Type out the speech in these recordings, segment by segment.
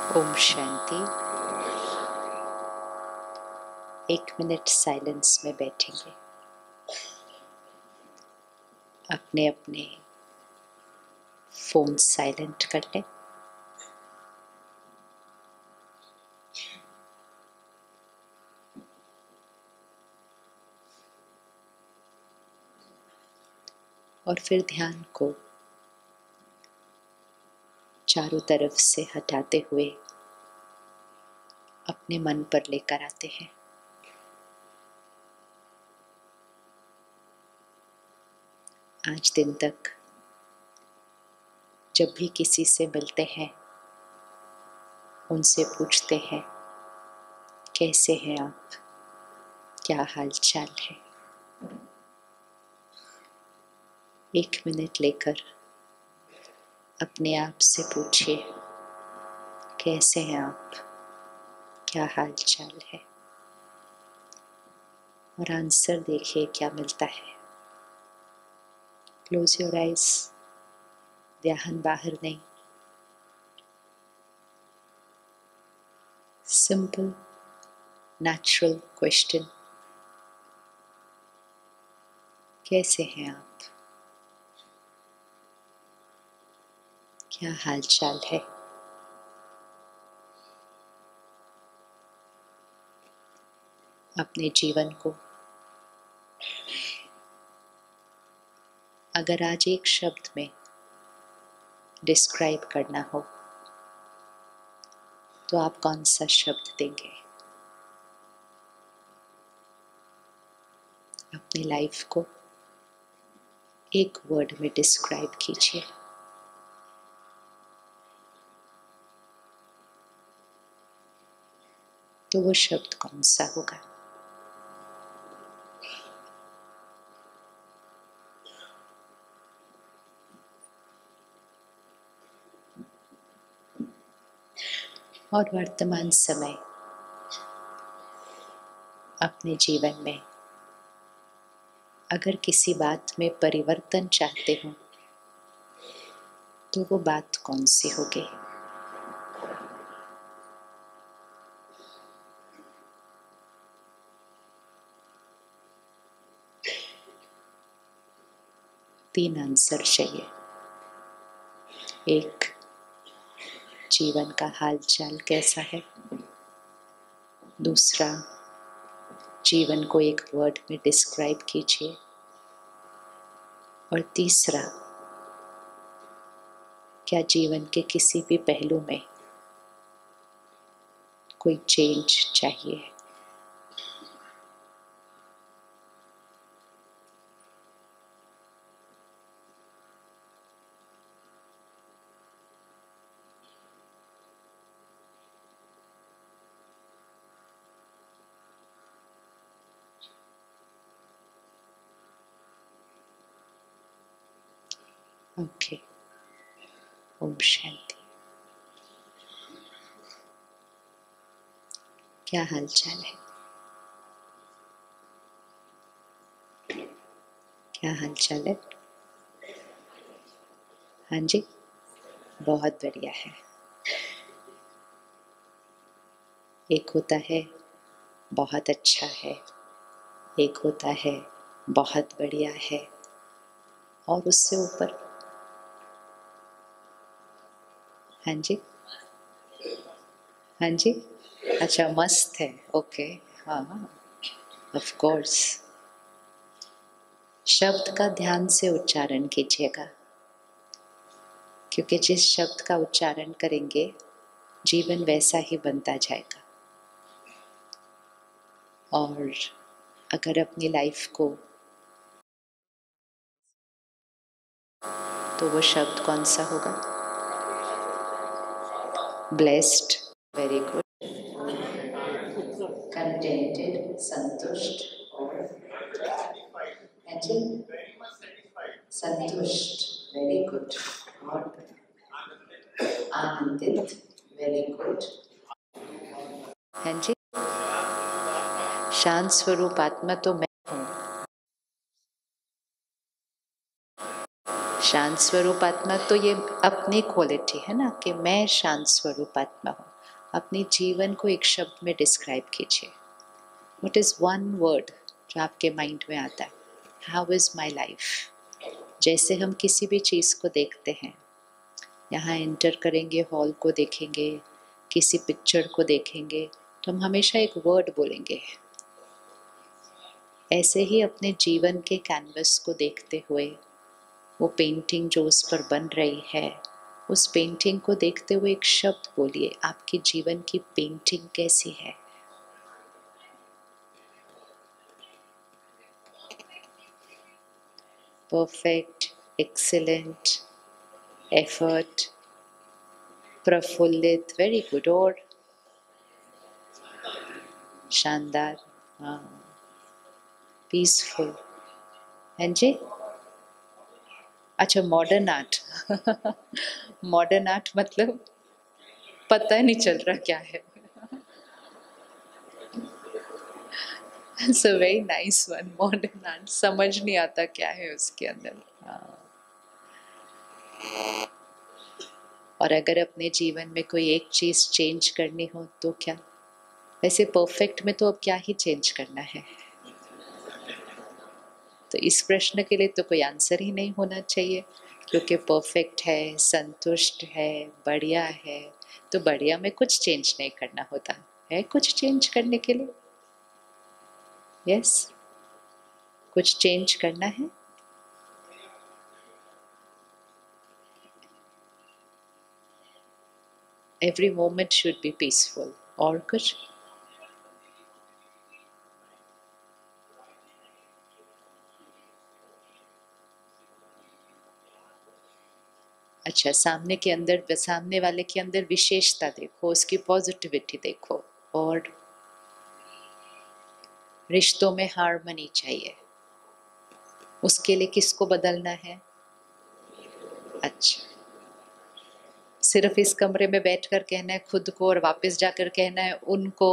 Om Shanti. 1 minute silence में बैठेंगे। अपने अपने फोन साइलेंट कर लें। और फिर ध्यान को चारों तरफ से हटाते हुए अपने मन पर लेकर आते हैं। आज दिन तक जब भी किसी से मिलते हैं, उनसे पूछते हैं कैसे हैं आप, क्या हाल चाल है। 1 मिनट लेकर अपने आप से पूछिए कैसे हैं आप, क्या हाल चाल है, और आंसर देखिए क्या मिलता है। Close your eyes. ध्यान बाहर नहीं। सिंपल नेचुरल क्वेश्चन, कैसे हैं आप, क्या हाल चाल है। अपने जीवन को अगर आज एक शब्द में डिस्क्राइब करना हो तो आप कौन सा शब्द देंगे। अपनी लाइफ को एक वर्ड में डिस्क्राइब कीजिए। तो वो शब्द कौन सा होगा। और वर्तमान समय अपने जीवन में अगर किसी बात में परिवर्तन चाहते हो तो वो बात कौन सी होगी। तीन आंसर चाहिए। एक, जीवन का हाल चाल कैसा है। दूसरा, जीवन को एक वर्ड में डिस्क्राइब कीजिए। और तीसरा, क्या जीवन के किसी भी पहलू में कोई चेंज चाहिए। ओके। ओम शांति। क्या हाल चाल है, क्या हाल चाल है। हाँ जी, बहुत बढ़िया है। एक होता है बहुत अच्छा है, एक होता है बहुत बढ़िया है, और उससे ऊपर। हाँ जी, हाँ जी, अच्छा मस्त है। ओके, हाँ, ऑफ कोर्स। शब्द का ध्यान से उच्चारण कीजिएगा, क्योंकि जिस शब्द का उच्चारण करेंगे जीवन वैसा ही बनता जाएगा। और अगर अपनी लाइफ को, तो वो शब्द कौन सा होगा। Blessed, very good. कंटेंटेड, संतुष्ट, और संतुष्ट, वेरी गुड। और आनंदित, वेरी गुड। हाँ जी, शांत स्वरूप आत्मा तो मैं हूँ। शांत स्वरूप आत्मा तो ये अपनी क्वालिटी है ना, कि मैं शांत स्वरूप आत्मा हूँ। अपने जीवन को एक शब्द में डिस्क्राइब कीजिए। व्हाट इज़ वन वर्ड जो आपके माइंड में आता है? How is my life? जैसे हम किसी भी चीज़ को देखते हैं, यहाँ एंटर करेंगे, हॉल को देखेंगे, किसी पिक्चर को देखेंगे, तो हम हमेशा एक वर्ड बोलेंगे। ऐसे ही अपने जीवन के कैनवस को देखते हुए, वो पेंटिंग जो उस पर बन रही है, उस पेंटिंग को देखते हुए एक शब्द बोलिए। आपके जीवन की पेंटिंग कैसी है? परफेक्ट, एक्सीलेंट, एफर्ट, प्रफुल्लित, वेरी गुड, और शानदार, हाँ, पीसफुल। हैं जी? अच्छा, मॉडर्न आर्ट। मॉडर्न आर्ट मतलब पता नहीं चल रहा क्या है। So very nice one, modern art. समझ नहीं आता क्या है उसके अंदर। हाँ। और अगर अपने जीवन में कोई एक चीज़ चेंज करनी हो तो क्या? वैसे परफेक्ट में तो अब क्या ही चेंज करना है, तो इस प्रश्न के लिए तो कोई आंसर ही नहीं होना चाहिए, क्योंकि परफेक्ट है, संतुष्ट है, बढ़िया है। तो बढ़िया में कुछ चेंज नहीं करना होता है। कुछ चेंज करने के लिए? यस, कुछ चेंज करना है। Every moment should be peaceful. और कुछ? अच्छा, सामने वाले के अंदर विशेषता देखो, उसकी पॉजिटिविटी देखो। और रिश्तों में हार्मनी चाहिए, उसके लिए किसको बदलना है? अच्छा, सिर्फ इस कमरे में बैठकर कहना है खुद को और वापस जाकर कहना है उनको?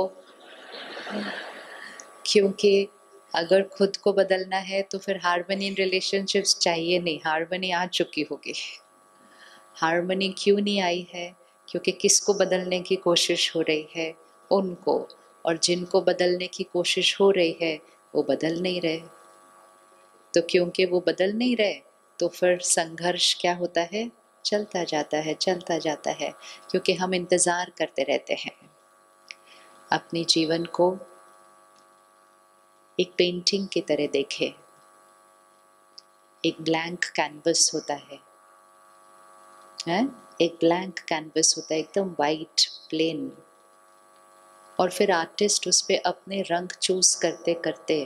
क्योंकि अगर खुद को बदलना है तो फिर हार्मनी इन रिलेशनशिप्स चाहिए नहीं, हार्मनी आ चुकी होगी। हार्मनी क्यों नहीं आई है? क्योंकि किसको बदलने की कोशिश हो रही है? उनको। और जिनको बदलने की कोशिश हो रही है वो बदल नहीं रहे। तो क्योंकि वो बदल नहीं रहे तो फिर संघर्ष क्या होता है? चलता जाता है, चलता जाता है, क्योंकि हम इंतज़ार करते रहते हैं। अपने जीवन को एक पेंटिंग की तरह देखें। एक ब्लैंक कैनवस होता है, एक ब्लैंक कैनवस होता है, एकदम वाइट प्लेन। और फिर आर्टिस्ट उस पे अपने रंग चूज करते करते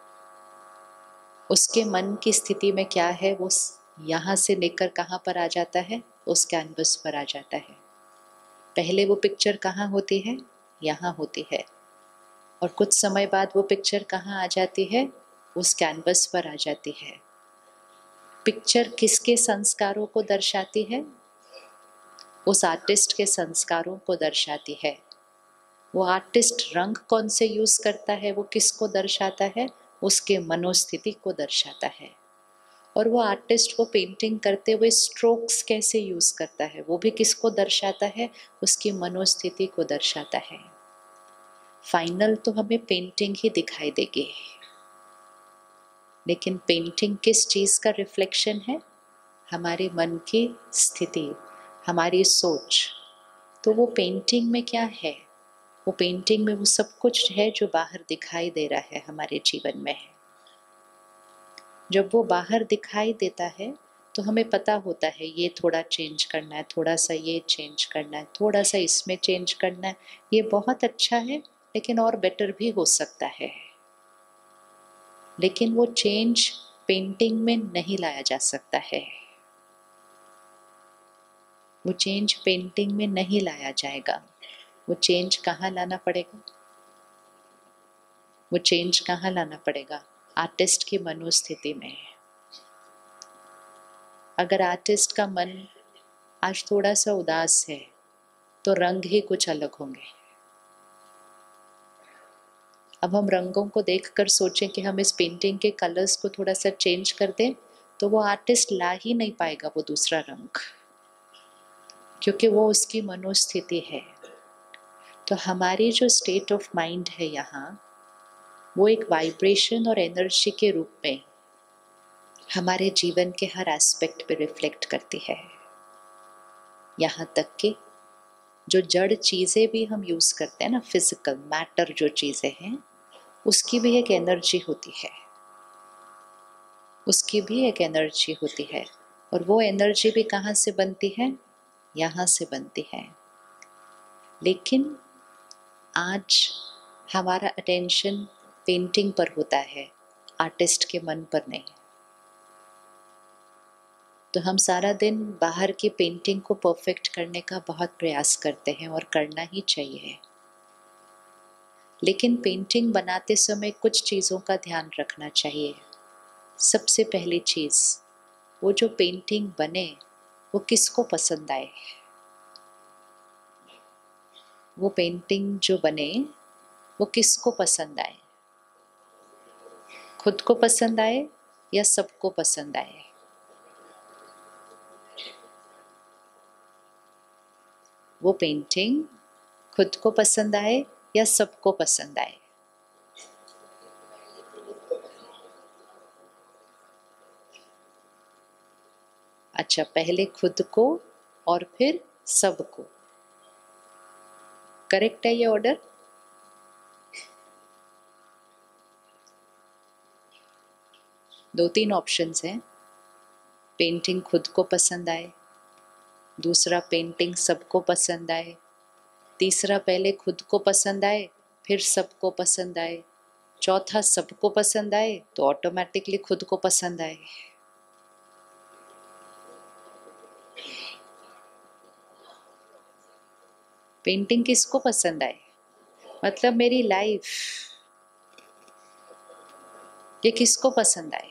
उसके मन की स्थिति में क्या है वो यहाँ से लेकर कहाँ पर आ जाता है? उस कैनवस पर आ जाता है। पहले वो पिक्चर कहाँ होती है? यहाँ होती है। और कुछ समय बाद वो पिक्चर कहाँ आ जाती है? उस कैनवस पर आ जाती है। पिक्चर किसके संस्कारों को दर्शाती है? उस आर्टिस्ट के संस्कारों को दर्शाती है। वो आर्टिस्ट रंग कौन से यूज करता है वो किसको दर्शाता है? उसके मनोस्थिति को दर्शाता है। और वो आर्टिस्ट वो पेंटिंग करते हुए स्ट्रोक्स कैसे यूज करता है वो भी किसको दर्शाता है? उसकी मनोस्थिति को दर्शाता है। फाइनल तो हमें पेंटिंग ही दिखाई देगी, लेकिन पेंटिंग किस चीज का रिफ्लेक्शन है? हमारे मन की स्थिति, हमारी सोच। तो वो पेंटिंग में क्या है? वो पेंटिंग में वो सब कुछ है जो बाहर दिखाई दे रहा है हमारे जीवन में है। जब वो बाहर दिखाई देता है तो हमें पता होता है ये थोड़ा चेंज करना है, थोड़ा सा ये चेंज करना है, थोड़ा सा इसमें चेंज करना है, ये बहुत अच्छा है लेकिन और बेटर भी हो सकता है। लेकिन वो चेंज पेंटिंग में नहीं लाया जा सकता है। वो चेंज पेंटिंग में नहीं लाया जाएगा। वो चेंज कहाँ लाना पड़ेगा? वो चेंज कहाँ लाना पड़ेगा? आर्टिस्ट की मनोस्थिति में। अगर आर्टिस्ट का मन आज थोड़ा सा उदास है तो रंग ही कुछ अलग होंगे। अब हम रंगों को देखकर सोचें कि हम इस पेंटिंग के कलर्स को थोड़ा सा चेंज कर दें तो वो आर्टिस्ट ला ही नहीं पाएगा वो दूसरा रंग, क्योंकि वो उसकी मनोस्थिति है। तो हमारी जो स्टेट ऑफ माइंड है यहाँ, वो एक वाइब्रेशन और एनर्जी के रूप में हमारे जीवन के हर एस्पेक्ट पे रिफ्लेक्ट करती है। यहाँ तक कि जो जड़ चीज़ें भी हम यूज़ करते हैं ना, फिजिकल मैटर जो चीज़ें हैं, उसकी भी एक एनर्जी होती है, उसकी भी एक एनर्जी होती है। और वो एनर्जी भी कहाँ से बनती है? यहाँ से बनती है। लेकिन आज हमारा अटेंशन पेंटिंग पर होता है, आर्टिस्ट के मन पर नहीं। तो हम सारा दिन बाहर की पेंटिंग को परफेक्ट करने का बहुत प्रयास करते हैं और करना ही चाहिए। लेकिन पेंटिंग बनाते समय कुछ चीज़ों का ध्यान रखना चाहिए। सबसे पहली चीज़, वो जो पेंटिंग बने वो किसको पसंद आए। वो पेंटिंग जो बने वो किसको पसंद आए, खुद को पसंद आए या सबको पसंद आए। वो पेंटिंग खुद को पसंद आए या सबको पसंद आए। अच्छा, पहले खुद को और फिर सबको। करेक्ट है ये ऑर्डर? दो तीन ऑप्शंस हैं। पेंटिंग खुद को पसंद आए, दूसरा पेंटिंग सबको पसंद आए, तीसरा पहले खुद को पसंद आए फिर सबको पसंद आए, चौथा सबको पसंद आए तो ऑटोमेटिकली खुद को पसंद आए। पेंटिंग किसको पसंद आए मतलब मेरी लाइफ, ये किसको पसंद आए?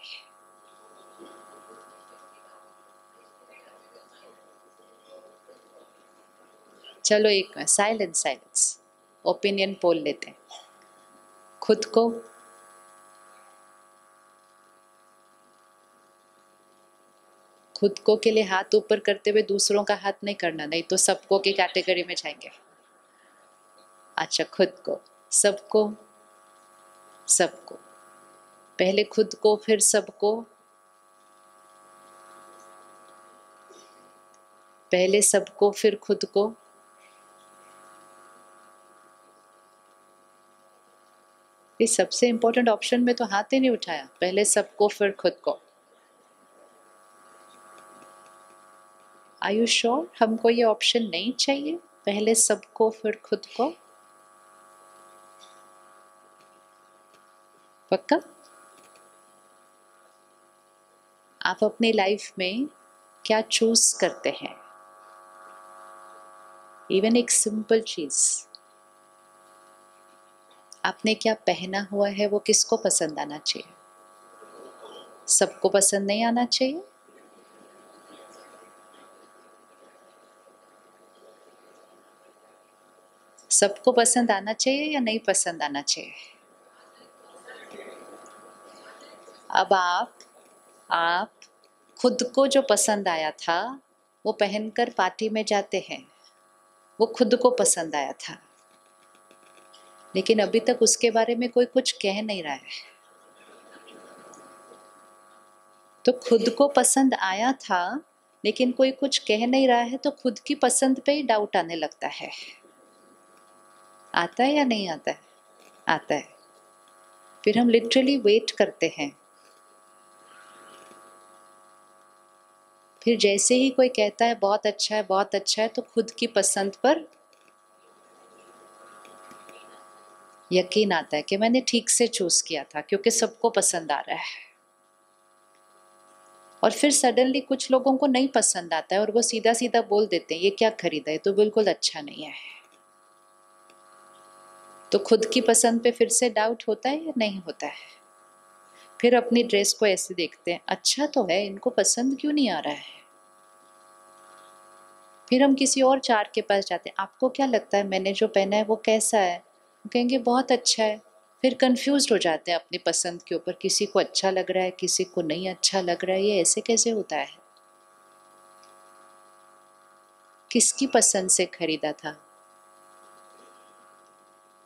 चलो एक साइलेंस ओपिनियन पोल लेते हैं। खुद को, खुद को के लिए हाथ ऊपर करते हुए दूसरों का हाथ नहीं करना, नहीं तो सबको की कैटेगरी में जाएंगे। अच्छा, खुद को, सबको, सबको, पहले खुद को फिर सबको, पहले सबको फिर खुद को। ये सबसे इंपॉर्टेंट ऑप्शन में तो हाथ ही नहीं उठाया, पहले सबको फिर खुद को। आर यू श्योर हमको ये ऑप्शन नहीं चाहिए, पहले सबको फिर खुद को? पक्का? आप अपनी लाइफ में क्या चूज करते हैं? इवन एक सिंपल चीज, आपने क्या पहना हुआ है वो किसको पसंद आना चाहिए? सबको पसंद नहीं आना चाहिए? सबको पसंद आना चाहिए या नहीं पसंद आना चाहिए? अब आप खुद को जो पसंद आया था वो पहनकर पार्टी में जाते हैं, वो खुद को पसंद आया था, लेकिन अभी तक उसके बारे में कोई कुछ कह नहीं रहा है। तो खुद को पसंद आया था लेकिन कोई कुछ कह नहीं रहा है, तो खुद की पसंद पे ही डाउट आने लगता है। आता है या नहीं आता है? आता है। फिर हम लिटरली वेट करते हैं, फिर जैसे ही कोई कहता है बहुत अच्छा है बहुत अच्छा है, तो खुद की पसंद पर यकीन आता है कि मैंने ठीक से चूज किया था क्योंकि सबको पसंद आ रहा है। और फिर सडनली कुछ लोगों को नहीं पसंद आता है और वो सीधा सीधा बोल देते हैं ये क्या खरीदा है, तो बिल्कुल अच्छा नहीं है। तो खुद की पसंद पे फिर से डाउट होता है या नहीं होता है? फिर अपनी ड्रेस को ऐसे देखते हैं, अच्छा तो है, इनको पसंद क्यों नहीं आ रहा है? फिर हम किसी और चार के पास जाते हैं, आपको क्या लगता है मैंने जो पहना है वो कैसा है? वो कहेंगे बहुत अच्छा है। फिर कंफ्यूज हो जाते हैं अपनी पसंद के ऊपर, किसी को अच्छा लग रहा है किसी को नहीं अच्छा लग रहा है। ये ऐसे कैसे होता है? किसकी पसंद से खरीदा था?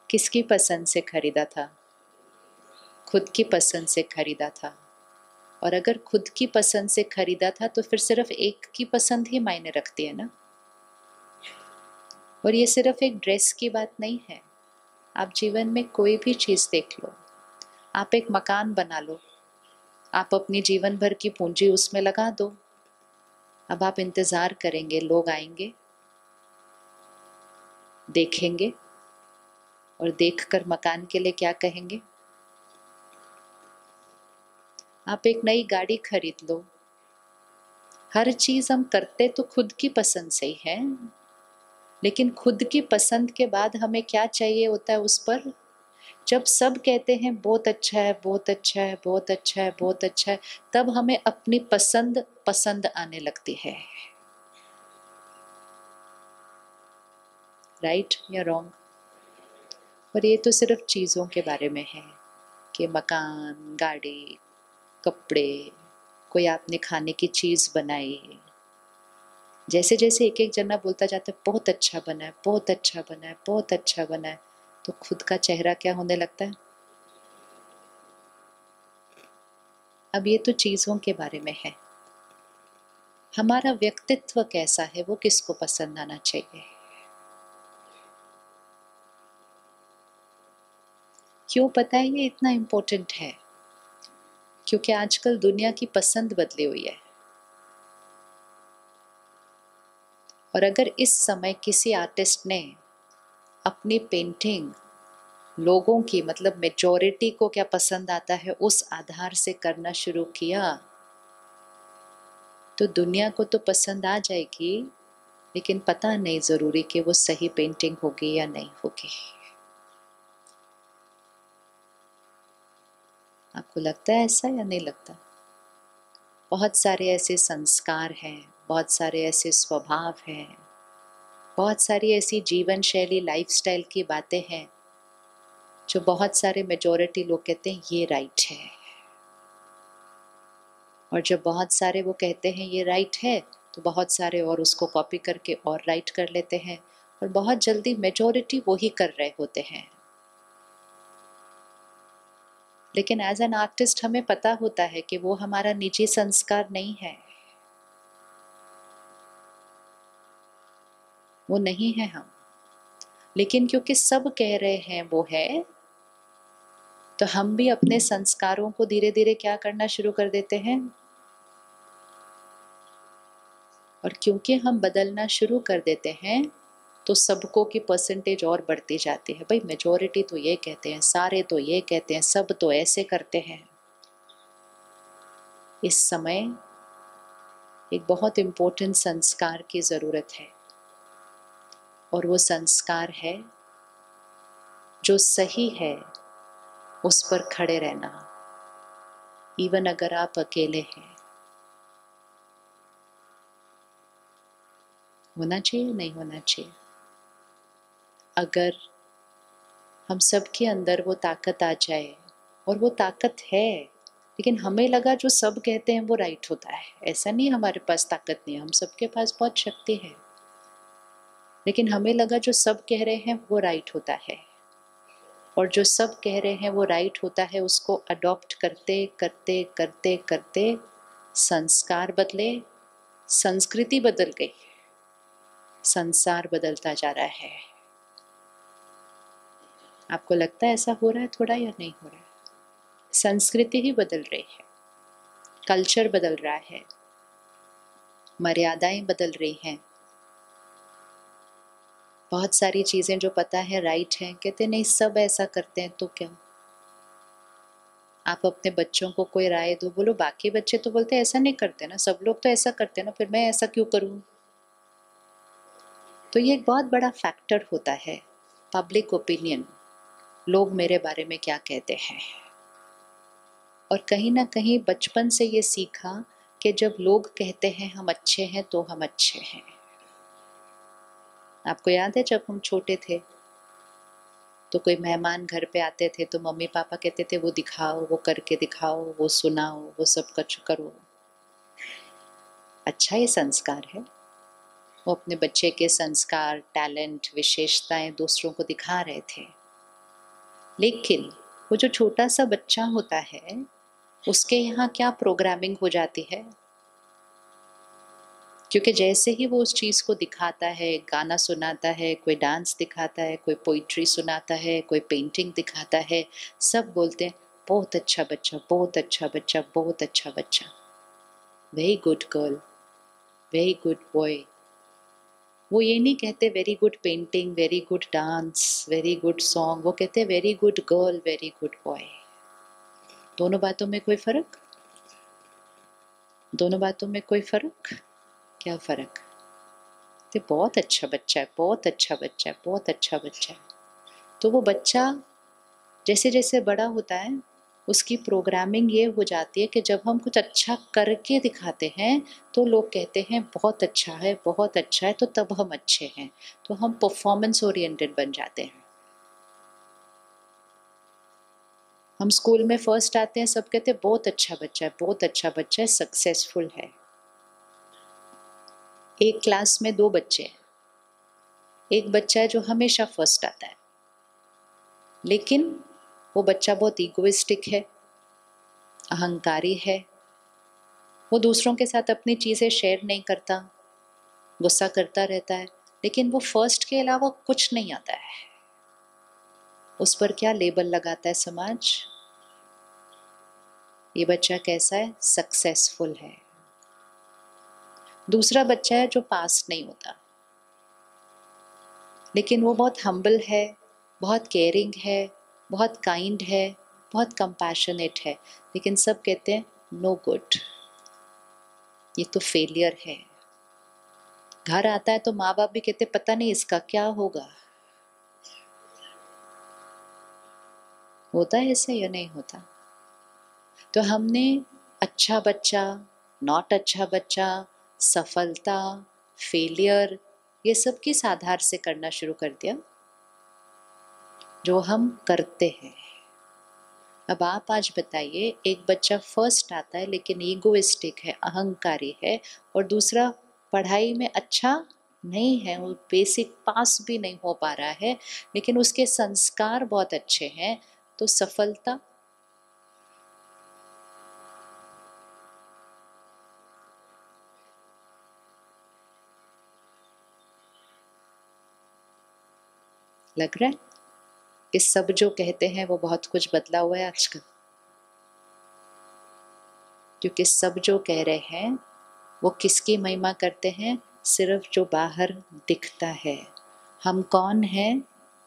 किसकी पसंद से खरीदा था? खुद की पसंद से खरीदा था। और अगर खुद की पसंद से खरीदा था तो फिर सिर्फ एक की पसंद ही मायने रखती है ना। और ये सिर्फ एक ड्रेस की बात नहीं है, आप जीवन में कोई भी चीज देख लो, आप एक मकान बना लो, आप अपनी जीवन भर की पूंजी उसमें लगा दो। अब आप इंतजार करेंगे लोग आएंगे, देखेंगे और देखकर मकान के लिए क्या कहेंगे? आप एक नई गाड़ी खरीद लो, हर चीज हम करते तो खुद की पसंद से ही है, लेकिन खुद की पसंद के बाद हमें क्या चाहिए होता है उस पर? जब सब कहते हैं बहुत अच्छा है, बहुत अच्छा है, बहुत अच्छा है, बहुत अच्छा है, तब हमें अपनी पसंद पसंद आने लगती है। राइट या रॉन्ग? और ये तो सिर्फ चीज़ों के बारे में है कि मकान, गाड़ी, कपड़े, कोई आपने खाने की चीज़ बनाई, जैसे जैसे एक एक जना बोलता जाता है बहुत अच्छा बना है, बहुत अच्छा बना है, बहुत अच्छा बना है, तो खुद का चेहरा क्या होने लगता है? अब ये तो चीज़ों के बारे में है, हमारा व्यक्तित्व कैसा है वो किसको पसंद आना चाहिए? क्यों पता है ये इतना इम्पोर्टेंट है? क्योंकि आजकल दुनिया की पसंद बदली हुई है। और अगर इस समय किसी आर्टिस्ट ने अपनी पेंटिंग लोगों की, मतलब मेजॉरिटी को क्या पसंद आता है उस आधार से करना शुरू किया, तो दुनिया को तो पसंद आ जाएगी, लेकिन पता नहीं जरूरी कि वो सही पेंटिंग होगी या नहीं होगी। आपको लगता है ऐसा या नहीं लगता? बहुत सारे ऐसे संस्कार हैं, बहुत सारे ऐसे स्वभाव हैं, बहुत सारी ऐसी जीवन शैली, लाइफस्टाइल की बातें हैं जो बहुत सारे मेजॉरिटी लोग कहते हैं ये राइट है, और जब बहुत सारे वो कहते हैं ये राइट है तो बहुत सारे और उसको कॉपी करके और राइट कर लेते हैं, और बहुत जल्दी मेजॉरिटी वो ही कर रहे होते हैं। लेकिन एज एन आर्टिस्ट हमें पता होता है कि वो हमारा निजी संस्कार नहीं है, वो नहीं है हम, लेकिन क्योंकि सब कह रहे हैं वो है, तो हम भी अपने संस्कारों को धीरे धीरे क्या करना शुरू कर देते हैं। और क्योंकि हम बदलना शुरू कर देते हैं तो सबको की परसेंटेज और बढ़ती जाती है। भाई मेजॉरिटी तो ये कहते हैं, सारे तो ये कहते हैं, सब तो ऐसे करते हैं। इस समय एक बहुत इम्पोर्टेंट संस्कार की ज़रूरत है, और वो संस्कार है जो सही है उस पर खड़े रहना, इवन अगर आप अकेले हैं। होना चाहिए नहीं होना चाहिए? अगर हम सबके अंदर वो ताकत आ जाए, और वो ताकत है, लेकिन हमें लगा जो सब कहते हैं वो राइट होता है, ऐसा नहीं हमारे पास ताकत नहीं है, हम सबके पास बहुत शक्ति है, लेकिन हमें लगा जो सब कह रहे हैं वो राइट होता है, और जो सब कह रहे हैं वो राइट होता है, उसको अडॉप्ट करते करते करते करते संस्कार बदले, संस्कृति बदल गई, संसार बदलता जा रहा है। आपको लगता है ऐसा हो रहा है थोड़ा या नहीं हो रहा है? संस्कृति ही बदल रही है, कल्चर बदल रहा है, मर्यादाएं बदल रही हैं। बहुत सारी चीज़ें जो पता है राइट हैं, कहते नहीं सब ऐसा करते हैं तो क्या। आप अपने बच्चों को कोई राय दो, बोलो बाकी बच्चे तो बोलते हैं ऐसा नहीं करते ना, सब लोग तो ऐसा करते हैं ना, फिर मैं ऐसा क्यों करूं। तो ये एक बहुत बड़ा फैक्टर होता है, पब्लिक ओपिनियन, लोग मेरे बारे में क्या कहते हैं। और कहीं ना कहीं बचपन से ये सीखा कि जब लोग कहते हैं हम अच्छे हैं तो हम अच्छे हैं। आपको याद है जब हम छोटे थे तो कोई मेहमान घर पे आते थे तो मम्मी पापा कहते थे वो दिखाओ, वो करके दिखाओ, वो सुनाओ, वो सब कुछ करो। अच्छा ये संस्कार है, वो अपने बच्चे के संस्कार, टैलेंट, विशेषताएं दूसरों को दिखा रहे थे। लेकिन वो जो छोटा सा बच्चा होता है उसके यहाँ क्या प्रोग्रामिंग हो जाती है, क्योंकि जैसे ही वो उस चीज़ को दिखाता है, गाना सुनाता है, कोई डांस दिखाता है, कोई पोइट्री सुनाता है, कोई पेंटिंग दिखाता है, सब बोलते हैं बहुत अच्छा बच्चा, बहुत अच्छा बच्चा, बहुत अच्छा बच्चा, very good girl, very good boy. वो ये नहीं कहते very good painting, very good dance, very good song, वो कहते very good girl, very good boy. दोनों बातों में कोई फर्क? दोनों बातों में कोई फर्क? क्या फर्क? तो बहुत अच्छा बच्चा है, बहुत अच्छा बच्चा है, बहुत अच्छा बच्चा है। तो वो बच्चा जैसे जैसे बड़ा होता है उसकी प्रोग्रामिंग ये हो जाती है कि जब हम कुछ अच्छा करके दिखाते हैं तो लोग कहते हैं बहुत अच्छा है, बहुत अच्छा है, तो तब हम अच्छे हैं, तो हम परफॉर्मेंस ओरिएंटेड बन जाते हैं। हम स्कूल में फर्स्ट आते हैं, सब कहते हैं बहुत अच्छा बच्चा है, बहुत अच्छा बच्चा है, सक्सेसफुल है। एक क्लास में 2 बच्चे हैं, एक बच्चा है जो हमेशा फर्स्ट आता है, लेकिन वो बच्चा बहुत इगोइस्टिक है, अहंकारी है, वो दूसरों के साथ अपनी चीज़ें शेयर नहीं करता, गुस्सा करता रहता है, लेकिन वो फर्स्ट के अलावा कुछ नहीं आता है। उस पर क्या लेबल लगाता है समाज? ये बच्चा कैसा है? सक्सेसफुल है। दूसरा बच्चा है जो पास नहीं होता, लेकिन वो बहुत हम्बल है, बहुत केयरिंग है, बहुत काइंड है, बहुत कंपैशनेट है, लेकिन सब कहते हैं नो गुड, ये तो फेलियर है। घर आता है तो माँ बाप भी कहते पता नहीं इसका क्या होगा। होता है ऐसे या नहीं होता? तो हमने अच्छा बच्चा, नॉट अच्छा बच्चा, सफलता, फेलियर, ये सब किस आधार से करना शुरू कर दिया? जो हम करते हैं। अब आप आज बताइए, एक बच्चा फर्स्ट आता है लेकिन ईगोइस्टिक है, अहंकारी है, और दूसरा पढ़ाई में अच्छा नहीं है, वो बेसिक पास भी नहीं हो पा रहा है, लेकिन उसके संस्कार बहुत अच्छे हैं, तो सफलता। लग रहा है कि सब जो कहते हैं वो बहुत कुछ बदला हुआ है आजकल, क्योंकि सब जो कह रहे हैं वो किसकी महिमा करते हैं? सिर्फ जो बाहर दिखता है। हम कौन हैं?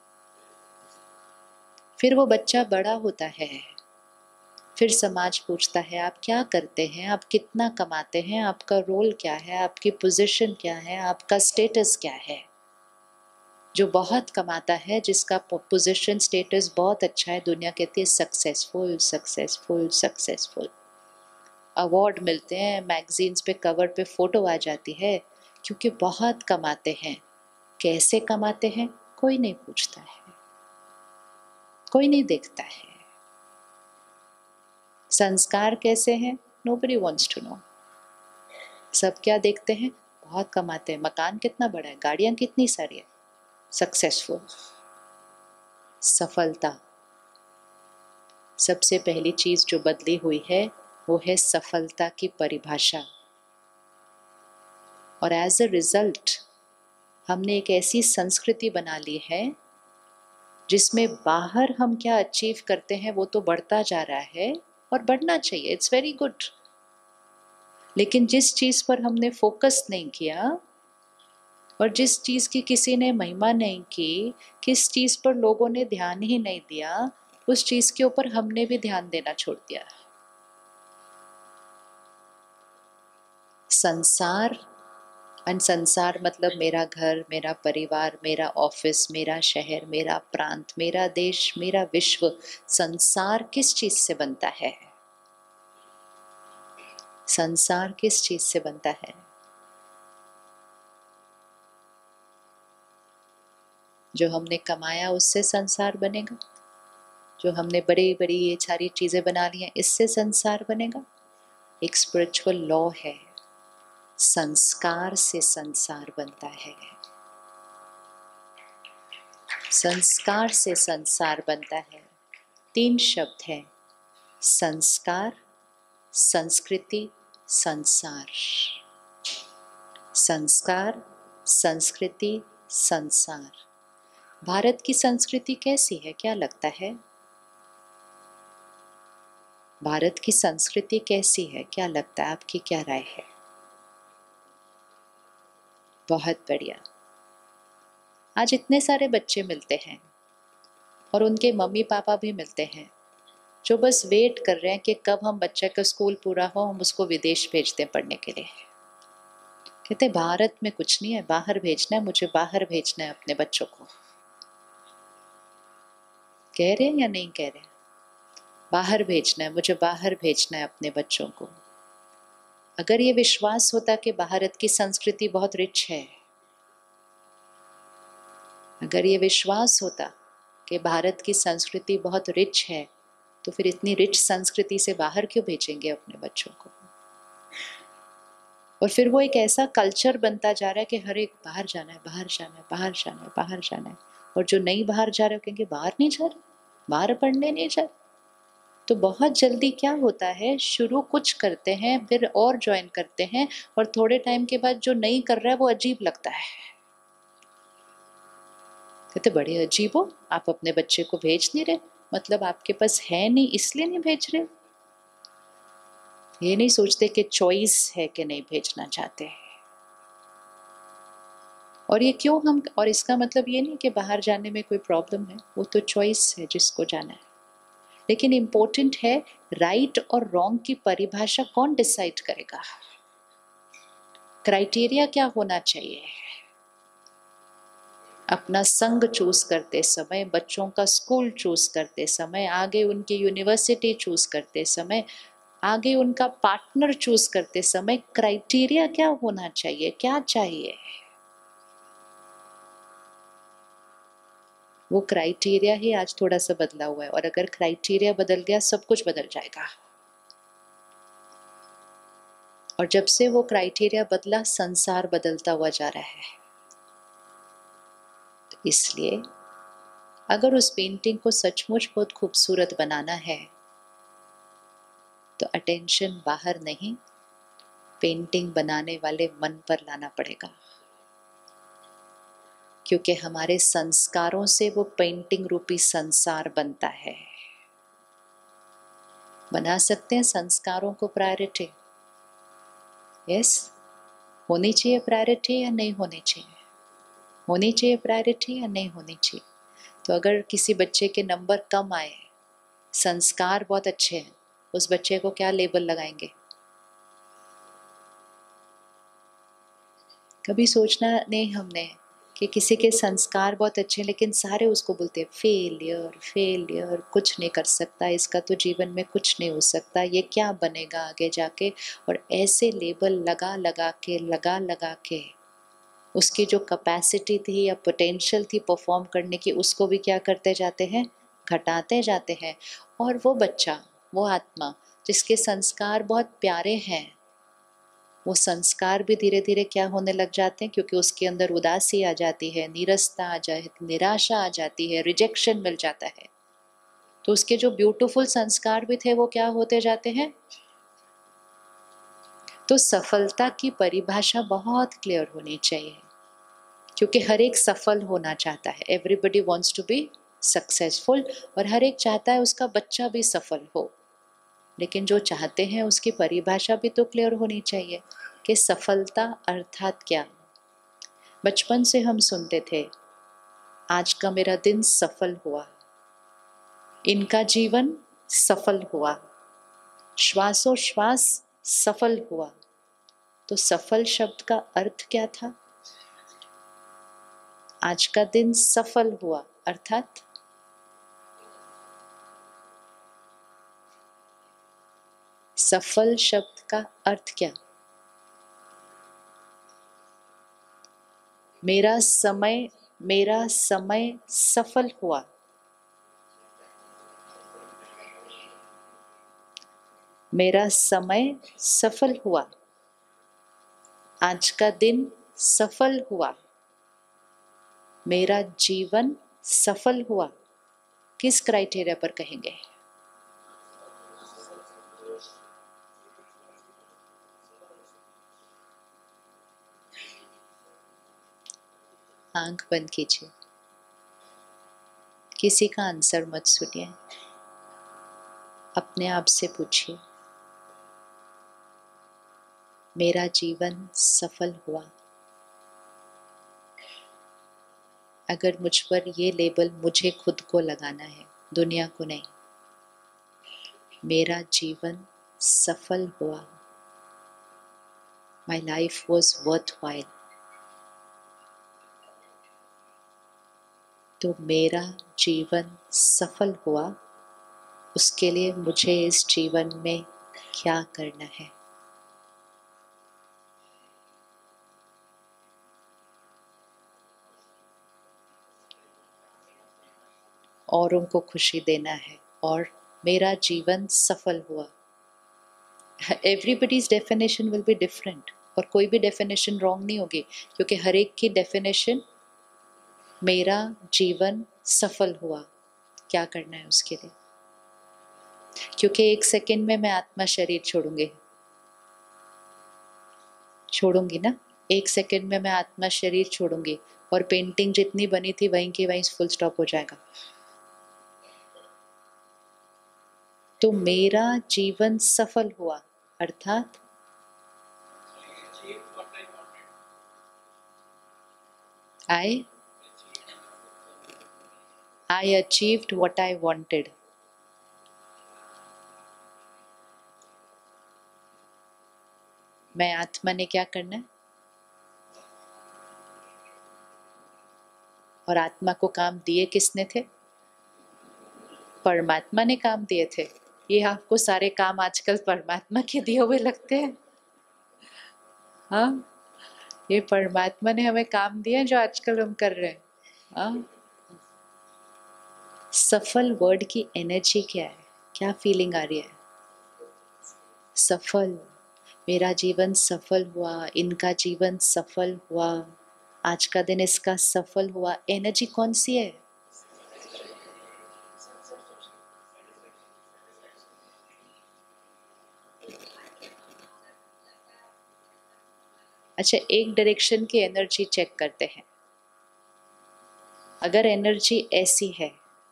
फिर वो बच्चा बड़ा होता है, फिर समाज पूछता है आप क्या करते हैं, आप कितना कमाते हैं, आपका रोल क्या है, आपकी पोजीशन क्या है, आपका स्टेटस क्या है। जो बहुत कमाता है, जिसका पोजीशन स्टेटस बहुत अच्छा है, दुनिया कहती है सक्सेसफुल, सक्सेसफुल, सक्सेसफुल। अवार्ड मिलते हैं, मैगजीन्स पे कवर पे फोटो आ जाती है, क्योंकि बहुत कमाते हैं। कैसे कमाते हैं कोई नहीं पूछता है, कोई नहीं देखता है। संस्कार कैसे हैं? Nobody wants to know. सब क्या देखते हैं? बहुत कमाते हैं, मकान कितना बड़ा है, गाड़ियां कितनी सारी है, सक्सेसफुल, सफलता। सबसे पहली चीज जो बदली हुई है वो है सफलता की परिभाषा, और एज अ रिजल्ट हमने एक ऐसी संस्कृति बना ली है जिसमें बाहर हम क्या अचीव करते हैं वो तो बढ़ता जा रहा है, और बढ़ना चाहिए, इट्स वेरी गुड, लेकिन जिस चीज पर हमने फोकस नहीं किया और जिस चीज की किसी ने महिमा नहीं की, किस चीज पर लोगों ने ध्यान ही नहीं दिया, उस चीज के ऊपर हमने भी ध्यान देना छोड़ दिया। संसार, एंड संसार मतलब मेरा घर, मेरा परिवार, मेरा ऑफिस, मेरा शहर, मेरा प्रांत, मेरा देश, मेरा विश्व। संसार किस चीज से बनता है? संसार किस चीज से बनता है? जो हमने कमाया उससे संसार बनेगा? जो हमने बड़ी बड़ी ये सारी चीजें बना ली हैं इससे संसार बनेगा? एक स्पिरिचुअल लॉ है, संस्कार से संसार बनता है, संस्कार से संसार बनता है। 3 शब्द हैं, संस्कार, संस्कृति, संसार। संस्कार, संस्कृति, संसार। भारत की संस्कृति कैसी है, क्या लगता है? भारत की संस्कृति कैसी है, क्या लगता है, आपकी क्या राय है? बहुत बढ़िया। आज इतने सारे बच्चे मिलते हैं और उनके मम्मी पापा भी मिलते हैं जो बस वेट कर रहे हैं कि कब हम बच्चे का स्कूल पूरा हो, हम उसको विदेश भेज दें पढ़ने के लिए। कहते भारत में कुछ नहीं है, बाहर भेजना है, मुझे बाहर भेजना है अपने बच्चों को। कह रहे हैं या नहीं कह रहे? बाहर भेजना है, मुझे बाहर भेजना है अपने बच्चों को। अगर ये विश्वास होता कि भारत की संस्कृति बहुत रिच है, अगर ये विश्वास होता कि भारत की संस्कृति बहुत रिच है, तो फिर इतनी रिच संस्कृति से बाहर क्यों भेजेंगे अपने बच्चों को? और फिर वो एक ऐसा कल्चर बनता जा रहा है कि हर एक बाहर जाना है, बाहर जाना है, बाहर जाना है, बाहर जाना है। और जो नहीं बाहर जा रहे कहेंगे बाहर नहीं जा रहे, बाहर पढ़ने नहीं जा रहे। तो बहुत जल्दी क्या होता है, शुरू कुछ करते हैं, फिर और ज्वाइन करते हैं, और थोड़े टाइम के बाद जो नहीं कर रहा है वो अजीब लगता है। कहते बड़े अजीब हो, आप अपने बच्चे को भेज नहीं रहे, मतलब आपके पास है नहीं इसलिए नहीं भेज रहे। ये नहीं सोचते कि चॉइस है कि नहीं भेजना चाहते हैं। और ये क्यों हम, और इसका मतलब ये नहीं कि बाहर जाने में कोई प्रॉब्लम है, वो तो चॉइस है जिसको जाना है। लेकिन इम्पोर्टेंट है राइट और रॉन्ग की परिभाषा कौन डिसाइड करेगा? क्राइटेरिया क्या होना चाहिए? अपना संग चूज करते समय, बच्चों का स्कूल चूज करते समय, आगे उनकी यूनिवर्सिटी चूज करते समय, आगे उनका पार्टनर चूज करते समय क्राइटेरिया क्या होना चाहिए, क्या चाहिए? वो क्राइटेरिया ही आज थोड़ा सा बदला हुआ है, और अगर क्राइटेरिया बदल गया सब कुछ बदल जाएगा। और जब से वो क्राइटेरिया बदला, संसार बदलता हुआ जा रहा है। तो इसलिए अगर उस पेंटिंग को सचमुच बहुत खूबसूरत बनाना है तो अटेंशन बाहर नहीं, पेंटिंग बनाने वाले मन पर लाना पड़ेगा। क्योंकि हमारे संस्कारों से वो पेंटिंग रूपी संसार बनता है। बना सकते हैं संस्कारों को प्रायोरिटी? यस, होनी चाहिए प्रायोरिटी या नहीं होनी चाहिए? होनी चाहिए प्रायोरिटी या नहीं होनी चाहिए? तो अगर किसी बच्चे के नंबर कम आए, संस्कार बहुत अच्छे हैं, उस बच्चे को क्या लेबल लगाएंगे? कभी सोचना नहीं हमने कि किसी के संस्कार बहुत अच्छे हैं लेकिन सारे उसको बोलते हैं फेलियर फेलियर, कुछ नहीं कर सकता, इसका तो जीवन में कुछ नहीं हो सकता, ये क्या बनेगा आगे जाके। और ऐसे लेबल लगा लगा के उसकी जो कैपेसिटी थी या पोटेंशियल थी परफॉर्म करने की, उसको भी क्या करते जाते हैं, घटाते जाते हैं। और वो बच्चा, वो आत्मा जिसके संस्कार बहुत प्यारे हैं, वो संस्कार भी धीरे धीरे क्या होने लग जाते हैं, क्योंकि उसके अंदर उदासी आ जाती है, नीरसता आ जाए, निराशा आ जाती है, रिजेक्शन मिल जाता है, तो उसके जो ब्यूटीफुल संस्कार भी थे वो क्या होते जाते हैं। तो सफलता की परिभाषा बहुत क्लियर होनी चाहिए, क्योंकि हर एक सफल होना चाहता है। Everybody wants to be successful, और हर एक चाहता है उसका बच्चा भी सफल हो। लेकिन जो चाहते हैं उसकी परिभाषा भी तो क्लियर होनी चाहिए कि सफलता अर्थात क्या। बचपन से हम सुनते थे, आज का मेरा दिन सफल हुआ, इनका जीवन सफल हुआ, श्वासोश्वास सफल हुआ। तो सफल शब्द का अर्थ क्या था? आज का दिन सफल हुआ अर्थात सफल शब्द का अर्थ क्या? मेरा समय सफल हुआ। मेरा समय सफल हुआ, आज का दिन सफल हुआ, मेरा जीवन सफल हुआ। किस क्राइटेरिया पर कहेंगे? आंख बंद कीजिए, किसी का आंसर मत सुनिए, अपने आप से पूछिए, मेरा जीवन सफल हुआ? अगर मुझ पर ये लेबल मुझे खुद को लगाना है, दुनिया को नहीं, मेरा जीवन सफल हुआ, माई लाइफ वॉज वर्थवाइल, तो मेरा जीवन सफल हुआ, उसके लिए मुझे इस जीवन में क्या करना है? औरों को खुशी देना है और मेरा जीवन सफल हुआ। Everybody's definition will be different और कोई भी डेफिनेशन रॉन्ग नहीं होगी, क्योंकि हर एक की डेफिनेशन मेरा जीवन सफल हुआ, क्या करना है उसके लिए? क्योंकि 1 सेकंड में मैं आत्मा शरीर छोड़ूंगी ना, 1 सेकंड में मैं आत्मा शरीर छोड़ूंगी और पेंटिंग जितनी बनी थी वहीं की वहीं फुल स्टॉप हो जाएगा। तो मेरा जीवन सफल हुआ अर्थात I achieved what I wanted. मैं आत्मा ने क्या करना है? और आत्मा को काम दिए किसने थे? परमात्मा ने काम दिए थे। ये आपको सारे काम आजकल परमात्मा के दिए हुए लगते हैं? हाँ, ये परमात्मा ने हमें काम दिया जो आजकल हम कर रहे हैं। हाँ, सफल वर्ड की एनर्जी क्या है? क्या फीलिंग आ रही है? सफल, मेरा जीवन सफल हुआ, इनका जीवन सफल हुआ, आज का दिन इसका सफल हुआ। एनर्जी कौन सी है? अच्छा, एक डायरेक्शन की एनर्जी चेक करते हैं। अगर एनर्जी ऐसी है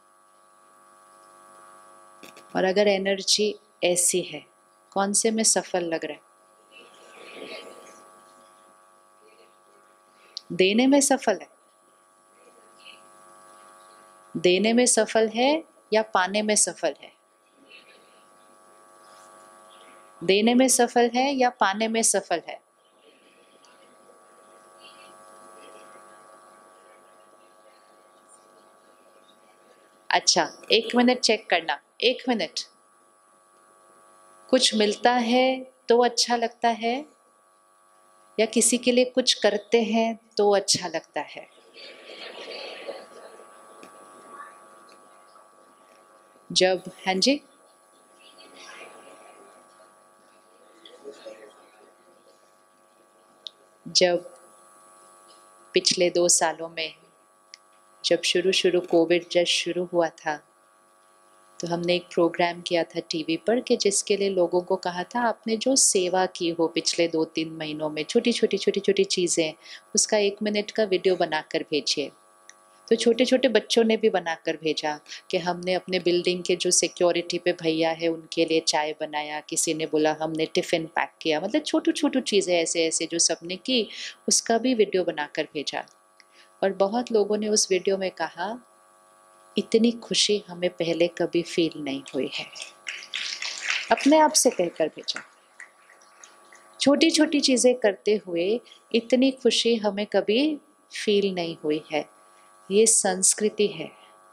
और अगर एनर्जी ऐसी है, कौन से में सफल लग रहा है? देने में सफल है? देने में सफल है या पाने में सफल है? देने में सफल है या पाने में सफल है? अच्छा, 1 मिनट चेक करना, 1 मिनट। कुछ मिलता है तो अच्छा लगता है या किसी के लिए कुछ करते हैं तो अच्छा लगता है? जब, हाँ जी, जब पिछले 2 सालों में जब शुरू कोविड जब शुरू हुआ था, तो हमने एक प्रोग्राम किया था टीवी पर कि जिसके लिए लोगों को कहा था आपने जो सेवा की हो पिछले 2-3 महीनों में, छोटी छोटी चीज़ें, उसका 1 मिनट का वीडियो बनाकर भेजिए। तो छोटे छोटे बच्चों ने भी बनाकर भेजा कि हमने अपने बिल्डिंग के जो सिक्योरिटी पे भैया है उनके लिए चाय बनाया, किसी ने बोला हमने टिफ़िन पैक किया, मतलब छोटी चीज़ें ऐसे ऐसे जो सबने की, उसका भी वीडियो बनाकर भेजा। और बहुत लोगों ने उस वीडियो में कहा इतनी खुशी हमें पहले कभी फील नहीं हुई है। अपने आप से कहकर भेजा, छोटी छोटी चीज़ें करते हुए इतनी खुशी हमें कभी फील नहीं हुई है। ये संस्कृति है।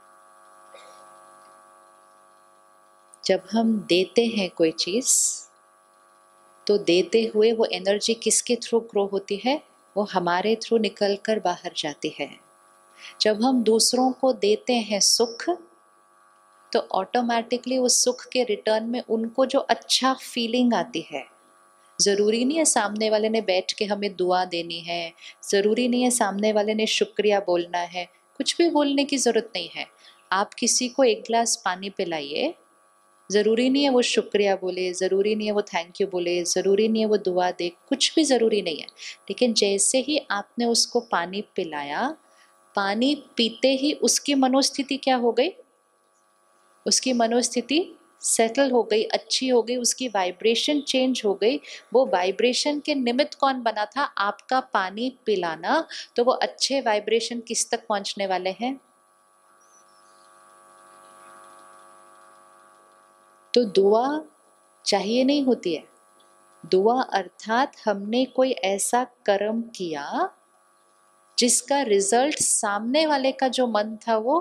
जब हम देते हैं कोई चीज़, तो देते हुए वो एनर्जी किसके थ्रू ग्रो होती है? वो हमारे थ्रू निकल कर बाहर जाती है। जब हम दूसरों को देते हैं सुख, तो ऑटोमेटिकली उस सुख के रिटर्न में उनको जो अच्छा फीलिंग आती है, ज़रूरी नहीं है सामने वाले ने बैठ के हमें दुआ देनी है, ज़रूरी नहीं है सामने वाले ने शुक्रिया बोलना है, कुछ भी बोलने की ज़रूरत नहीं है। आप किसी को एक गिलास पानी पिलाइए, ज़रूरी नहीं है वो शुक्रिया बोले, ज़रूरी नहीं है वो थैंक यू बोले, ज़रूरी नहीं है वो दुआ दे, कुछ भी ज़रूरी नहीं है। लेकिन जैसे ही आपने उसको पानी पिलाया, पानी पीते ही उसकी मनोस्थिति क्या हो गई? उसकी मनोस्थिति सेटल हो गई, अच्छी हो गई, उसकी वाइब्रेशन चेंज हो गई। वो वाइब्रेशन के निमित्त कौन बना था? आपका पानी पिलाना। तो वो अच्छे वाइब्रेशन किस तक पहुंचने वाले हैं? तो दुआ चाहिए नहीं होती है। दुआ अर्थात हमने कोई ऐसा कर्म किया जिसका रिजल्ट सामने वाले का जो मन था वो,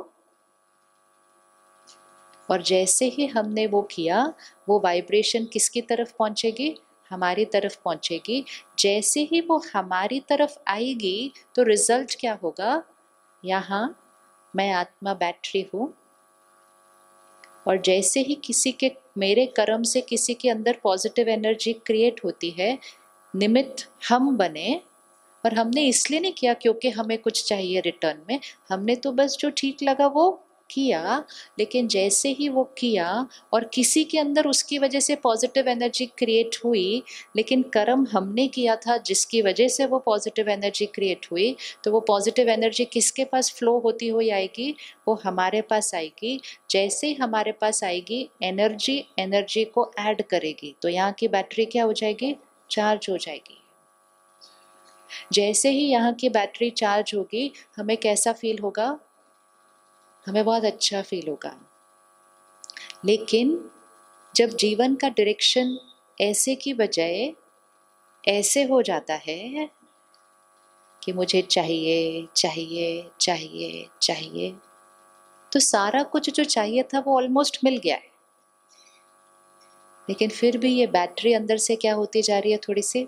और जैसे ही हमने वो किया, वो वाइब्रेशन किसकी तरफ पहुंचेगी? हमारी तरफ पहुंचेगी। जैसे ही वो हमारी तरफ आएगी तो रिजल्ट क्या होगा? यहाँ मैं आत्मा बैटरी हूँ, और जैसे ही किसी के, मेरे कर्म से किसी के अंदर पॉजिटिव एनर्जी क्रिएट होती है, निमित्त हम बने। और हमने इसलिए नहीं किया क्योंकि हमें कुछ चाहिए रिटर्न में, हमने तो बस जो ठीक लगा वो किया। लेकिन जैसे ही वो किया और किसी के अंदर उसकी वजह से पॉजिटिव एनर्जी क्रिएट हुई, लेकिन कर्म हमने किया था जिसकी वजह से वो पॉजिटिव एनर्जी क्रिएट हुई, तो वो पॉजिटिव एनर्जी किसके पास फ्लो होती हुई आएगी? वो हमारे पास आएगी। जैसे ही हमारे पास आएगी, एनर्जी एनर्जी को ऐड करेगी, तो यहाँ की बैटरी क्या हो जाएगी? चार्ज हो जाएगी। जैसे ही यहाँ की बैटरी चार्ज होगी, हमें कैसा फील होगा? हमें बहुत अच्छा फील होगा। लेकिन जब जीवन का डायरेक्शन ऐसे की बजाय ऐसे हो जाता है कि मुझे चाहिए चाहिए चाहिए चाहिए, तो सारा कुछ जो चाहिए था वो ऑलमोस्ट मिल गया है। लेकिन फिर भी ये बैटरी अंदर से क्या होती जा रही है? थोड़ी सी,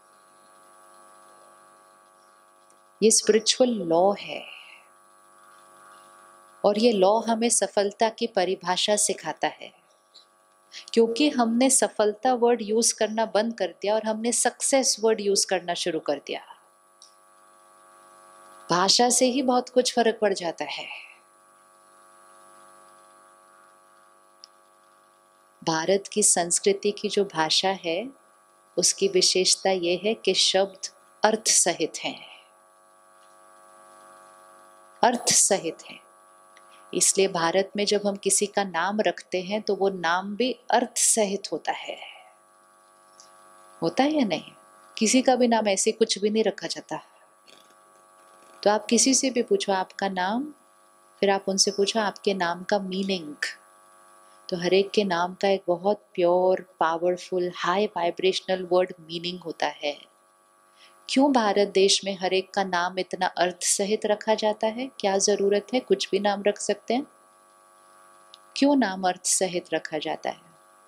ये स्पिरिचुअल लॉ है, और ये लॉ हमें सफलता की परिभाषा सिखाता है। क्योंकि हमने सफलता वर्ड यूज करना बंद कर दिया और हमने सक्सेस वर्ड यूज करना शुरू कर दिया। भाषा से ही बहुत कुछ फर्क पड़ जाता है। भारत की संस्कृति की जो भाषा है, उसकी विशेषता यह है कि शब्द अर्थ सहित हैं, अर्थ सहित है। इसलिए भारत में जब हम किसी का नाम रखते हैं तो वो नाम भी अर्थ सहित होता है या नहीं? किसी का भी नाम ऐसे कुछ भी नहीं रखा जाता। तो आप किसी से भी पूछो आपका नाम, फिर आप उनसे पूछो आपके नाम का मीनिंग, तो हर एक के नाम का एक बहुत pure, powerful, high vibrational word meaning होता है। क्यों भारत देश में हर एक का नाम इतना अर्थ सहित रखा जाता है? क्या जरूरत है? कुछ भी नाम रख सकते हैं। क्यों नाम अर्थ सहित रखा जाता है?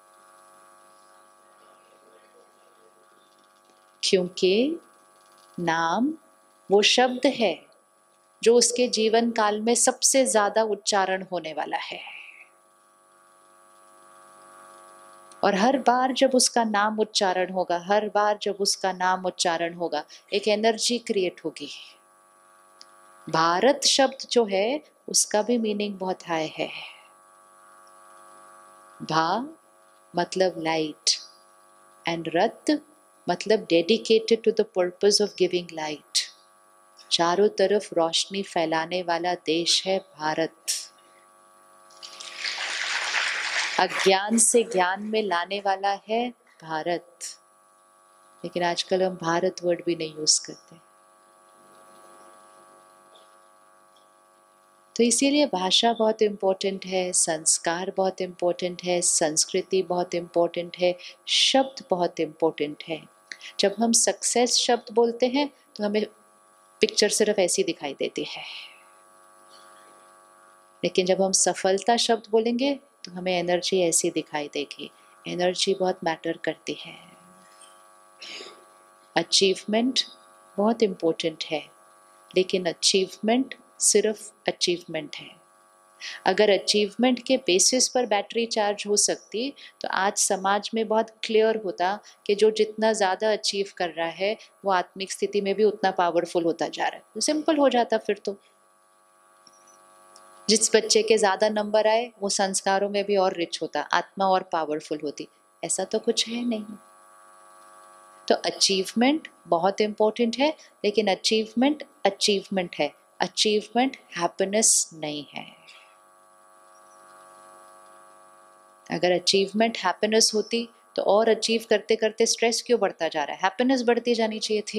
क्योंकि नाम वो शब्द है जो उसके जीवन काल में सबसे ज्यादा उच्चारण होने वाला है, और हर बार जब उसका नाम उच्चारण होगा, हर बार जब उसका नाम उच्चारण होगा, एक एनर्जी क्रिएट होगी। भारत शब्द जो है उसका भी मीनिंग बहुत हाई है। भा मतलब लाइट, एंड रत मतलब dedicated to the purpose of giving light. चारों तरफ रोशनी फैलाने वाला देश है भारत, अज्ञान से ज्ञान में लाने वाला है भारत। लेकिन आजकल हम भारत वर्ड भी नहीं यूज करते। तो इसीलिए भाषा बहुत इम्पोर्टेंट है, संस्कार बहुत इम्पोर्टेंट है, संस्कृति बहुत इम्पोर्टेंट है, शब्द बहुत इम्पोर्टेंट है। जब हम सक्सेस शब्द बोलते हैं तो हमें पिक्चर सिर्फ ऐसी दिखाई देती है, लेकिन जब हम सफलता शब्द बोलेंगे तो हमें एनर्जी ऐसी दिखाई देगी। एनर्जी बहुत मैटर करती है। अचीवमेंट बहुत इम्पोर्टेंट है, लेकिन अचीवमेंट सिर्फ अचीवमेंट है। अगर अचीवमेंट के बेसिस पर बैटरी चार्ज हो सकती तो आज समाज में बहुत क्लियर होता कि जो जितना ज़्यादा अचीव कर रहा है वो आत्मिक स्थिति में भी उतना पावरफुल होता जा रहा है। तो सिंपल हो जाता फिर तो। जिस बच्चे के ज़्यादा नंबर आए वो संस्कारों में भी और रिच होता, आत्मा और पावरफुल होती। ऐसा तो कुछ है नहीं। तो अचीवमेंट बहुत इम्पोर्टेंट है, लेकिन अचीवमेंट अचीवमेंट है, अचीवमेंट हैप्पीनेस नहीं है। अगर अचीवमेंट हैप्पीनेस होती तो और अचीव करते करते स्ट्रेस क्यों बढ़ता जा रहा है? हैप्पीनेस बढ़ती जानी चाहिए थी,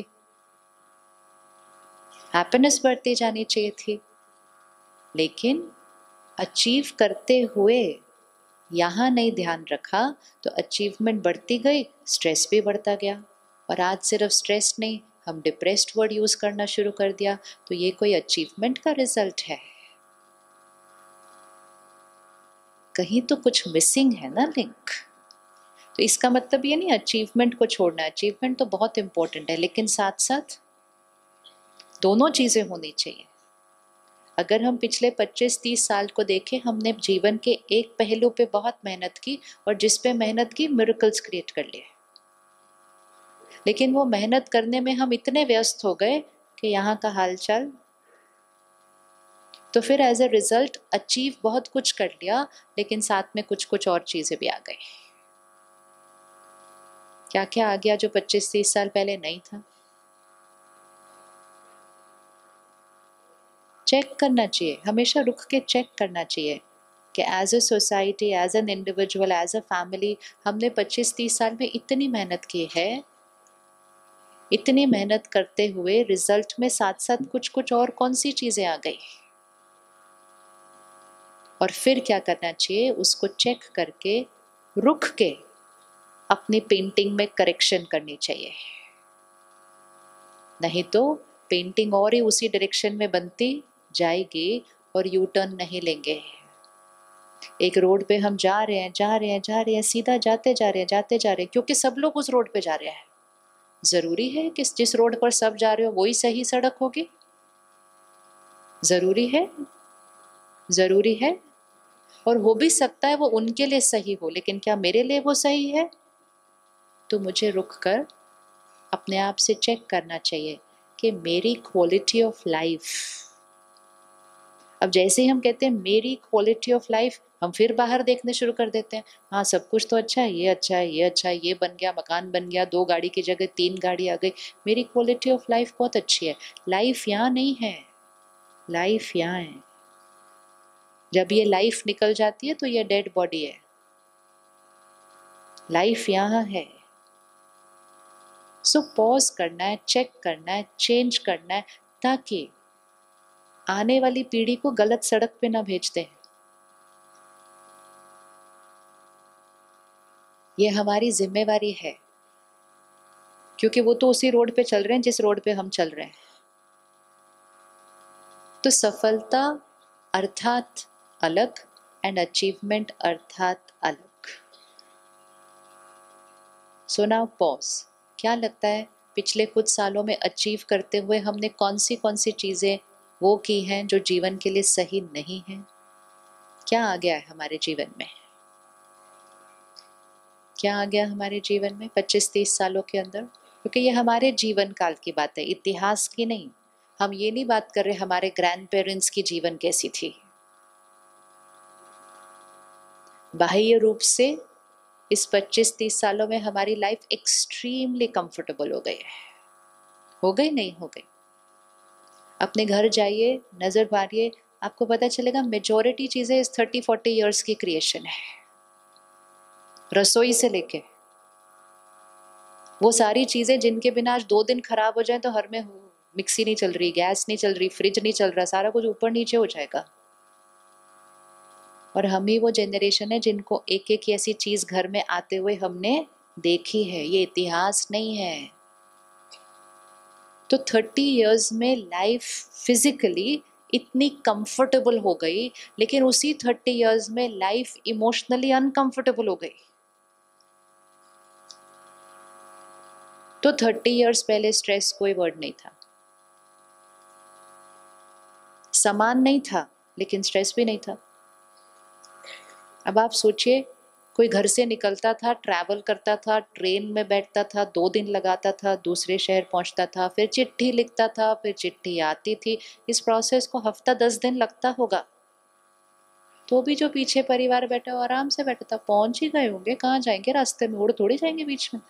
हैप्पीनेस बढ़ती जानी चाहिए थी। लेकिन अचीव करते हुए यहाँ नहीं ध्यान रखा तो अचीवमेंट बढ़ती गई, स्ट्रेस भी बढ़ता गया। और आज सिर्फ स्ट्रेस नहीं, हम डिप्रेस्ड वर्ड यूज करना शुरू कर दिया। तो ये कोई अचीवमेंट का रिजल्ट है? कहीं तो कुछ मिसिंग है ना लिंक। तो इसका मतलब ये नहीं अचीवमेंट को छोड़ना है, अचीवमेंट तो बहुत इंपॉर्टेंट है, लेकिन साथ साथ दोनों चीजें होनी चाहिए। अगर हम पिछले 25-30 साल को देखें, हमने जीवन के एक पहलू पे बहुत मेहनत की, और जिस पे मेहनत की मिरेकल्स क्रिएट कर लिए। लेकिन वो मेहनत करने में हम इतने व्यस्त हो गए कि यहाँ का हालचाल, तो फिर एज ए रिजल्ट अचीव बहुत कुछ कर लिया, लेकिन साथ में कुछ कुछ और चीजें भी आ गई। क्या क्या आ गया जो 25-30 साल पहले नहीं था? चेक करना चाहिए, हमेशा रुक के चेक करना चाहिए कि as a society, as an individual, as a family, हमने 25-30 साल में इतनी मेहनत की है। इतनी मेहनत करते हुए रिजल्ट में साथ साथ कुछ कुछ और कौन सी चीजें आ गई, और फिर क्या करना चाहिए? उसको चेक करके रुक के अपनी पेंटिंग में करेक्शन करनी चाहिए। नहीं तो पेंटिंग और ही उसी डायरेक्शन में बनती जाएगी और यू टर्न नहीं लेंगे। एक रोड पे हम जा रहे हैं, जा रहे हैं, जा रहे हैं, सीधा जाते जा रहे हैं, जाते जा रहे हैं, क्योंकि सब लोग उस रोड पे जा रहे हैं। जरूरी है कि जिस रोड पर सब जा रहे हो वही सही सड़क होगी? जरूरी है? जरूरी है। और हो भी सकता है वो उनके लिए सही हो, लेकिन क्या मेरे लिए वो सही है? तो मुझे रुक कर अपने आप से चेक करना चाहिए कि मेरी क्वालिटी ऑफ लाइफ, अब जैसे ही हम कहते हैं मेरी क्वालिटी ऑफ लाइफ, हम फिर बाहर देखने शुरू कर देते हैं। हाँ, सब कुछ तो अच्छा है, ये अच्छा है, ये अच्छा है, ये बन गया, मकान बन गया, 2 गाड़ी की जगह 3 गाड़ी आ गई, मेरी क्वालिटी ऑफ लाइफ बहुत अच्छी है। लाइफ यहाँ नहीं है, लाइफ यहाँ है। जब ये लाइफ निकल जाती है तो ये डेड बॉडी है, लाइफ यहाँ है। सो पॉज करना है, चेक करना है, चेंज करना है, ताकि आने वाली पीढ़ी को गलत सड़क पे ना भेजते हैं। ये हमारी जिम्मेवारी है, क्योंकि वो तो उसी रोड पे चल रहे हैं जिस रोड पे हम चल रहे हैं। तो सफलता अर्थात अलग एंड अचीवमेंट अर्थात अलग। So now pause. क्या लगता है पिछले कुछ सालों में अचीव करते हुए हमने कौन सी चीजें वो की हैं जो जीवन के लिए सही नहीं है? क्या आ गया है हमारे जीवन में? क्या आ गया हमारे जीवन में 25-30 सालों के अंदर? क्योंकि ये हमारे जीवन काल की बात है, इतिहास की नहीं। हम ये नहीं बात कर रहे हमारे ग्रैंड पेरेंट्स की जीवन कैसी थी। बाह्य रूप से इस 25-30 सालों में हमारी लाइफ एक्सट्रीमली कंफर्टेबल हो गई है। हो गई नहीं हो गई? अपने घर जाइए, नजर मारिए, आपको पता चलेगा मेजॉरिटी चीजें इस 30-40 इयर्स की क्रिएशन है। रसोई से लेके वो सारी चीजें जिनके बिना आज 2 दिन खराब हो जाए तो घर में मिक्सी नहीं चल रही, गैस नहीं चल रही, फ्रिज नहीं चल रहा, सारा कुछ ऊपर नीचे हो जाएगा। और हम ही वो जनरेशन है जिनको एक एक ऐसी चीज घर में आते हुए हमने देखी है, ये इतिहास नहीं है। तो 30 इयर्स में लाइफ फिजिकली इतनी कंफर्टेबल हो गई, लेकिन उसी 30 इयर्स में लाइफ इमोशनली अनकंफर्टेबल हो गई। तो 30 इयर्स पहले स्ट्रेस कोई वर्ड नहीं था, समान नहीं था, लेकिन स्ट्रेस भी नहीं था। अब आप सोचिए, कोई घर से निकलता था, ट्रैवल करता था, ट्रेन में बैठता था, 2 दिन लगाता था, दूसरे शहर पहुंचता था, फिर चिट्ठी लिखता था, फिर चिट्ठी आती थी। इस प्रोसेस को हफ्ता 10 दिन लगता होगा। तो भी जो पीछे परिवार बैठा हो आराम से बैठा था, पहुंच ही गए होंगे, कहाँ जाएंगे रास्ते में, उड़ थोड़ी जाएंगे बीच में।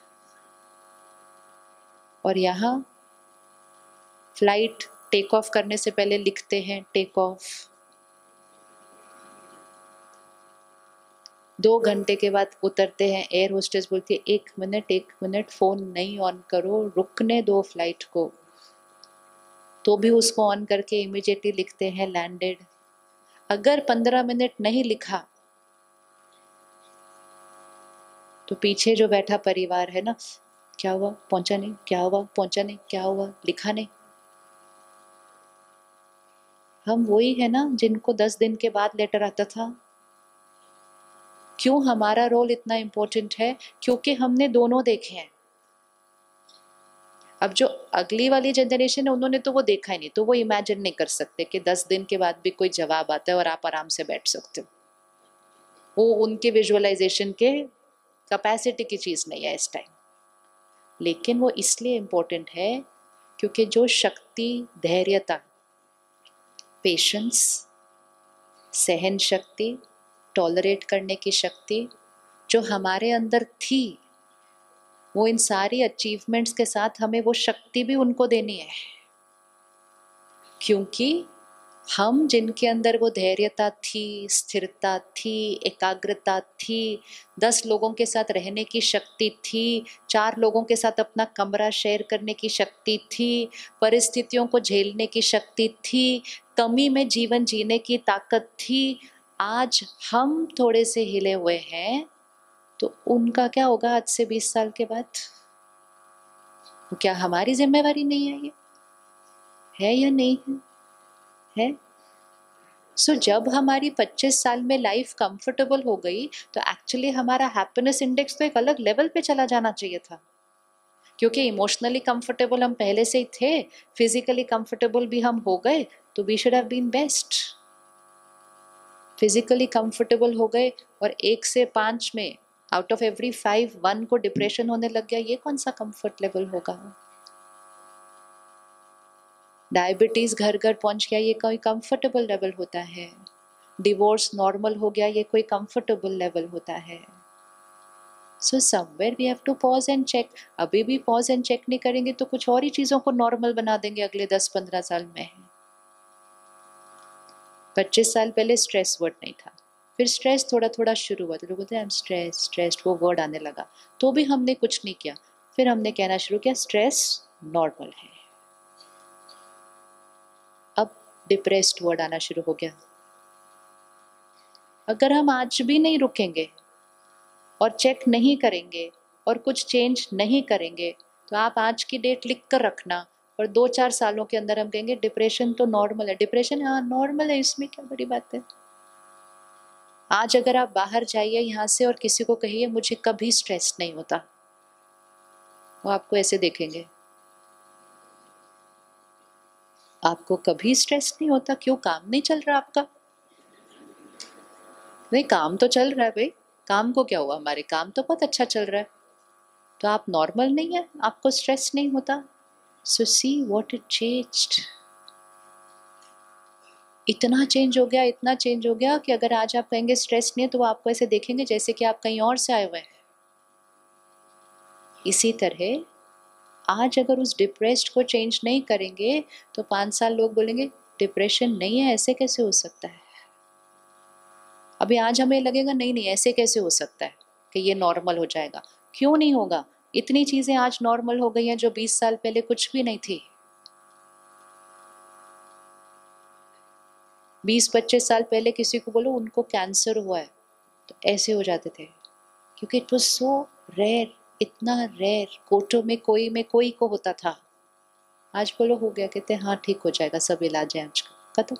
और यहाँ फ्लाइट टेक ऑफ करने से पहले लिखते हैं टेक ऑफ, 2 घंटे के बाद उतरते हैं, एयर होस्टेस बोलती है 1 मिनट फोन नहीं ऑन करो, रुकने दो फ्लाइट को, तो भी उसको ऑन करके इमीडिएटली लिखते हैं लैंडेड। अगर 15 मिनट नहीं लिखा तो पीछे जो बैठा परिवार है ना, क्या हुआ पहुंचा नहीं, क्या हुआ पहुंचा नहीं, क्या हुआ लिखा नहीं। हम वही है ना जिनको 10 दिन के बाद लेटर आता था। क्यों हमारा रोल इतना इम्पोर्टेंट है? क्योंकि हमने दोनों देखे हैं। अब जो अगली वाली जनरेशन है उन्होंने तो वो देखा ही नहीं, तो वो इमेजिन नहीं कर सकते कि 10 दिन के बाद भी कोई जवाब आता है और आप आराम से बैठ सकते हो। वो उनके विजुअलाइजेशन के कैपेसिटी की चीज नहीं है इस टाइम। लेकिन वो इसलिए इम्पोर्टेंट है क्योंकि जो शक्ति, धैर्यता, पेशेंस, सहन शक्ति, टॉलरेट करने की शक्ति जो हमारे अंदर थी, वो इन सारी अचीवमेंट्स के साथ हमें वो शक्ति भी उनको देनी है। क्योंकि हम जिनके अंदर वो धैर्यता थी, स्थिरता थी, एकाग्रता थी, 10 लोगों के साथ रहने की शक्ति थी, 4 लोगों के साथ अपना कमरा शेयर करने की शक्ति थी, परिस्थितियों को झेलने की शक्ति थी, कमी में जीवन जीने की ताकत थी, आज हम थोड़े से हिले हुए हैं तो उनका क्या होगा आज से 20 साल के बाद? क्या हमारी जिम्मेवारी नहीं है? ये है या नहीं है? सो जब हमारी 25 साल में लाइफ कंफर्टेबल हो गई तो एक्चुअली हमारा हैप्पीनेस इंडेक्स तो एक अलग लेवल पे चला जाना चाहिए था। क्योंकि इमोशनली कंफर्टेबल हम पहले से ही थे, फिजिकली कंफर्टेबल भी हम हो गए, तो we should have been best. Physically comfortable हो गए और 1 से 5 में आउट ऑफ एवरी 5 1 को डिप्रेशन होने लग गया, ये कौन सा कंफर्ट लेवल होगा? डायबिटीज घर घर पहुंच गया, ये कोई कंफर्टेबल लेवल होता है? डिवोर्स नॉर्मल हो गया, ये कोई कंफर्टेबल लेवल होता है? So somewhere we have to pause and check. अभी भी पॉज एंड चेक नहीं करेंगे तो कुछ और ही चीजों को नॉर्मल बना देंगे अगले 10-15 साल में। 25 साल पहले स्ट्रेस वर्ड नहीं था, फिर स्ट्रेस थोड़ा थोड़ा शुरू हुआ तो लोग बोलते हैं आई एम स्ट्रेस्ड, वो वर्ड आने लगा, तो भी हमने कुछ नहीं किया, फिर हमने कहना शुरू किया स्ट्रेस नॉर्मल है। अब डिप्रेस्ड वर्ड आना शुरू हो गया। अगर हम आज भी नहीं रुकेंगे और चेक नहीं करेंगे और कुछ चेंज नहीं करेंगे तो आप आज की डेट लिख कर रखना और 2-4 सालों के अंदर हम कहेंगे डिप्रेशन तो नॉर्मल है। डिप्रेशन हाँ नॉर्मल है, इसमें क्या बड़ी बात है? आज अगर आप बाहर जाइए यहाँ से और किसी को कहिए मुझे कभी स्ट्रेस नहीं होता, वो आपको ऐसे देखेंगे। आपको कभी स्ट्रेस नहीं होता? क्यों, काम नहीं चल रहा आपका? नहीं, काम तो चल रहा है भाई, काम को क्या हुआ, हमारे काम तो बहुत अच्छा चल रहा है, तो आप नॉर्मल नहीं है, आपको स्ट्रेस नहीं होता? So see what it changed. इतना चेंज हो गया, इतना चेंज हो गया कि अगर आज आप कहेंगे स्ट्रेस नहीं है तो वो आपको ऐसे देखेंगे जैसे कि आप कहीं और से आए हुए हैं। इसी तरह आज अगर उस डिप्रेस्ड को चेंज नहीं करेंगे तो 5 साल लोग बोलेंगे डिप्रेशन नहीं है, ऐसे कैसे हो सकता है? अभी आज हमें लगेगा नहीं नहीं ऐसे कैसे हो सकता है कि ये नॉर्मल हो जाएगा। क्यों नहीं होगा? इतनी चीजें आज नॉर्मल हो गई हैं जो 20 साल पहले कुछ भी नहीं थी। 20-25 साल पहले किसी को बोलो उनको कैंसर हुआ है तो ऐसे हो जाते थे, क्योंकि इट वाज सो रेयर, इतना रेयर, कोटों में कोई को होता था। आज बोलो हो गया, कहते हैं हाँ ठीक हो जाएगा, सब इलाज है आज का, खत्म।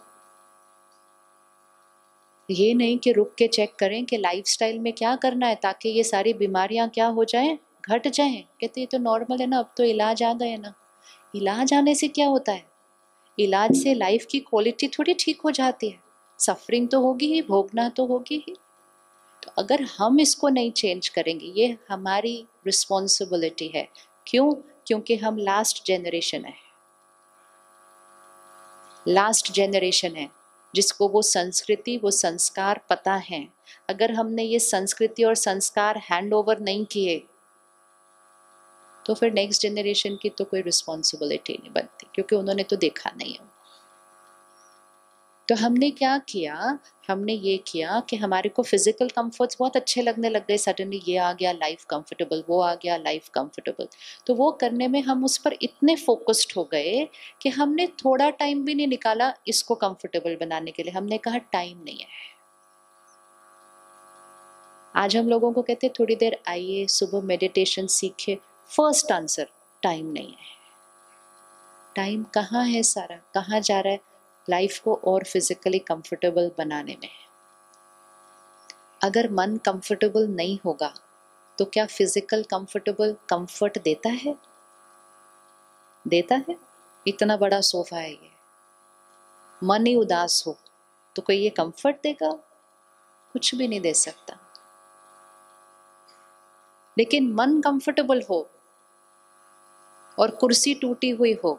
ये नहीं कि रुक के चेक करें कि लाइफस्टाइल में क्या करना है ताकि ये सारी बीमारियां क्या हो जाएं, घट जाएं। कहते ये तो नॉर्मल है ना, अब तो इलाज आ गए ना। इलाज आने से क्या होता है? इलाज से लाइफ की क्वालिटी थोड़ी ठीक हो जाती है, सफरिंग तो होगी ही, भोगना तो होगी ही। तो अगर हम इसको नहीं चेंज करेंगे, ये हमारी रिस्पॉन्सिबिलिटी है। क्यों? क्योंकि हम लास्ट जनरेशन है, लास्ट जनरेशन है। जिसको वो संस्कृति वो संस्कार पता है, अगर हमने ये संस्कृति और संस्कार हैंड ओवर नहीं किए तो फिर नेक्स्ट जनरेशन की तो कोई रिस्पॉन्सिबिलिटी नहीं बनती, क्योंकि उन्होंने तो देखा नहीं है। तो हमने क्या किया, हमने ये किया कि हमारे को फिजिकल कंफर्ट्स बहुत अच्छे लगने लग गए। सडनली ये आ गया लाइफ कंफर्टेबल, वो आ गया लाइफ कंफर्टेबल। तो वो करने में हम उस पर इतने फोकस्ड हो गए कि हमने थोड़ा टाइम भी नहीं निकाला इसको कंफर्टेबल बनाने के लिए। हमने कहा टाइम नहीं है। आज हम लोगों को कहते थोड़ी देर आइए, सुबह मेडिटेशन सीखे। फर्स्ट आंसर, टाइम नहीं है। टाइम कहाँ है, सारा कहाँ जा रहा है? लाइफ को और फिजिकली कंफर्टेबल बनाने में। अगर मन कंफर्टेबल नहीं होगा तो क्या फिजिकल कंफर्ट देता है? देता है? इतना बड़ा सोफा है ये, मन ही उदास हो तो कोई ये कंफर्ट देगा? कुछ भी नहीं दे सकता। लेकिन मन कंफर्टेबल हो और कुर्सी टूटी हुई हो,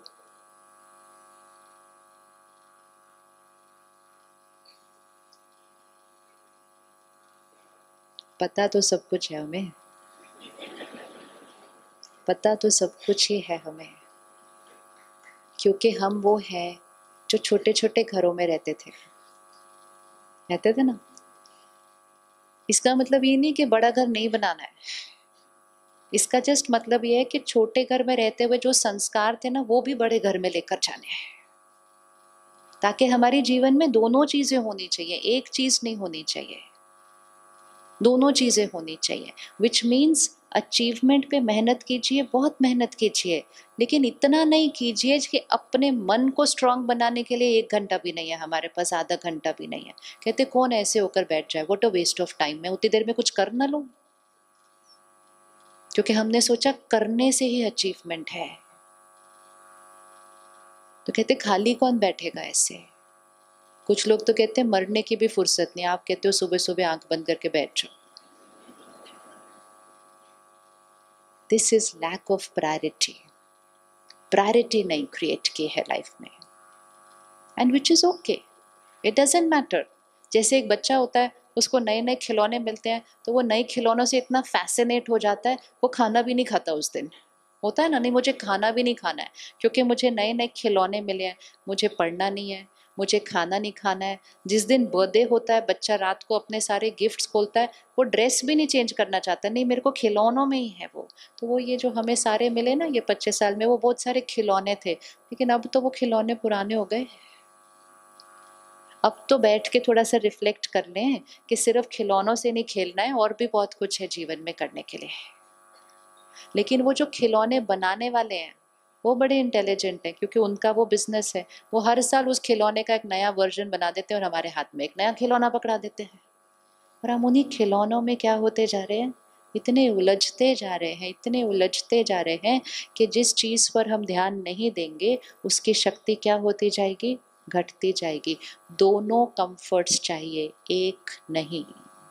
पता तो सब कुछ है हमें, पता तो सब कुछ ही है हमें, क्योंकि हम वो हैं जो छोटे छोटे घरों में रहते थे ना। इसका मतलब ये नहीं कि बड़ा घर नहीं बनाना है, इसका जस्ट मतलब ये है कि छोटे घर में रहते हुए जो संस्कार थे ना, वो भी बड़े घर में लेकर जाने हैं, ताकि हमारे जीवन में दोनों चीजें होनी चाहिए, एक चीज नहीं होनी चाहिए, दोनों चीजें होनी चाहिए। विच मीन्स अचीवमेंट पे मेहनत कीजिए, बहुत मेहनत कीजिए, लेकिन इतना नहीं कीजिए कि अपने मन को स्ट्रांग बनाने के लिए 1 घंटा भी नहीं है हमारे पास, आधा घंटा भी नहीं है। कहते कौन ऐसे होकर बैठ जाए, what a waste of time, मैं उतनी देर में कुछ कर ना लूं, क्योंकि हमने सोचा करने से ही अचीवमेंट है। तो कहते खाली कौन बैठेगा ऐसे। कुछ लोग तो कहते हैं मरने की भी फुर्सत नहीं, आप कहते हो सुबह सुबह आंख बंद करके बैठ जाओ। This is lack of priority. Priority नहीं क्रिएट की है लाइफ में, and which is okay, it doesn't matter. जैसे एक बच्चा होता है, उसको नए नए खिलौने मिलते हैं तो वो नए खिलौनों से इतना फैसिनेट हो जाता है, वो खाना भी नहीं खाता उस दिन। होता है ना, नहीं मुझे खाना भी नहीं खाना है क्योंकि मुझे नए नए खिलौने मिले हैं, मुझे पढ़ना नहीं है, मुझे खाना नहीं खाना है। जिस दिन बर्थडे होता है, बच्चा रात को अपने सारे गिफ्ट्स खोलता है, वो ड्रेस भी नहीं चेंज करना चाहता, नहीं मेरे को खिलौनों में ही है वो। तो वो ये जो हमें सारे मिले ना ये 25 साल में, वो बहुत सारे खिलौने थे, लेकिन अब तो वो खिलौने पुराने हो गए। अब तो बैठ के थोड़ा सा रिफ्लेक्ट कर लें कि सिर्फ खिलौनों से नहीं खेलना है, और भी बहुत कुछ है जीवन में करने के लिए। लेकिन वो जो खिलौने बनाने वाले हैं वो बड़े इंटेलिजेंट हैं, क्योंकि उनका वो बिजनेस है। वो हर साल उस खिलौने का एक नया वर्जन बना देते हैं और हमारे हाथ में एक नया खिलौना पकड़ा देते हैं। और हम उन्हीं खिलौनों में क्या होते जा रहे हैं, इतने उलझते जा रहे हैं, इतने उलझते जा रहे हैं कि जिस चीज़ पर हम ध्यान नहीं देंगे उसकी शक्ति क्या होती जाएगी, घटती जाएगी। दोनों कंफर्ट्स चाहिए, एक नहीं।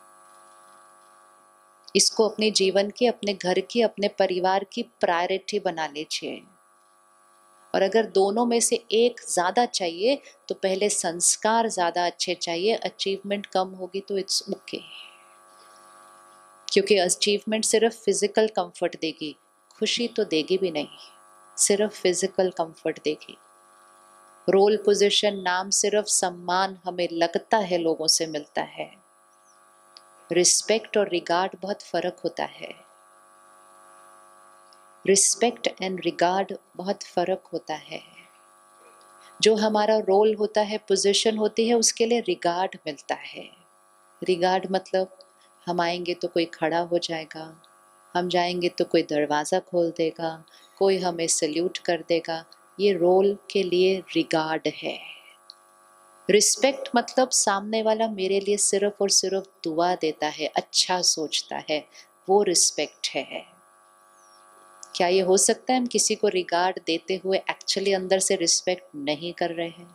इसको अपने जीवन की, अपने घर की, अपने परिवार की प्रायोरिटी बना लीजिए। और अगर दोनों में से एक ज़्यादा चाहिए तो पहले संस्कार ज़्यादा अच्छे चाहिए। अचीवमेंट कम होगी तो इट्स ओके, क्योंकि अचीवमेंट सिर्फ फिजिकल कंफर्ट देगी, खुशी तो देगी भी नहीं, सिर्फ फिजिकल कंफर्ट देगी। रोल पोजीशन, नाम, सिर्फ सम्मान हमें लगता है लोगों से मिलता है। रिस्पेक्ट और रिगार्ड बहुत फर्क होता है। रिस्पेक्ट एंड रिगार्ड बहुत फर्क होता है। जो हमारा रोल होता है, पोजीशन होती है, उसके लिए रिगार्ड मिलता है। रिगार्ड मतलब हम आएंगे तो कोई खड़ा हो जाएगा, हम जाएंगे तो कोई दरवाज़ा खोल देगा, कोई हमें सल्यूट कर देगा, ये रोल के लिए रिगार्ड है। रिस्पेक्ट मतलब सामने वाला मेरे लिए सिर्फ और सिर्फ दुआ देता है, अच्छा सोचता है, वो रिस्पेक्ट है। क्या ये हो सकता है हम किसी को रिगार्ड देते हुए एक्चुअली अंदर से रिस्पेक्ट नहीं कर रहे हैं?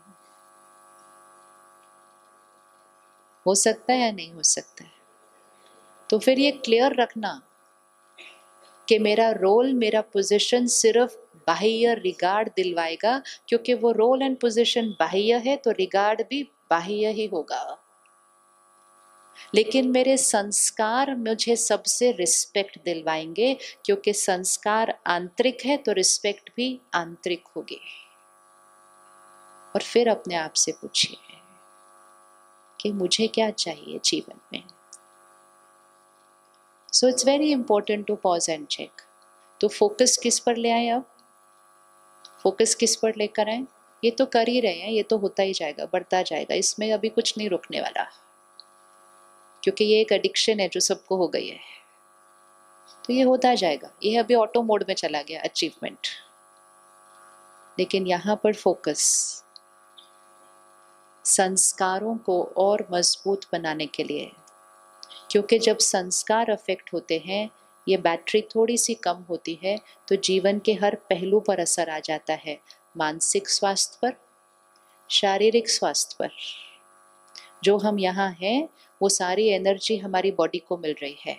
हो सकता है या नहीं हो सकता है? तो फिर ये क्लियर रखना कि मेरा रोल, मेरा पोजीशन सिर्फ बाह्य रिगार्ड दिलवाएगा, क्योंकि वो रोल एंड पोजीशन बाह्य है तो रिगार्ड भी बाह्य ही होगा, लेकिन मेरे संस्कार मुझे सबसे रिस्पेक्ट दिलवाएंगे, क्योंकि संस्कार आंतरिक है तो रिस्पेक्ट भी आंतरिक होगी। और फिर अपने आप से पूछिए कि मुझे क्या चाहिए जीवन में। So it's very important to pause and check. तो फोकस किस पर ले आए? अब फोकस किस पर लेकर आए? ये तो कर ही रहे हैं, ये तो होता ही जाएगा, बढ़ता जाएगा, इसमें अभी कुछ नहीं रुकने वाला, क्योंकि ये एक एडिक्शन है जो सबको हो गई है। तो ये होता जाएगा, ये अभी ऑटो मोड में चला गया अचीवमेंट। लेकिन यहाँ पर फोकस संस्कारों को और मजबूत बनाने के लिए, क्योंकि जब संस्कार अफेक्ट होते हैं, ये बैटरी थोड़ी सी कम होती है, तो जीवन के हर पहलू पर असर आ जाता है। मानसिक स्वास्थ्य पर, शारीरिक स्वास्थ्य पर। जो हम यहाँ हैं वो सारी एनर्जी हमारी बॉडी को मिल रही है।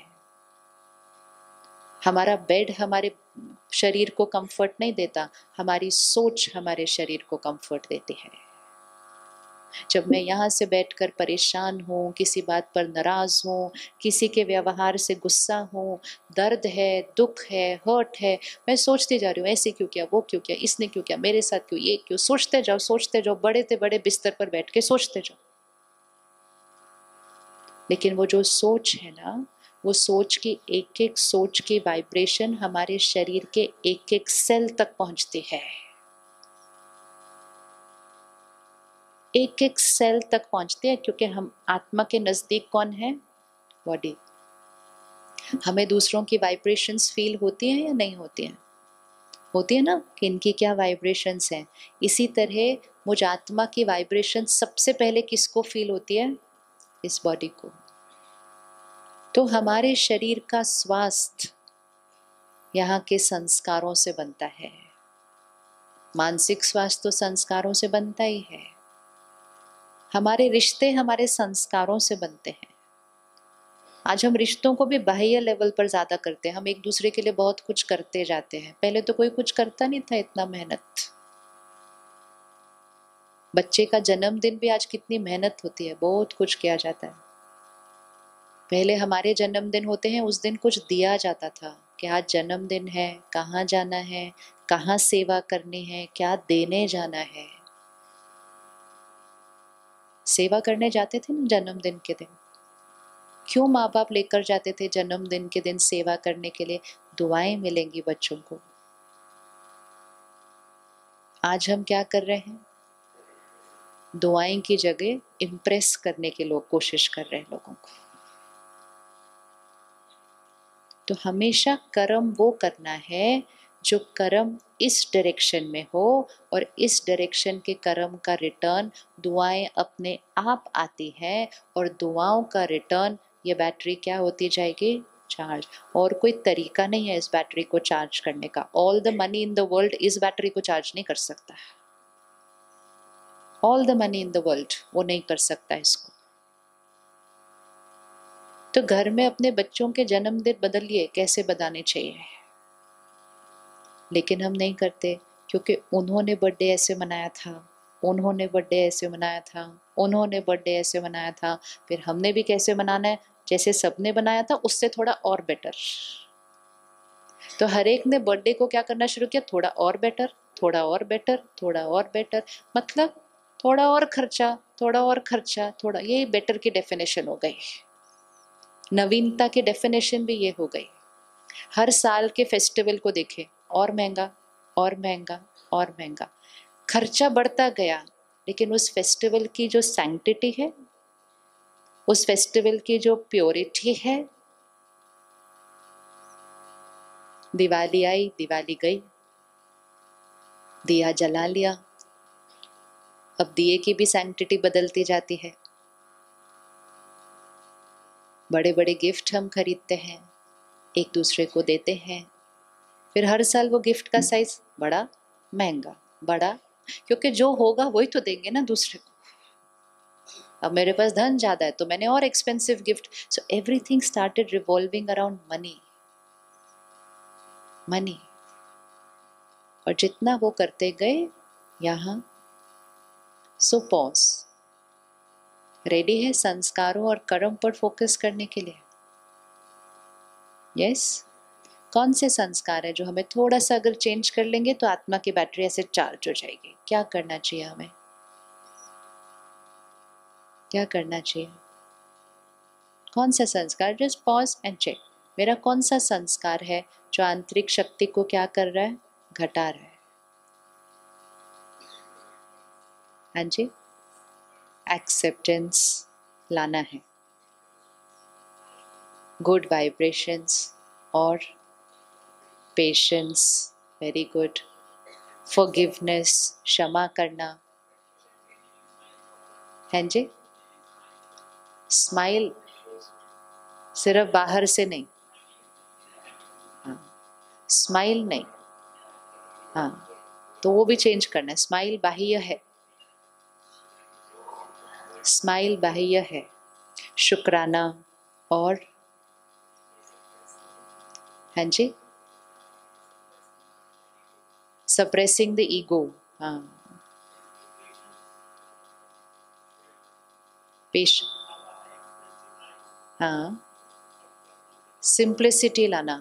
हमारा बेड हमारे शरीर को कंफर्ट नहीं देता, हमारी सोच हमारे शरीर को कंफर्ट देती है। जब मैं यहाँ से बैठकर परेशान हूँ, किसी बात पर नाराज हूँ, किसी के व्यवहार से गुस्सा हूँ, दर्द है, दुख है, हर्ट है, मैं सोचती जा रही हूँ ऐसे क्यों किया, वो क्यों किया, इसने क्यों किया, मेरे साथ क्यों, ये क्यों, सोचते जाओ, बड़े से बड़े बिस्तर पर बैठ के सोचते जाओ। लेकिन वो जो सोच है ना, वो सोच की एक एक सोच की वाइब्रेशन हमारे शरीर के एक एक सेल तक पहुंचती है, एक एक सेल तक पहुंचती है। क्योंकि हम आत्मा के नजदीक कौन है? बॉडी। हमें दूसरों की वाइब्रेशंस फील होती हैं या नहीं होती हैं? होती है ना, कि इनकी क्या वाइब्रेशंस हैं। इसी तरह मुझ आत्मा की वाइब्रेशन सबसे पहले किसको फील होती है? इस बॉडी को। तो हमारे शरीर का स्वास्थ्य यहाँ के संस्कारों से बनता है। मानसिक स्वास्थ्य तो संस्कारों से बनता ही है। हमारे रिश्ते हमारे संस्कारों से बनते हैं। आज हम रिश्तों को भी बाह्य लेवल पर ज्यादा करते हैं, हम एक दूसरे के लिए बहुत कुछ करते जाते हैं। पहले तो कोई कुछ करता नहीं था इतना मेहनत। बच्चे का जन्मदिन भी आज कितनी मेहनत होती है, बहुत कुछ किया जाता है। पहले हमारे जन्मदिन होते हैं, उस दिन कुछ दिया जाता था कि आज जन्मदिन है, कहाँ जाना है, कहाँ सेवा करनी है, क्या देने जाना है। सेवा करने जाते थे ना जन्मदिन के दिन। क्यों माँ बाप लेकर जाते थे जन्मदिन के दिन सेवा करने के लिए? दुआएं मिलेंगी बच्चों को। आज हम क्या कर रहे हैं? दुआएं की जगह इम्प्रेस करने के लोग कोशिश कर रहे हैं लोगों को। तो हमेशा कर्म वो करना है जो कर्म इस डायरेक्शन में हो, और इस डायरेक्शन के कर्म का रिटर्न दुआएं अपने आप आती है, और दुआओं का रिटर्न ये बैटरी क्या होती जाएगी? चार्ज। और कोई तरीका नहीं है इस बैटरी को चार्ज करने का। All the money in the world इस बैटरी को चार्ज नहीं कर सकता। All the money in the world वो नहीं कर सकता इसको। तो घर में अपने बच्चों के जन्मदिन बदलिए, कैसे बनाने चाहिए। लेकिन हम नहीं करते, क्योंकि उन्होंने बर्थडे ऐसे मनाया था, उन्होंने बर्थडे ऐसे मनाया था, उन्होंने बर्थडे ऐसे मनाया था, फिर हमने भी कैसे मनाना है? जैसे सबने बनाया था उससे थोड़ा और बेटर। तो हर एक ने बर्थडे को क्या करना शुरू किया? थोड़ा और बेटर, थोड़ा और बेटर, थोड़ा और बेटर। मतलब थोड़ा और खर्चा, थोड़ा और खर्चा, थोड़ा। ये बेटर की डेफिनेशन हो गई। नवीनता की डेफिनेशन भी ये हो गई। हर साल के फेस्टिवल को देखें, और महंगा और महंगा और महंगा। खर्चा बढ़ता गया, लेकिन उस फेस्टिवल की जो सैंक्टिटी है, उस फेस्टिवल की जो प्योरिटी है। दिवाली आई, दिवाली गई, दिया जला लिया। अब दिए की भी सैंक्टिटी बदलती जाती है। बड़े बड़े गिफ्ट हम खरीदते हैं, एक दूसरे को देते हैं, फिर हर साल वो गिफ्ट का साइज बड़ा, महंगा, बड़ा। क्योंकि जो होगा वही तो देंगे ना दूसरे को। अब मेरे पास धन ज्यादा है तो मैंने और expensive gift. So everything started revolving around money, money. और जितना वो करते गए यहाँ, सो पॉज। रेडी है संस्कारों और कर्म पर फोकस करने के लिए? यस? कौन से संस्कार है जो हमें थोड़ा सा अगर चेंज कर लेंगे तो आत्मा की बैटरी ऐसे चार्ज हो जाएगी? क्या करना चाहिए हमें? क्या करना चाहिए? कौन सा संस्कार? Just pause and check. मेरा कौन सा संस्कार है जो आंतरिक शक्ति को क्या कर रहा है? घटा रहा है। हाँ जी, एक्सेप्टेंस लाना है, गुड वाइब्रेशंस और पेशेंस, वेरी गुड, फॉरगिवनेस, क्षमा करना। हैं जी, स्माइल सिर्फ बाहर से नहीं, हाँ, स्माइल नहीं, हाँ, तो वो भी चेंज करना है। स्माइल बाह्य है, स्माइल बाह्य है, शुक्राना और हाँ जी, सप्रेसिंग द ईगो, हाँ, पेश, हाँ, सिंप्लिसिटी लाना,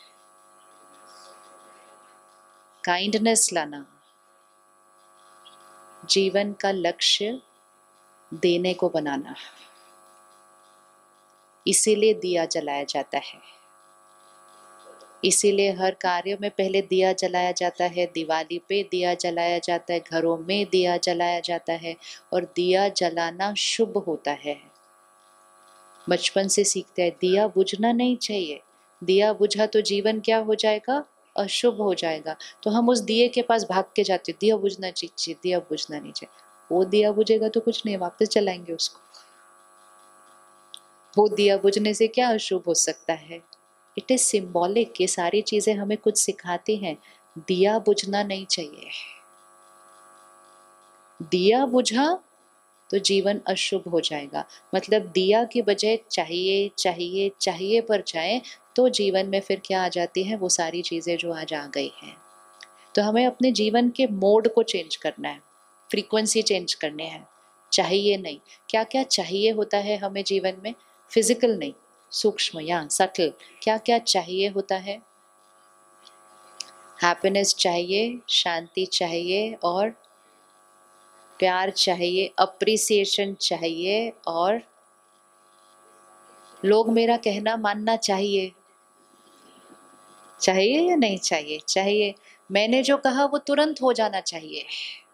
काइंडनेस लाना। जीवन का लक्ष्य देने को बनाना, इसीलिए दिया जलाया जाता है, इसीलिए हर कार्य में पहले दिया जलाया जाता है। दिवाली पे दिया जलाया जाता है, घरों में दिया जलाया जाता है, और दिया जलाना शुभ होता है। बचपन से सीखते हैं दिया बुझना नहीं चाहिए, दिया बुझा तो जीवन क्या हो जाएगा? अशुभ हो जाएगा। तो हम उस दिए के पास भाग के जाते, दिया बुझना चाहिए, दिया बुझना नहीं चाहिए। वो दिया बुझेगा तो कुछ नहीं, वापस जलाएंगे उसको। वो दिया बुझने से क्या अशुभ हो सकता है? It is symbolic. ये सारी चीजें हमें कुछ सिखाती हैं। दिया बुझना नहीं चाहिए, दिया बुझा तो जीवन अशुभ हो जाएगा। मतलब दिया की बजाय चाहिए चाहिए चाहिए पर जाए तो जीवन में फिर क्या आ जाती है? वो सारी चीजें जो आज आ गई हैं। तो हमें अपने जीवन के मोड को चेंज करना है, फ्रीक्वेंसी चेंज करने हैं। चाहिए नहीं, क्या क्या चाहिए होता है हमें जीवन में? फिजिकल नहीं, सूक्ष्म या सटल, क्या क्या चाहिए होता है? हैप्पीनेस चाहिए, शांति चाहिए और प्यार चाहिए, अप्रिसिएशन चाहिए और लोग मेरा कहना मानना चाहिए। चाहिए या नहीं चाहिए? चाहिए। मैंने जो कहा वो तुरंत हो जाना चाहिए।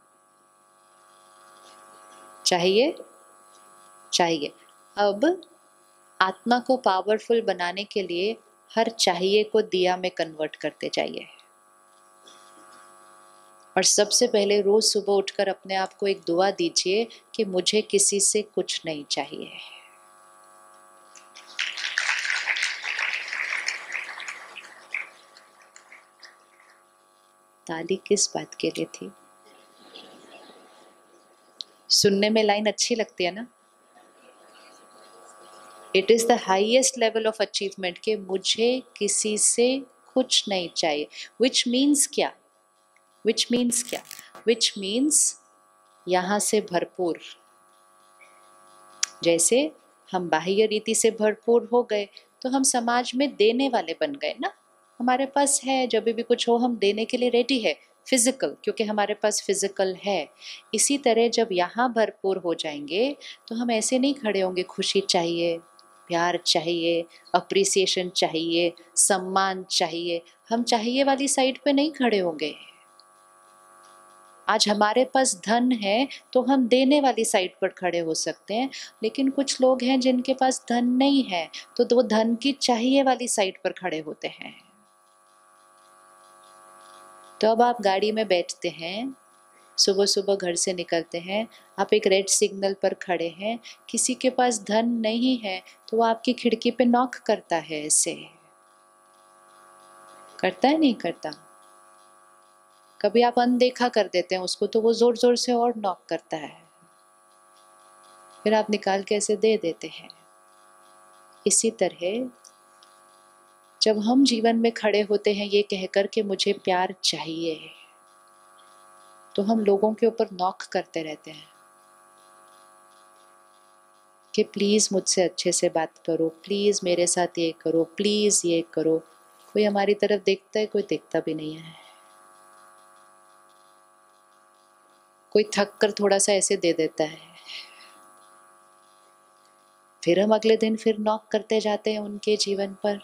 चाहिए, चाहिए। अब आत्मा को पावरफुल बनाने के लिए हर चाहिए को दिया में कन्वर्ट करते जाइए। और सबसे पहले रोज सुबह उठकर अपने आप को एक दुआ दीजिए कि मुझे किसी से कुछ नहीं चाहिए। ताली किस बात के लिए थी? सुनने में लाइन अच्छी लगती है ना? It is the highest level of achievement कि मुझे किसी से कुछ नहीं चाहिए। विच मीन्स क्या? विच मीन्स क्या? विच मीन्स यहां से भरपूर। जैसे हम बाह्य रीति से भरपूर हो गए तो हम समाज में देने वाले बन गए ना। हमारे पास है, जब भी कुछ हो हम देने के लिए रेडी है, फिजिकल, क्योंकि हमारे पास फिजिकल है। इसी तरह जब यहाँ भरपूर हो जाएंगे तो हम ऐसे नहीं खड़े होंगे खुशी चाहिए, प्यार चाहिए, अप्रिसिएशन चाहिए, सम्मान चाहिए। हम चाहिए वाली साइड पे नहीं खड़े होंगे। आज हमारे पास धन है तो हम देने वाली साइड पर खड़े हो सकते हैं, लेकिन कुछ लोग हैं जिनके पास धन नहीं है तो वो धन की चाहिए वाली साइड पर खड़े होते हैं। तो अब आप गाड़ी में बैठते हैं, सुबह सुबह घर से निकलते हैं, आप एक रेड सिग्नल पर खड़े हैं, किसी के पास धन नहीं है तो वो आपकी खिड़की पे नॉक करता है। ऐसे करता है, नहीं करता? कभी आप अनदेखा कर देते हैं उसको तो वो जोर जोर से और नॉक करता है, फिर आप निकाल के ऐसे दे देते हैं। इसी तरह जब हम जीवन में खड़े होते हैं ये कहकर के मुझे प्यार चाहिए, तो हम लोगों के ऊपर नॉक करते रहते हैं। कि प्लीज़ मुझसे अच्छे से बात करो, प्लीज़ मेरे साथ ये करो, प्लीज़ ये करो। कोई हमारी तरफ देखता है, कोई देखता भी नहीं है। कोई थक कर थोड़ा सा ऐसे दे देता है, फिर हम अगले दिन फिर नॉक करते जाते हैं उनके जीवन पर,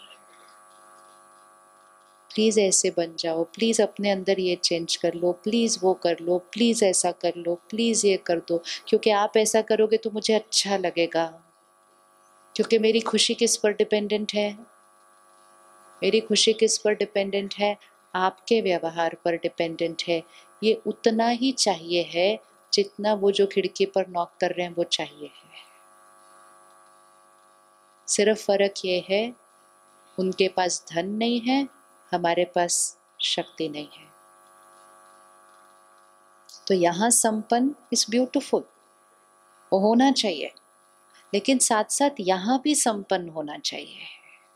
प्लीज़ ऐसे बन जाओ, प्लीज़ अपने अंदर ये चेंज कर लो, प्लीज़ वो कर लो, प्लीज़ ऐसा कर लो, प्लीज़ ये कर दो, क्योंकि आप ऐसा करोगे तो मुझे अच्छा लगेगा। क्योंकि मेरी खुशी किस पर डिपेंडेंट है? मेरी खुशी किस पर डिपेंडेंट है? आपके व्यवहार पर डिपेंडेंट है। ये उतना ही चाहिए है जितना वो जो खिड़की पर नॉक कर रहे हैं वो चाहिए है। सिर्फ फर्क ये है, उनके पास धन नहीं है, हमारे पास शक्ति नहीं है। तो यहाँ संपन्न इज ब्यूटीफुल, वो होना चाहिए, लेकिन साथ साथ यहाँ भी संपन्न होना चाहिए,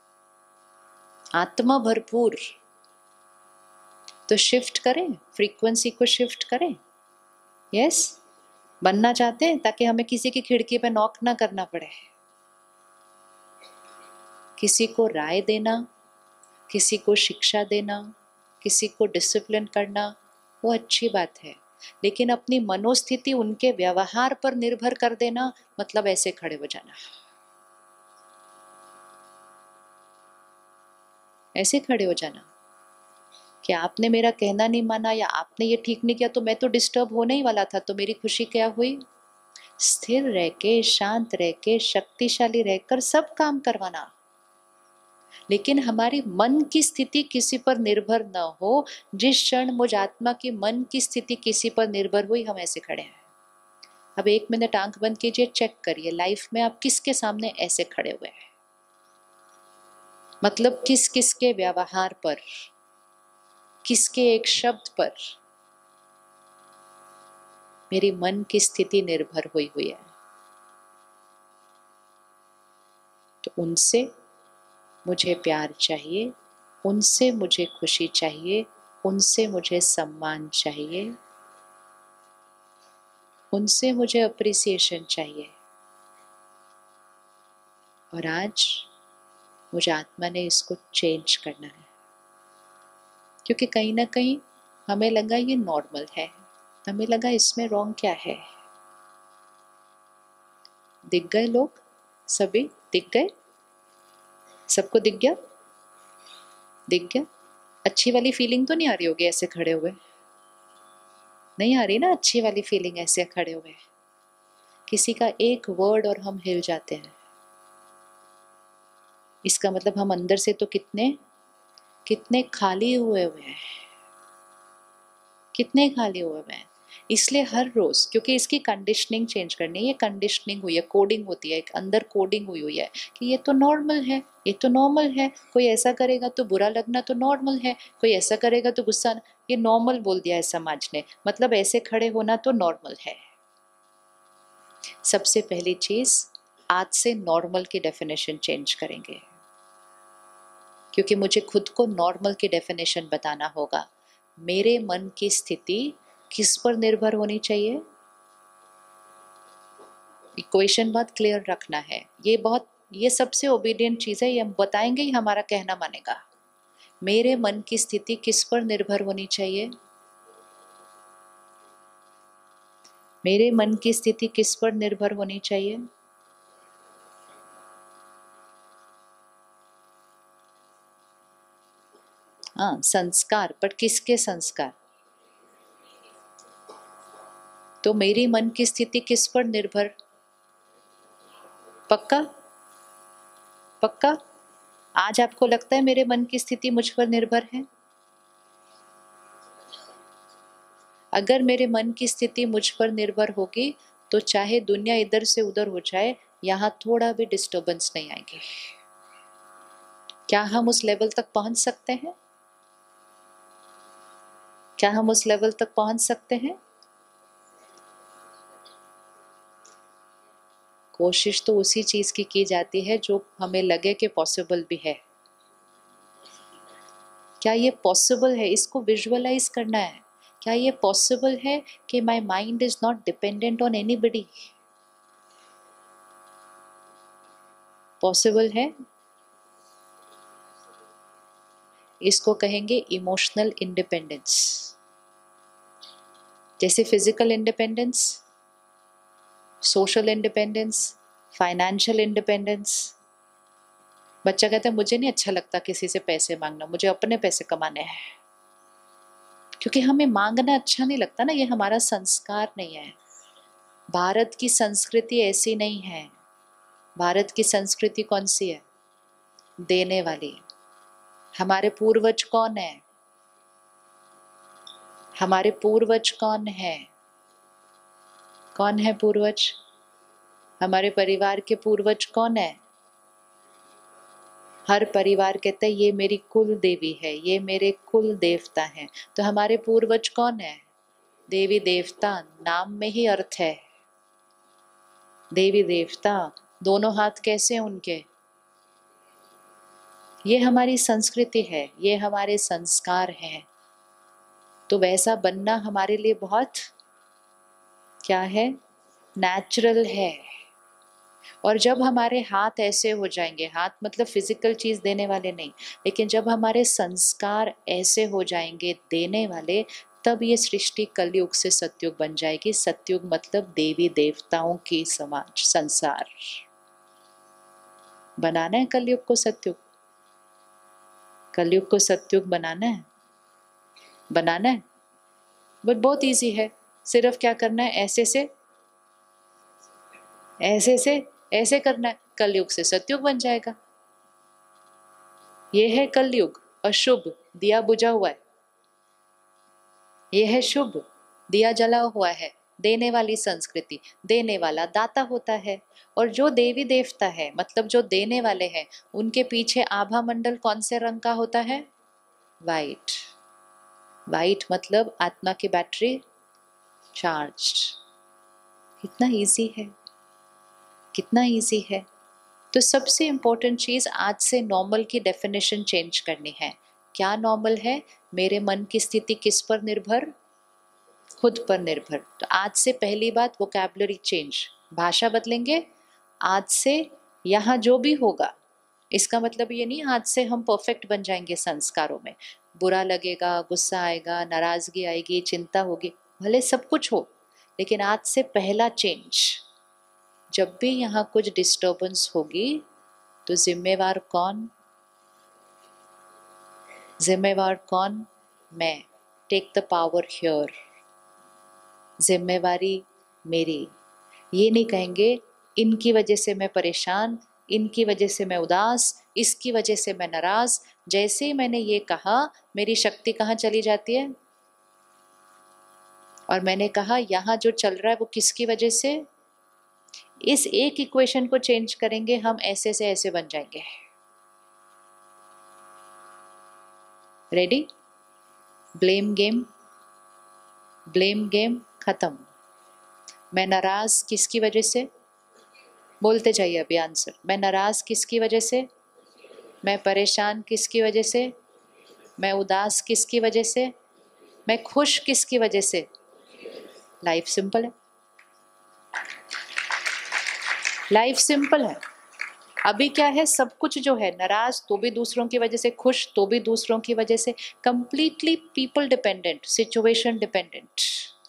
आत्मा भरपूर। तो शिफ्ट करें, फ्रीक्वेंसी को शिफ्ट करें। यस, बनना चाहते हैं ताकि हमें किसी की खिड़की पे नॉक ना करना पड़े। किसी को राय देना, किसी को शिक्षा देना, किसी को डिसिप्लिन करना, वो अच्छी बात है, लेकिन अपनी मनोस्थिति उनके व्यवहार पर निर्भर कर देना मतलब ऐसे खड़े हो जाना। ऐसे खड़े हो जाना कि आपने मेरा कहना नहीं माना या आपने ये ठीक नहीं किया तो मैं तो डिस्टर्ब होने ही वाला था, तो मेरी खुशी क्या हुई? स्थिर रह के, शांत रह के, शक्तिशाली रहकर सब काम करवाना, लेकिन हमारी मन की स्थिति किसी पर निर्भर न हो। जिस क्षण मुझ आत्मा की मन की स्थिति किसी पर निर्भर हुई, हम ऐसे खड़े हैं। अब 1 मिनट आंख बंद कीजिए, चेक करिए लाइफ में आप किसके सामने ऐसे खड़े हुए हैं। मतलब किस किस के व्यवहार पर, किसके एक शब्द पर मेरी मन की स्थिति निर्भर हुई है। तो उनसे मुझे प्यार चाहिए, उनसे मुझे खुशी चाहिए, उनसे मुझे सम्मान चाहिए, उनसे मुझे अप्रिसिएशन चाहिए। और आज मुझे आत्मा ने इसको चेंज करना है, क्योंकि कहीं ना कहीं हमें लगा ये नॉर्मल है, हमें लगा इसमें रॉन्ग क्या है। दिख गए लोग, सभी दिख गए, सबको दिख गया, दिख गया। अच्छी वाली फीलिंग तो नहीं आ रही होगी ऐसे खड़े हुए? नहीं आ रही ना अच्छी वाली फीलिंग ऐसे खड़े हुए? किसी का एक वर्ड और हम हिल जाते हैं। इसका मतलब हम अंदर से तो कितने कितने खाली हुए हैं, कितने खाली हुए हैं। इसलिए हर रोज, क्योंकि इसकी कंडीशनिंग चेंज करनी है, ये कंडीशनिंग हुई है, कोडिंग होती है, एक अंदर कोडिंग हुई हुई है कि ये तो नॉर्मल है, ये तो नॉर्मल है, कोई ऐसा करेगा तो बुरा लगना तो नॉर्मल है, कोई ऐसा करेगा तो गुस्सा, ये नॉर्मल बोल दिया है समाज ने, मतलब ऐसे खड़े होना तो नॉर्मल है। सबसे पहली चीज, आज से नॉर्मल की डेफिनेशन चेंज करेंगे, क्योंकि मुझे खुद को नॉर्मल की डेफिनेशन बताना होगा। मेरे मन की स्थिति किस पर निर्भर होनी चाहिए? इक्वेशन बहुत क्लियर रखना है। ये सबसे ओबीडियंट चीज है, ये हम बताएंगे ही हमारा कहना मानेगा। मेरे मन की स्थिति किस पर निर्भर होनी चाहिए? मेरे मन की स्थिति किस पर निर्भर होनी चाहिए? हाँ, संस्कार, पर किसके संस्कार? तो मेरी मन की स्थिति किस पर निर्भर? पक्का? पक्का? आज आपको लगता है मेरे मन की स्थिति मुझ पर निर्भर है? अगर मेरे मन की स्थिति मुझ पर निर्भर होगी तो चाहे दुनिया इधर से उधर हो जाए, यहाँ थोड़ा भी डिस्टर्बेंस नहीं आएगी। क्या हम उस लेवल तक पहुंच सकते हैं? क्या हम उस लेवल तक पहुंच सकते हैं? कोशिश तो उसी चीज की जाती है जो हमें लगे कि पॉसिबल भी है। क्या ये पॉसिबल है? इसको विजुअलाइज करना है। क्या ये पॉसिबल है कि my mind is not dependent on anybody? Possible है। इसको कहेंगे इमोशनल इंडिपेंडेंस। जैसे physical independence, social independence, financial independence. बच्चा कहता है मुझे नहीं अच्छा लगता किसी से पैसे मांगना, मुझे अपने पैसे कमाने हैं। क्योंकि हमें मांगना अच्छा नहीं लगता ना, ये हमारा संस्कार नहीं है। भारत की संस्कृति ऐसी नहीं है। भारत की संस्कृति कौन सी है? देने वाली। हमारे पूर्वज कौन है? हमारे पूर्वज कौन है? कौन है पूर्वज? हमारे परिवार के पूर्वज कौन है? हर परिवार कहता है ये मेरी कुल देवी है, ये मेरे कुल देवता हैं। तो हमारे पूर्वज कौन है? देवी देवता। नाम में ही अर्थ है। देवी देवता, दोनों हाथ कैसे हैं उनके? ये हमारी संस्कृति है, ये हमारे संस्कार हैं। तो वैसा बनना हमारे लिए बहुत क्या है? नेचुरल है। और जब हमारे हाथ ऐसे हो जाएंगे, हाथ मतलब फिजिकल चीज देने वाले नहीं, लेकिन जब हमारे संस्कार ऐसे हो जाएंगे देने वाले, तब ये सृष्टि कलयुग से सतयुग बन जाएगी। सतयुग मतलब देवी देवताओं की समाज, संसार। बनाना है कलयुग को सतयुग। कलयुग को सतयुग बनाना है। बनाना है, बट बहुत इजी है। सिर्फ क्या करना है? ऐसे से ऐसे से ऐसे करना है, कलयुग से सतयुग बन जाएगा। ये है कलयुग। अशुभ, दिया बुझा हुआ है। ये है शुभ, दिया जला हुआ है। देने वाली संस्कृति। देने वाला दाता होता है। और जो देवी देवता है, मतलब जो देने वाले हैं, उनके पीछे आभा मंडल कौन से रंग का होता है? वाइट। वाइट मतलब आत्मा की बैटरी चार्ज। कितना इजी है, कितना इजी है। तो सबसे इंपॉर्टेंट चीज आज से नॉर्मल की डेफिनेशन चेंज करनी है। क्या नॉर्मल है? मेरे मन की स्थिति किस पर निर्भर? खुद पर निर्भर। तो आज से पहली बात वोकैबुलरी चेंज, भाषा बदलेंगे। आज से यहाँ जो भी होगा, इसका मतलब ये नहीं आज से हम परफेक्ट बन जाएंगे संस्कारों में। बुरा लगेगा, गुस्सा आएगा, नाराजगी आएगी, चिंता होगी, भले सब कुछ हो, लेकिन आज से पहला चेंज, जब भी यहाँ कुछ डिस्टर्बेंस होगी तो जिम्मेवार कौन? जिम्मेवार कौन? मैं। Take the power here. जिम्मेवारी मेरी। ये नहीं कहेंगे इनकी वजह से मैं परेशान, इनकी वजह से मैं उदास, इसकी वजह से मैं नाराज। जैसे ही मैंने ये कहा, मेरी शक्ति कहाँ चली जाती है? और मैंने कहा यहाँ जो चल रहा है वो किसकी वजह से? इस एक इक्वेशन को चेंज करेंगे हम, ऐसे से ऐसे बन जाएंगे। Ready? Blame game, blame game खत्म। मैं नाराज किसकी वजह से? बोलते जाइए अभी आंसर। मैं नाराज किसकी वजह से? मैं परेशान किसकी वजह से? मैं उदास किसकी वजह से? मैं खुश किसकी वजह से? लाइफ सिंपल है। लाइफ सिंपल है। अभी क्या है, सब कुछ जो है, नाराज तो भी दूसरों की वजह से, खुश तो भी दूसरों की वजह से, completely people dependent, situation dependent.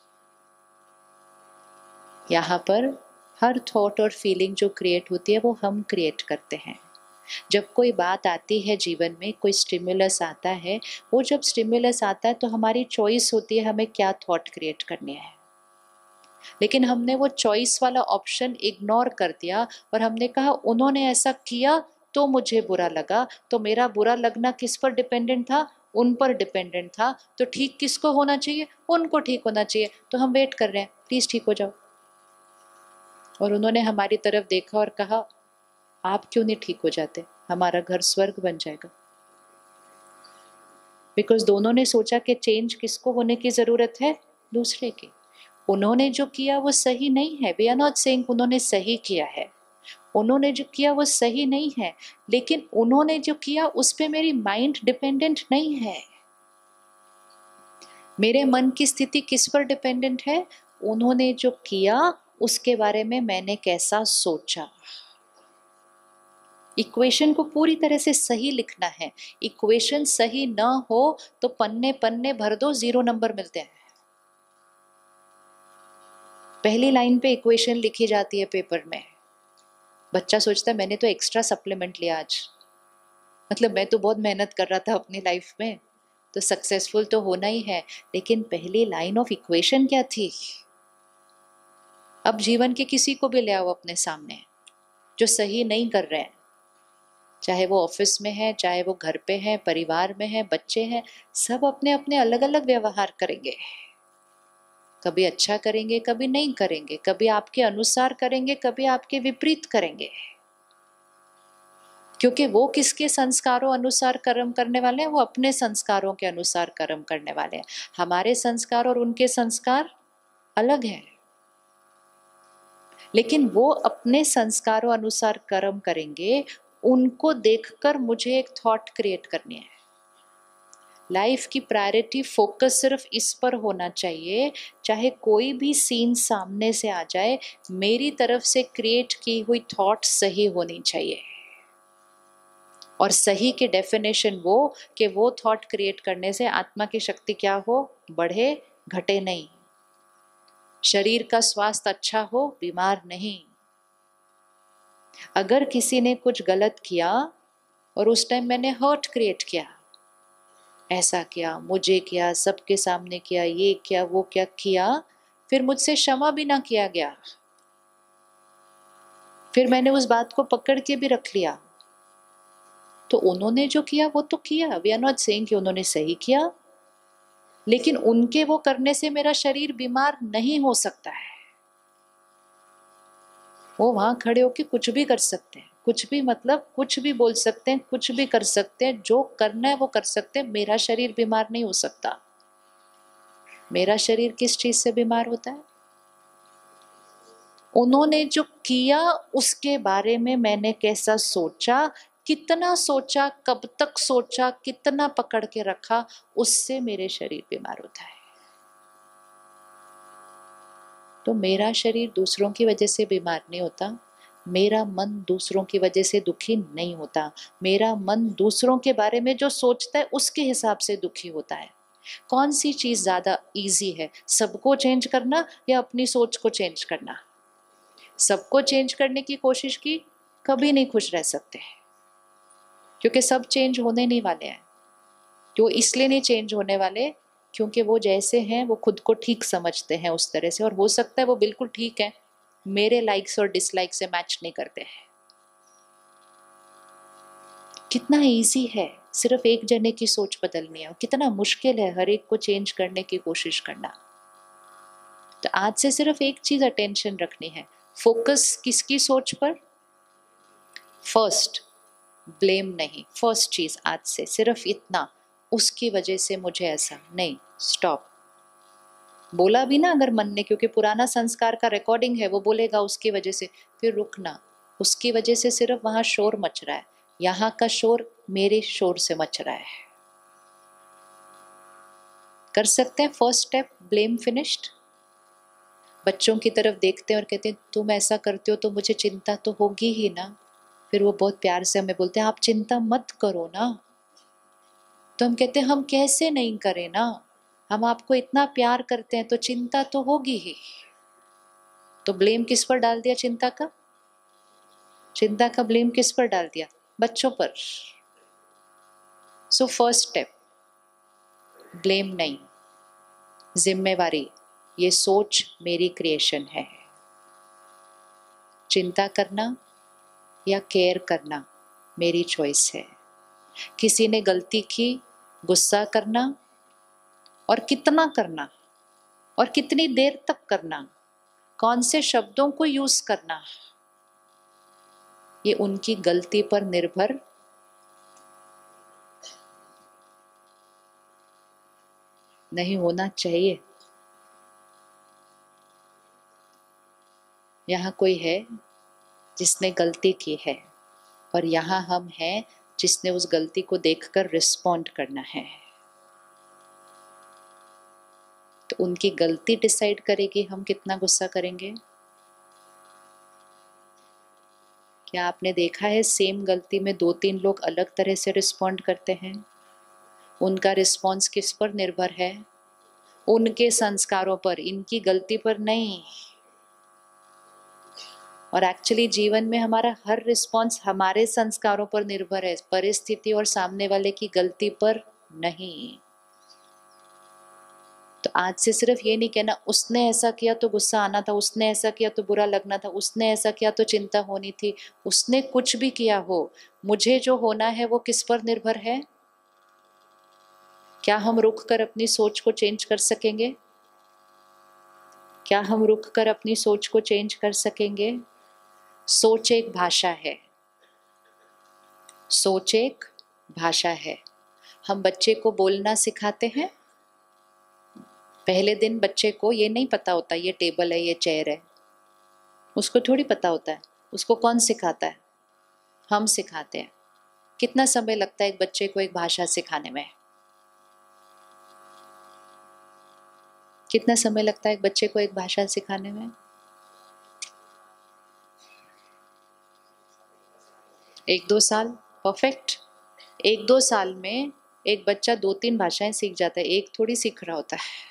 यहाँ पर हर थॉट और फीलिंग जो क्रिएट होती है वो हम क्रिएट करते हैं। जब कोई बात आती है जीवन में, कोई स्टिमुलस आता है, वो जब स्टिमुलस आता है तो हमारी चॉइस होती है हमें क्या थॉट क्रिएट करनी है। लेकिन हमने वो चॉइस वाला ऑप्शन इग्नोर कर दिया और हमने कहा उन्होंने ऐसा किया तो मुझे बुरा लगा। तो मेरा बुरा लगना किस पर डिपेंडेंट था? उन पर डिपेंडेंट था। तो ठीक किसको होना चाहिए? उनको ठीक होना चाहिए। तो हम वेट कर रहे हैं, प्लीज ठीक हो जाओ। और उन्होंने हमारी तरफ देखा और कहा आप क्यों नहीं ठीक हो जाते, हमारा घर स्वर्ग बन जाएगा। बिकॉज दोनों ने सोचा कि चेंज किसको होने की जरूरत है? दूसरे की। उन्होंने जो किया वो सही नहीं है। वी आर नॉट सेइंग उन्होंने सही किया है। उन्होंने जो किया वो सही नहीं है, लेकिन उन्होंने जो किया उस पे मेरी माइंड डिपेंडेंट नहीं है। मेरे मन की स्थिति किस पर डिपेंडेंट है? उन्होंने जो किया उसके बारे में मैंने कैसा सोचा। इक्वेशन को पूरी तरह से सही लिखना है। इक्वेशन सही ना हो तो पन्ने पन्ने भर दो, 0 नंबर मिलते हैं। पहली लाइन पे इक्वेशन लिखी जाती है पेपर में, बच्चा सोचता है मैंने तो एक्स्ट्रा सप्लीमेंट लिया आज, मतलब मैं तो बहुत मेहनत कर रहा था अपनी लाइफ में, तो सक्सेसफुल तो होना ही है। लेकिन पहली लाइन ऑफ इक्वेशन क्या थी? अब जीवन के किसी को भी ले आओ अपने सामने जो सही नहीं कर रहे हैं, चाहे वो ऑफिस में है, चाहे वो घर पे है, परिवार में है, बच्चे हैं, सब अपने अपने अलग अलग व्यवहार करेंगे। कभी अच्छा करेंगे, कभी नहीं करेंगे, कभी आपके अनुसार करेंगे, कभी आपके विपरीत करेंगे, क्योंकि वो किसके संस्कारों अनुसार कर्म करने वाले हैं? वो अपने संस्कारों के अनुसार कर्म करने वाले हैं। हमारे संस्कार और उनके संस्कार अलग हैं, लेकिन वो अपने संस्कारों अनुसार कर्म करेंगे। उनको देखकर मुझे एक थॉट क्रिएट करनी है। लाइफ की प्रायोरिटी, फोकस सिर्फ इस पर होना चाहिए, चाहे कोई भी सीन सामने से आ जाए, मेरी तरफ से क्रिएट की हुई थॉट सही होनी चाहिए। और सही के डेफिनेशन वो कि वो थॉट क्रिएट करने से आत्मा की शक्ति क्या हो, बढ़े, घटे नहीं। शरीर का स्वास्थ्य अच्छा हो, बीमार नहीं। अगर किसी ने कुछ गलत किया और उस टाइम मैंने हर्ट क्रिएट किया, ऐसा किया, मुझे किया, सबके सामने किया, ये किया, वो क्या किया, फिर मुझसे क्षमा भी ना किया गया, फिर मैंने उस बात को पकड़ के भी रख लिया, तो उन्होंने जो किया वो तो किया, वी आर नॉट सेइंग कि उन्होंने सही किया, लेकिन उनके वो करने से मेरा शरीर बीमार नहीं हो सकता है। वो वहां खड़े होके कुछ भी कर सकते हैं, कुछ भी मतलब कुछ भी बोल सकते हैं, कुछ भी कर सकते हैं, जो करना है वो कर सकते हैं। मेरा शरीर बीमार नहीं हो सकता। मेरा शरीर किस चीज से बीमार होता है? उन्होंने जो किया उसके बारे में मैंने कैसा सोचा, कितना सोचा, कब तक सोचा, कितना पकड़ के रखा, उससे मेरे शरीर बीमार होता है। तो मेरा शरीर दूसरों की वजह से बीमार नहीं होता, मेरा मन दूसरों की वजह से दुखी नहीं होता, मेरा मन दूसरों के बारे में जो सोचता है उसके हिसाब से दुखी होता है। कौन सी चीज ज्यादा इजी है, सबको चेंज करना या अपनी सोच को चेंज करना? सबको चेंज करने की कोशिश की, कभी नहीं खुश रह सकते, क्योंकि सब चेंज होने नहीं वाले हैं। जो इसलिए नहीं चेंज होने वाले क्योंकि वो जैसे हैं वो खुद को ठीक समझते हैं उस तरह से, और हो सकता है वो बिल्कुल ठीक है, मेरे लाइक्स और डिसलाइक से मैच नहीं करते हैं। कितना इजी है सिर्फ एक जने की सोच बदलनी है, और कितना मुश्किल है हर एक को चेंज करने की कोशिश करना। तो आज से सिर्फ एक चीज अटेंशन रखनी है, फोकस किसकी सोच पर? फर्स्ट, ब्लेम नहीं। फर्स्ट चीज आज से सिर्फ इतना, उसकी वजह से मुझे ऐसा नहीं, स्टॉप। बोला भी ना अगर मन ने, क्योंकि पुराना संस्कार का रिकॉर्डिंग है, वो बोलेगा उसकी वजह से, फिर रुकना। उसकी वजह से सिर्फ वहां शोर मच रहा है, यहाँ का शोर मेरे शोर से मच रहा है। कर सकते हैं फर्स्ट स्टेप, ब्लेम फिनिश्ड। बच्चों की तरफ देखते हैं और कहते हैं तुम ऐसा करते हो तो मुझे चिंता तो होगी ही ना। फिर वो बहुत प्यार से हमें बोलते हैं आप चिंता मत करो ना। तो हम कहते हैं हम कैसे नहीं करें ना, हम आपको इतना प्यार करते हैं तो चिंता तो होगी ही। तो ब्लेम किस पर डाल दिया? चिंता का। चिंता का ब्लेम किस पर डाल दिया? बच्चों पर। सो फर्स्ट स्टेप, ब्लेम नहीं, जिम्मेवारी। ये सोच मेरी क्रिएशन है। चिंता करना या केयर करना मेरी चॉइस है। किसी ने गलती की, गुस्सा करना और कितना करना और कितनी देर तक करना, कौन से शब्दों को यूज करना, ये उनकी गलती पर निर्भर नहीं होना चाहिए। यहाँ कोई है जिसने गलती की है, और यहाँ हम हैं जिसने उस गलती को देखकर रिस्पॉन्ड करना है। तो उनकी गलती डिसाइड करेगी हम कितना गुस्सा करेंगे। क्या आपने देखा है सेम गलती में 2-3 लोग अलग तरह से रिस्पॉन्ड करते हैं? उनका रिस्पॉन्स किस पर निर्भर है? उनके संस्कारों पर, इनकी गलती पर नहीं। और एक्चुअली जीवन में हमारा हर रिस्पॉन्स हमारे संस्कारों पर निर्भर है, परिस्थिति और सामने वाले की गलती पर नहीं। तो आज से सिर्फ ये नहीं कहना उसने ऐसा किया तो गुस्सा आना था, उसने ऐसा किया तो बुरा लगना था, उसने ऐसा किया तो चिंता होनी थी। उसने कुछ भी किया हो, मुझे जो होना है वो किस पर निर्भर है? क्या हम रुक कर अपनी सोच को चेंज कर सकेंगे? क्या हम रुक कर अपनी सोच को चेंज कर सकेंगे? सोच एक भाषा है, सोच एक भाषा है। हम बच्चे को बोलना सिखाते हैं। पहले दिन बच्चे को ये नहीं पता होता ये टेबल है, ये चेयर है, उसको थोड़ी पता होता है। उसको कौन सिखाता है? हम सिखाते हैं। कितना समय लगता है एक बच्चे को एक भाषा सिखाने में? कितना समय लगता है एक बच्चे को एक भाषा सिखाने में? 1-2 साल। परफेक्ट। 1-2 साल में एक बच्चा 2-3 भाषाएं सीख जाता है, एक थोड़ी सीख रहा होता है।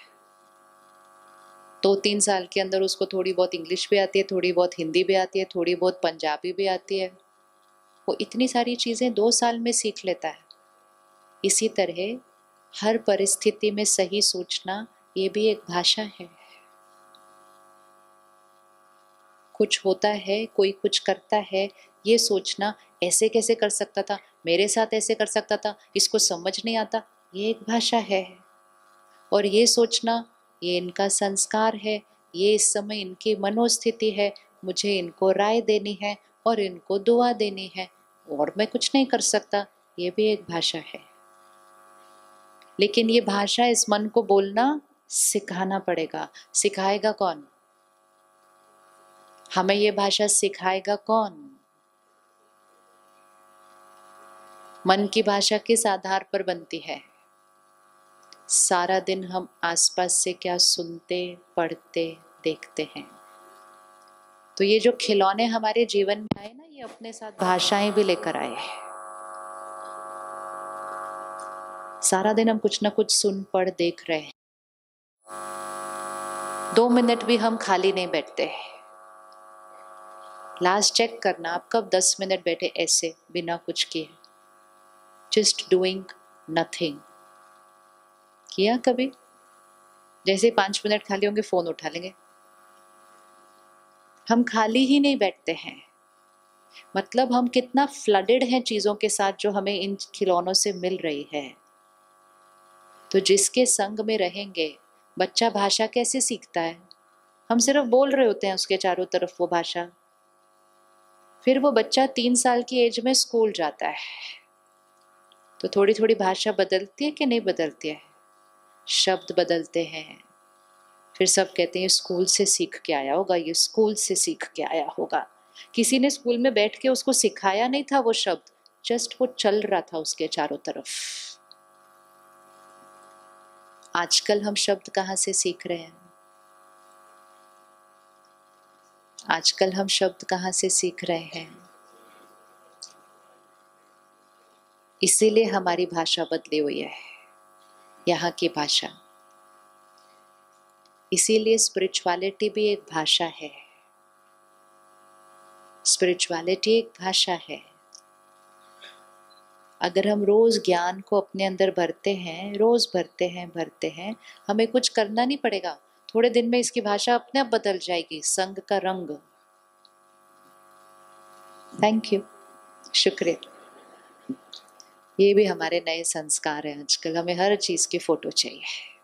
2-3 साल के अंदर उसको थोड़ी बहुत इंग्लिश भी आती है, थोड़ी बहुत हिंदी भी आती है, थोड़ी बहुत पंजाबी भी आती है। वो इतनी सारी चीजें 2 साल में सीख लेता है। इसी तरह हर परिस्थिति में सही सोचना ये भी एक भाषा है। कुछ होता है, कोई कुछ करता है, ये सोचना ऐसे कैसे कर सकता था, मेरे साथ ऐसे कर सकता था, इसको समझ नहीं आता, ये एक भाषा है। और ये सोचना ये इनका संस्कार है, ये इस समय इनकी मनोस्थिति है, मुझे इनको राय देनी है और इनको दुआ देनी है और मैं कुछ नहीं कर सकता, ये भी एक भाषा है। लेकिन ये भाषा इस मन को बोलना सिखाना पड़ेगा। सिखाएगा कौन? हमें ये भाषा सिखाएगा कौन? मन की भाषा किस आधार पर बनती है? सारा दिन हम आसपास से क्या सुनते, पढ़ते, देखते हैं। तो ये जो खिलौने हमारे जीवन में आए ना, ये अपने साथ भाषाएं भी लेकर आए हैं। सारा दिन हम कुछ ना कुछ सुन पढ़ देख रहे हैं। 2 मिनट भी हम खाली नहीं बैठते। लास्ट चेक करना, आप कब 10 मिनट बैठे ऐसे बिना कुछ किए, जस्ट डूइंग नथिंग? किया कभी? जैसे 5 मिनट खाली होंगे फोन उठा लेंगे। हम खाली ही नहीं बैठते हैं। मतलब हम कितना फ्लडेड हैं चीजों के साथ जो हमें इन खिलौनों से मिल रही है। तो जिसके संग में रहेंगे, बच्चा भाषा कैसे सीखता है? हम सिर्फ बोल रहे होते हैं उसके चारों तरफ वो भाषा। फिर वो बच्चा 3 साल की एज में स्कूल जाता है, तो थोड़ी थोड़ी भाषा बदलती है कि नहीं बदलती है? शब्द बदलते हैं। फिर सब कहते हैं स्कूल से सीख के आया होगा, ये स्कूल से सीख के आया होगा। किसी ने स्कूल में बैठ के उसको सिखाया नहीं था वो शब्द, जस्ट वो चल रहा था उसके चारों तरफ। आजकल हम शब्द कहाँ से सीख रहे हैं? आजकल हम शब्द कहाँ से सीख रहे हैं? इसीलिए हमारी भाषा बदली हुई है, यहाँ की भाषा। इसीलिए स्पिरिचुअलिटी भी एक भाषा है। स्पिरिचुअलिटी एक भाषा है। अगर हम रोज ज्ञान को अपने अंदर भरते हैं, रोज भरते हैं, हमें कुछ करना नहीं पड़ेगा। थोड़े दिन में इसकी भाषा अपने आप बदल जाएगी, संग का रंग। थैंक यू, शुक्रिया। ये भी हमारे नए संस्कार हैं। आजकल हमें हर चीज की फोटो चाहिए।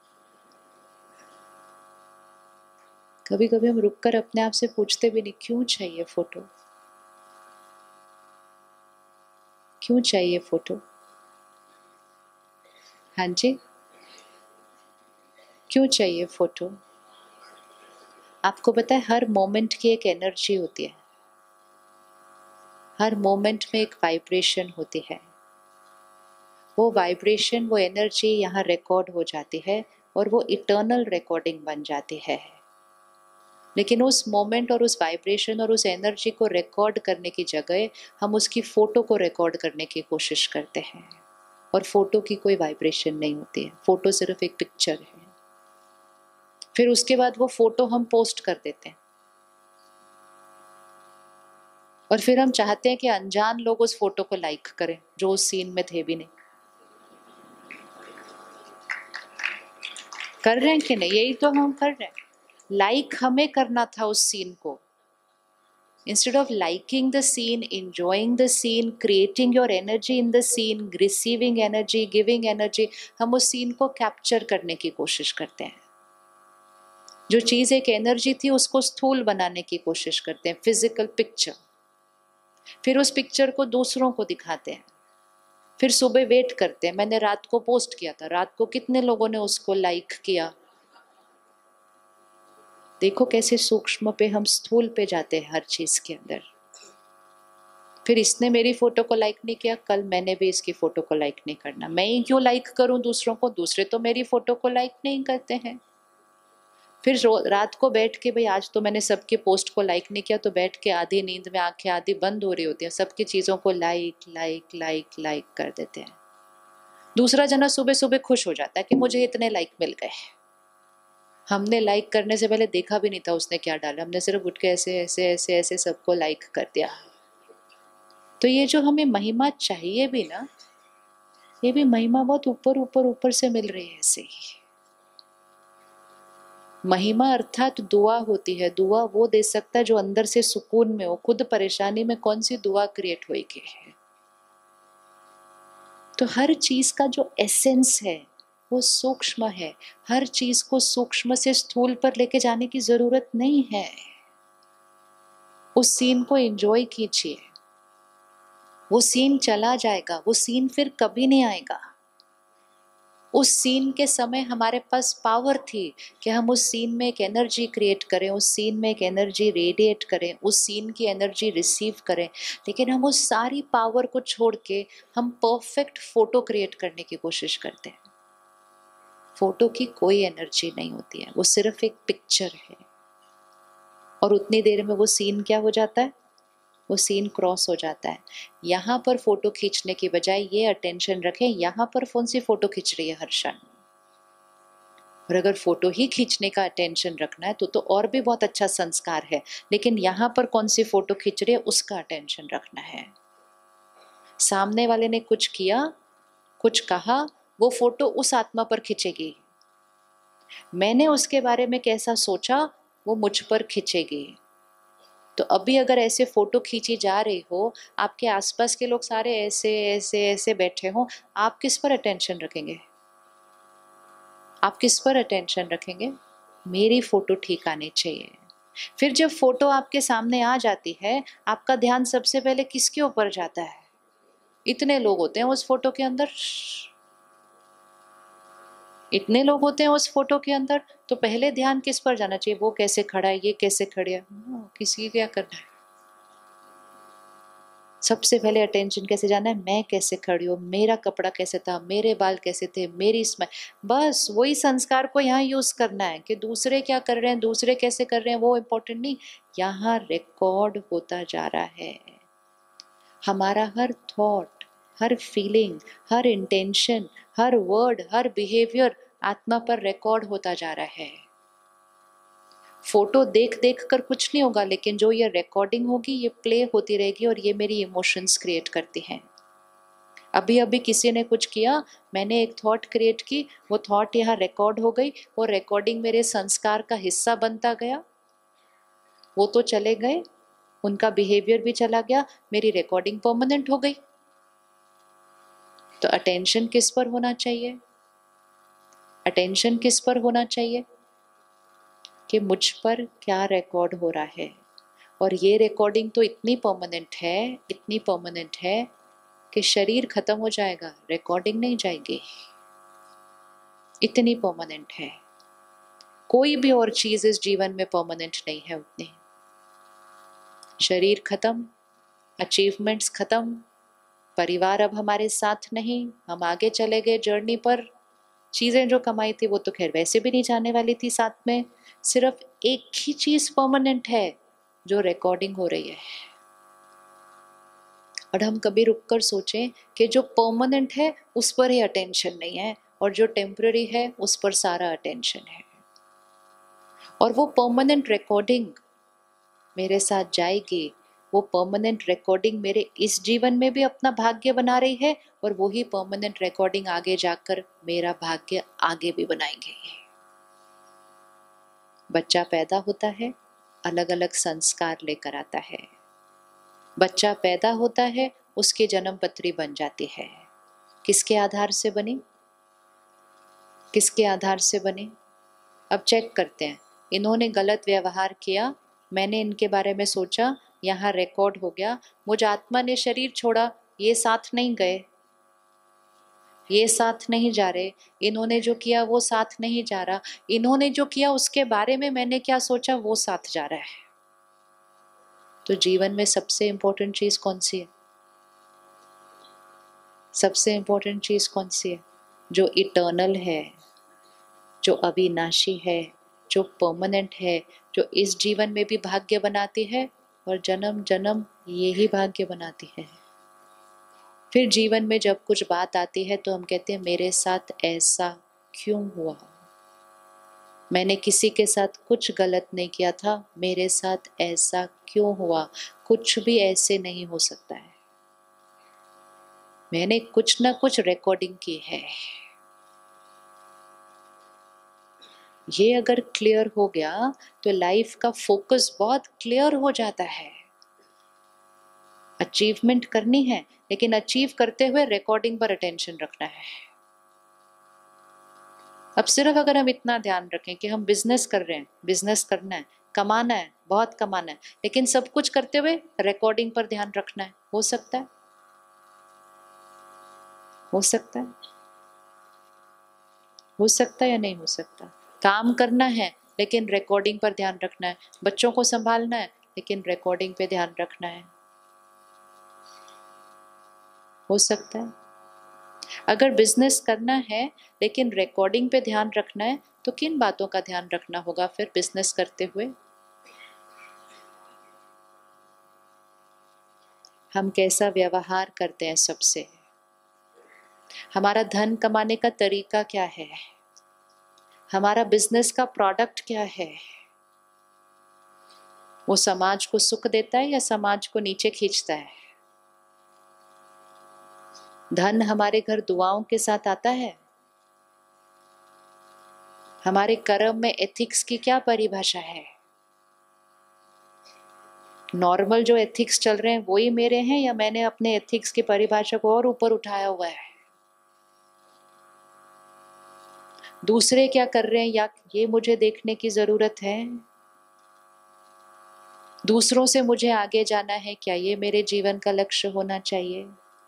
कभी कभी हम रुककर अपने आप से पूछते भी नहीं, क्यों चाहिए फोटो? क्यों चाहिए फोटो? हाँ जी, क्यों चाहिए फोटो? आपको पता है हर मोमेंट की एक एनर्जी होती है, हर मोमेंट में एक वाइब्रेशन होती है। वो वाइब्रेशन, वो एनर्जी यहाँ रिकॉर्ड हो जाती है और वो इटर्नल रिकॉर्डिंग बन जाती है। लेकिन उस मोमेंट और उस वाइब्रेशन और उस एनर्जी को रिकॉर्ड करने की जगह हम उसकी फोटो को रिकॉर्ड करने की कोशिश करते हैं, और फोटो की कोई वाइब्रेशन नहीं होती है, फोटो सिर्फ एक पिक्चर है। फिर उसके बाद वो फोटो हम पोस्ट कर देते हैं, और फिर हम चाहते हैं कि अनजान लोग उस फोटो को लाइक करें जो उस सीन में थे भी नहीं। कर रहे हैं कि नहीं? यही तो हम कर रहे हैं। लाइक हमें करना था उस सीन को। Instead of liking the scene, enjoying the scene, creating your energy in the scene, receiving energy, giving energy, हम उस सीन को कैप्चर करने की कोशिश करते हैं। जो चीज एक एनर्जी थी उसको स्थूल बनाने की कोशिश करते हैं, फिजिकल पिक्चर। फिर उस पिक्चर को दूसरों को दिखाते हैं, फिर सुबह वेट करते हैं, मैंने रात को पोस्ट किया था, रात को कितने लोगों ने उसको लाइक किया। देखो कैसे सूक्ष्म पे हम स्थूल पे जाते हैं हर चीज के अंदर। फिर इसने मेरी फोटो को लाइक नहीं किया, कल मैंने भी इसकी फोटो को लाइक नहीं करना। मैं ही क्यों लाइक करूं दूसरों को? दूसरे तो मेरी फोटो को लाइक नहीं करते हैं। फिर रात को बैठ के, भाई आज तो मैंने सबके पोस्ट को लाइक नहीं किया, तो बैठ के आधी नींद में आंखें आधी बंद हो रही होती हैं, सबकी चीजों को लाइक लाइक लाइक लाइक कर देते हैं। दूसरा जना सुबह सुबह खुश हो जाता है कि मुझे इतने लाइक मिल गए। हमने लाइक करने से पहले देखा भी नहीं था उसने क्या डाला, हमने सिर्फ उठ के ऐसे ऐसे ऐसे ऐसे सबको लाइक कर दिया। तो ये जो हमें महिमा चाहिए भी ना, ये भी महिमा बहुत ऊपर ऊपर ऊपर से मिल रही है ऐसे ही। महिमा अर्थात दुआ होती है। दुआ वो दे सकता है जो अंदर से सुकून में हो। खुद परेशानी में कौन सी दुआ क्रिएट होगी है। तो हर चीज का जो एसेंस है वो सूक्ष्म है। हर चीज को सूक्ष्म से स्थूल पर लेके जाने की जरूरत नहीं है। उस सीन को एंजॉय कीजिए, वो सीन चला जाएगा, वो सीन फिर कभी नहीं आएगा। उस सीन के समय हमारे पास पावर थी कि हम उस सीन में एक एनर्जी क्रिएट करें, उस सीन में एक एनर्जी रेडिएट करें, उस सीन की एनर्जी रिसीव करें। लेकिन हम उस सारी पावर को छोड़ के हम परफेक्ट फोटो क्रिएट करने की कोशिश करते हैं। फोटो की कोई एनर्जी नहीं होती है, वो सिर्फ एक पिक्चर है। और उतनी देर में वो सीन क्या हो जाता है? वो सीन क्रॉस हो जाता है। यहाँ पर फोटो खींचने की बजाय ये अटेंशन रखें, यहाँ पर कौन सी फोटो खींच रही है हर क्षण। और अगर फोटो ही खींचने का अटेंशन रखना है तो और भी बहुत अच्छा संस्कार है। लेकिन यहाँ पर कौन सी फोटो खींच रही है उसका अटेंशन रखना है। सामने वाले ने कुछ किया, कुछ कहा, वो फोटो उस आत्मा पर खींचेगी। मैंने उसके बारे में कैसा सोचा वो मुझ पर खींचेगी। तो अभी अगर ऐसे फोटो खींची जा रही हो, आपके आसपास के लोग सारे ऐसे ऐसे ऐसे बैठे हों, आप किस पर अटेंशन रखेंगे? आप किस पर अटेंशन रखेंगे? मेरी फोटो ठीक आनी चाहिए। फिर जब फोटो आपके सामने आ जाती है, आपका ध्यान सबसे पहले किसके ऊपर जाता है? इतने लोग होते हैं उस फोटो के अंदर, इतने लोग होते हैं उस फोटो के अंदर, तो पहले ध्यान किस पर जाना चाहिए? वो कैसे खड़ा है, ये कैसे खड़े है, किसी क्या करना है? सबसे पहले अटेंशन कैसे जाना है? मैं कैसे खड़ी हूँ, मेरा कपड़ा कैसे था, मेरे बाल कैसे थे, मेरी स्माइल। बस वही संस्कार को यहाँ यूज करना है कि दूसरे क्या कर रहे हैं, दूसरे कैसे कर रहे हैं, वो इम्पोर्टेंट नहीं। यहाँ रिकॉर्ड होता जा रहा है। हमारा हर थॉट, हर फीलिंग, हर इंटेंशन, हर वर्ड, हर बिहेवियर आत्मा पर रिकॉर्ड होता जा रहा है। फोटो देख देख कर कुछ नहीं होगा, लेकिन जो ये रिकॉर्डिंग होगी ये प्ले होती रहेगी और ये मेरी इमोशंस क्रिएट करती हैं। अभी अभी किसी ने कुछ किया, मैंने एक थॉट क्रिएट की, वो थॉट यहाँ रिकॉर्ड हो गई, वो रिकॉर्डिंग मेरे संस्कार का हिस्सा बनता गया। वो तो चले गए, उनका बिहेवियर भी चला गया, मेरी रिकॉर्डिंग परमानेंट हो गई। तो अटेंशन किस पर होना चाहिए? अटेंशन किस पर होना चाहिए कि मुझ पर क्या रिकॉर्ड हो रहा है। और ये रिकॉर्डिंग तो इतनी परमानेंट है, इतनी परमानेंट है कि शरीर खत्म हो जाएगा, रिकॉर्डिंग नहीं जाएगी। इतनी परमानेंट है। कोई भी और चीज इस जीवन में परमानेंट नहीं है उतनी। शरीर खत्म, अचीवमेंट्स खत्म, परिवार अब हमारे साथ नहीं, हम आगे चले गए जर्नी पर, चीज़ें जो कमाई थी वो तो खैर वैसे भी नहीं जाने वाली थी साथ में। सिर्फ एक ही चीज़ परमानेंट है, जो रिकॉर्डिंग हो रही है। और हम कभी रुककर सोचें कि जो परमानेंट है उस पर ही अटेंशन नहीं है, और जो टेम्पररी है उस पर सारा अटेंशन है। और वो परमानेंट रिकॉर्डिंग मेरे साथ जाएगी, वो परमानेंट रिकॉर्डिंग मेरे इस जीवन में भी अपना भाग्य बना रही है, और वही परमानेंट रिकॉर्डिंग आगे जाकर मेरा भाग्य आगे भी बनाएंगे। बच्चा पैदा होता है, अलग अलग संस्कार लेकर आता है। बच्चा पैदा होता है, उसकी जन्म पत्री बन जाती है। किसके आधार से बनी? किसके आधार से बनी? अब चेक करते हैं। इन्होंने गलत व्यवहार किया, मैंने इनके बारे में सोचा, यहाँ रिकॉर्ड हो गया। मुझ आत्मा ने शरीर छोड़ा, ये साथ नहीं गए, ये साथ नहीं जा रहे। इन्होंने जो किया वो साथ नहीं जा रहा। इन्होंने जो किया उसके बारे में मैंने क्या सोचा वो साथ जा रहा है। तो जीवन में सबसे इंपॉर्टेंट चीज कौन सी है? सबसे इंपॉर्टेंट चीज कौन सी है? जो इटर्नल है, जो अविनाशी है, जो परमानेंट है, जो इस जीवन में भी भाग्य बनाती है और जन्म जन्म यही भाग्य बनाती है। फिर जीवन में जब कुछ बात आती है तो हम कहते हैं मेरे साथ ऐसा क्यों हुआ? मैंने किसी के साथ कुछ गलत नहीं किया था, मेरे साथ ऐसा क्यों हुआ? कुछ भी ऐसे नहीं हो सकता है। मैंने कुछ ना कुछ रिकॉर्डिंग की है। ये अगर क्लियर हो गया तो लाइफ का फोकस बहुत क्लियर हो जाता है। अचीवमेंट करनी है, लेकिन अचीव करते हुए रिकॉर्डिंग पर अटेंशन रखना है। अब सिर्फ अगर हम इतना ध्यान रखें कि हम बिजनेस कर रहे हैं, बिजनेस करना है, कमाना है, बहुत कमाना है, लेकिन सब कुछ करते हुए रिकॉर्डिंग पर ध्यान रखना है, हो सकता है? हो सकता है? हो सकता है या नहीं हो सकता? काम करना है लेकिन रिकॉर्डिंग पर ध्यान रखना है। बच्चों को संभालना है लेकिन रिकॉर्डिंग पे ध्यान रखना है। हो सकता है? अगर बिजनेस करना है लेकिन रिकॉर्डिंग पे ध्यान रखना है, तो किन बातों का ध्यान रखना होगा फिर बिजनेस करते हुए? हम कैसा व्यवहार करते हैं सबसे, हमारा धन कमाने का तरीका क्या है, हमारा बिजनेस का प्रोडक्ट क्या है, वो समाज को सुख देता है या समाज को नीचे खींचता है? धन हमारे घर दुआओं के साथ आता है? हमारे कर्म में एथिक्स की क्या परिभाषा है? नॉर्मल जो एथिक्स चल रहे हैं वही मेरे हैं, या मैंने अपने एथिक्स की परिभाषा को और ऊपर उठाया हुआ है? दूसरे क्या कर रहे हैं या ये मुझे देखने की जरूरत है? दूसरों से मुझे आगे जाना है, क्या ये मेरे जीवन का लक्ष्य होना चाहिए?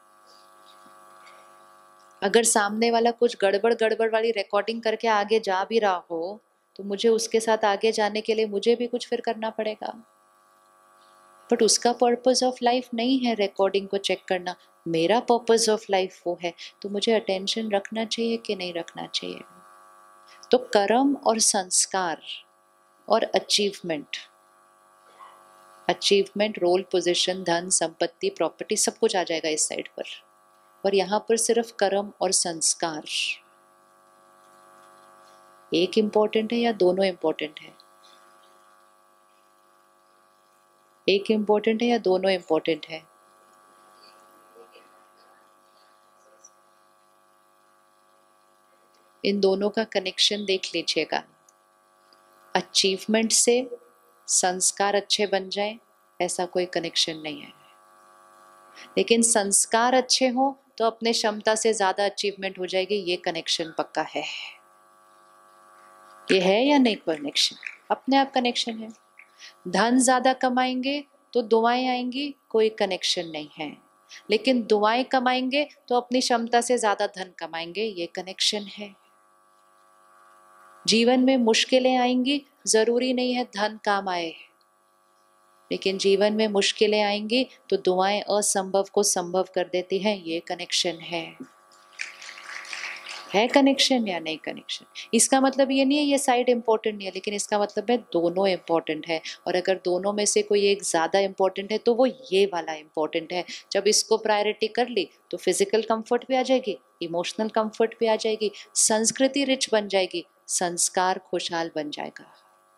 अगर सामने वाला कुछ गड़बड़ गड़बड़ वाली रिकॉर्डिंग करके आगे जा भी रहा हो, तो मुझे उसके साथ आगे जाने के लिए मुझे भी कुछ फिर करना पड़ेगा। बट उसका पर्पस ऑफ लाइफ नहीं है रिकॉर्डिंग को चेक करना, मेरा पर्पस ऑफ लाइफ वो है। तो मुझे अटेंशन रखना चाहिए कि नहीं रखना चाहिए? तो कर्म और संस्कार और अचीवमेंट, अचीवमेंट, रोल, पोजीशन, धन, संपत्ति, प्रॉपर्टी, सब कुछ आ जाएगा इस साइड पर, और यहां पर सिर्फ कर्म और संस्कार एक इंपॉर्टेंट है या दोनों इंपॉर्टेंट है? एक इंपॉर्टेंट है या दोनों इंपॉर्टेंट है? इन दोनों का कनेक्शन देख लीजिएगा। अचीवमेंट से संस्कार अच्छे बन जाए ऐसा कोई कनेक्शन नहीं है, लेकिन संस्कार अच्छे हो तो अपने क्षमता से ज्यादा अचीवमेंट हो जाएगी, ये कनेक्शन पक्का है। ये है या नहीं कनेक्शन? अपने आप कनेक्शन है। धन ज्यादा कमाएंगे तो दुआएं आएंगी, कोई कनेक्शन नहीं है, लेकिन दुआएं कमाएंगे तो अपनी क्षमता से ज्यादा धन कमाएंगे, ये कनेक्शन है। जीवन में मुश्किलें आएंगी, जरूरी नहीं है धन काम आए, लेकिन जीवन में मुश्किलें आएंगी तो दुआएं असंभव को संभव कर देती हैं, ये कनेक्शन है। है कनेक्शन या नहीं कनेक्शन। इसका मतलब ये नहीं है ये साइड इम्पोर्टेंट नहीं है, लेकिन इसका मतलब है दोनों इम्पोर्टेंट है, और अगर दोनों में से कोई एक ज़्यादा इम्पोर्टेंट है तो वो ये वाला इम्पोर्टेंट है। जब इसको प्रायोरिटी कर ली तो फिजिकल कंफर्ट भी आ जाएगी, इमोशनल कंफर्ट भी आ जाएगी, संस्कृति रिच बन जाएगी, संस्कार खुशहाल बन जाएगा।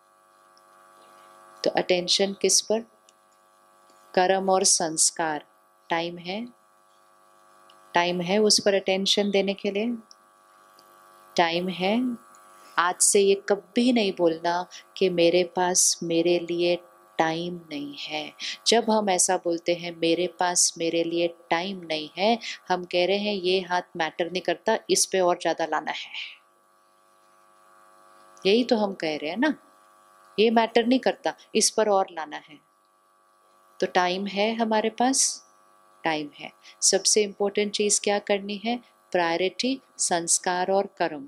तो अटेंशन किस पर? कर्म और संस्कार। टाइम है, टाइम है उस पर अटेंशन देने के लिए, टाइम है। आज से ये कभी नहीं बोलना कि मेरे पास मेरे लिए टाइम नहीं है। जब हम ऐसा बोलते हैं मेरे पास मेरे लिए टाइम नहीं है, हम कह रहे हैं ये हाथ मैटर नहीं करता, इस पे और ज्यादा लाना है। यही तो हम कह रहे हैं ना, ये मैटर नहीं करता, इस पर और लाना है। तो टाइम है हमारे पास, टाइम है। सबसे इंपॉर्टेंट चीज क्या करनी है? प्रायोरिटी संस्कार और कर्म।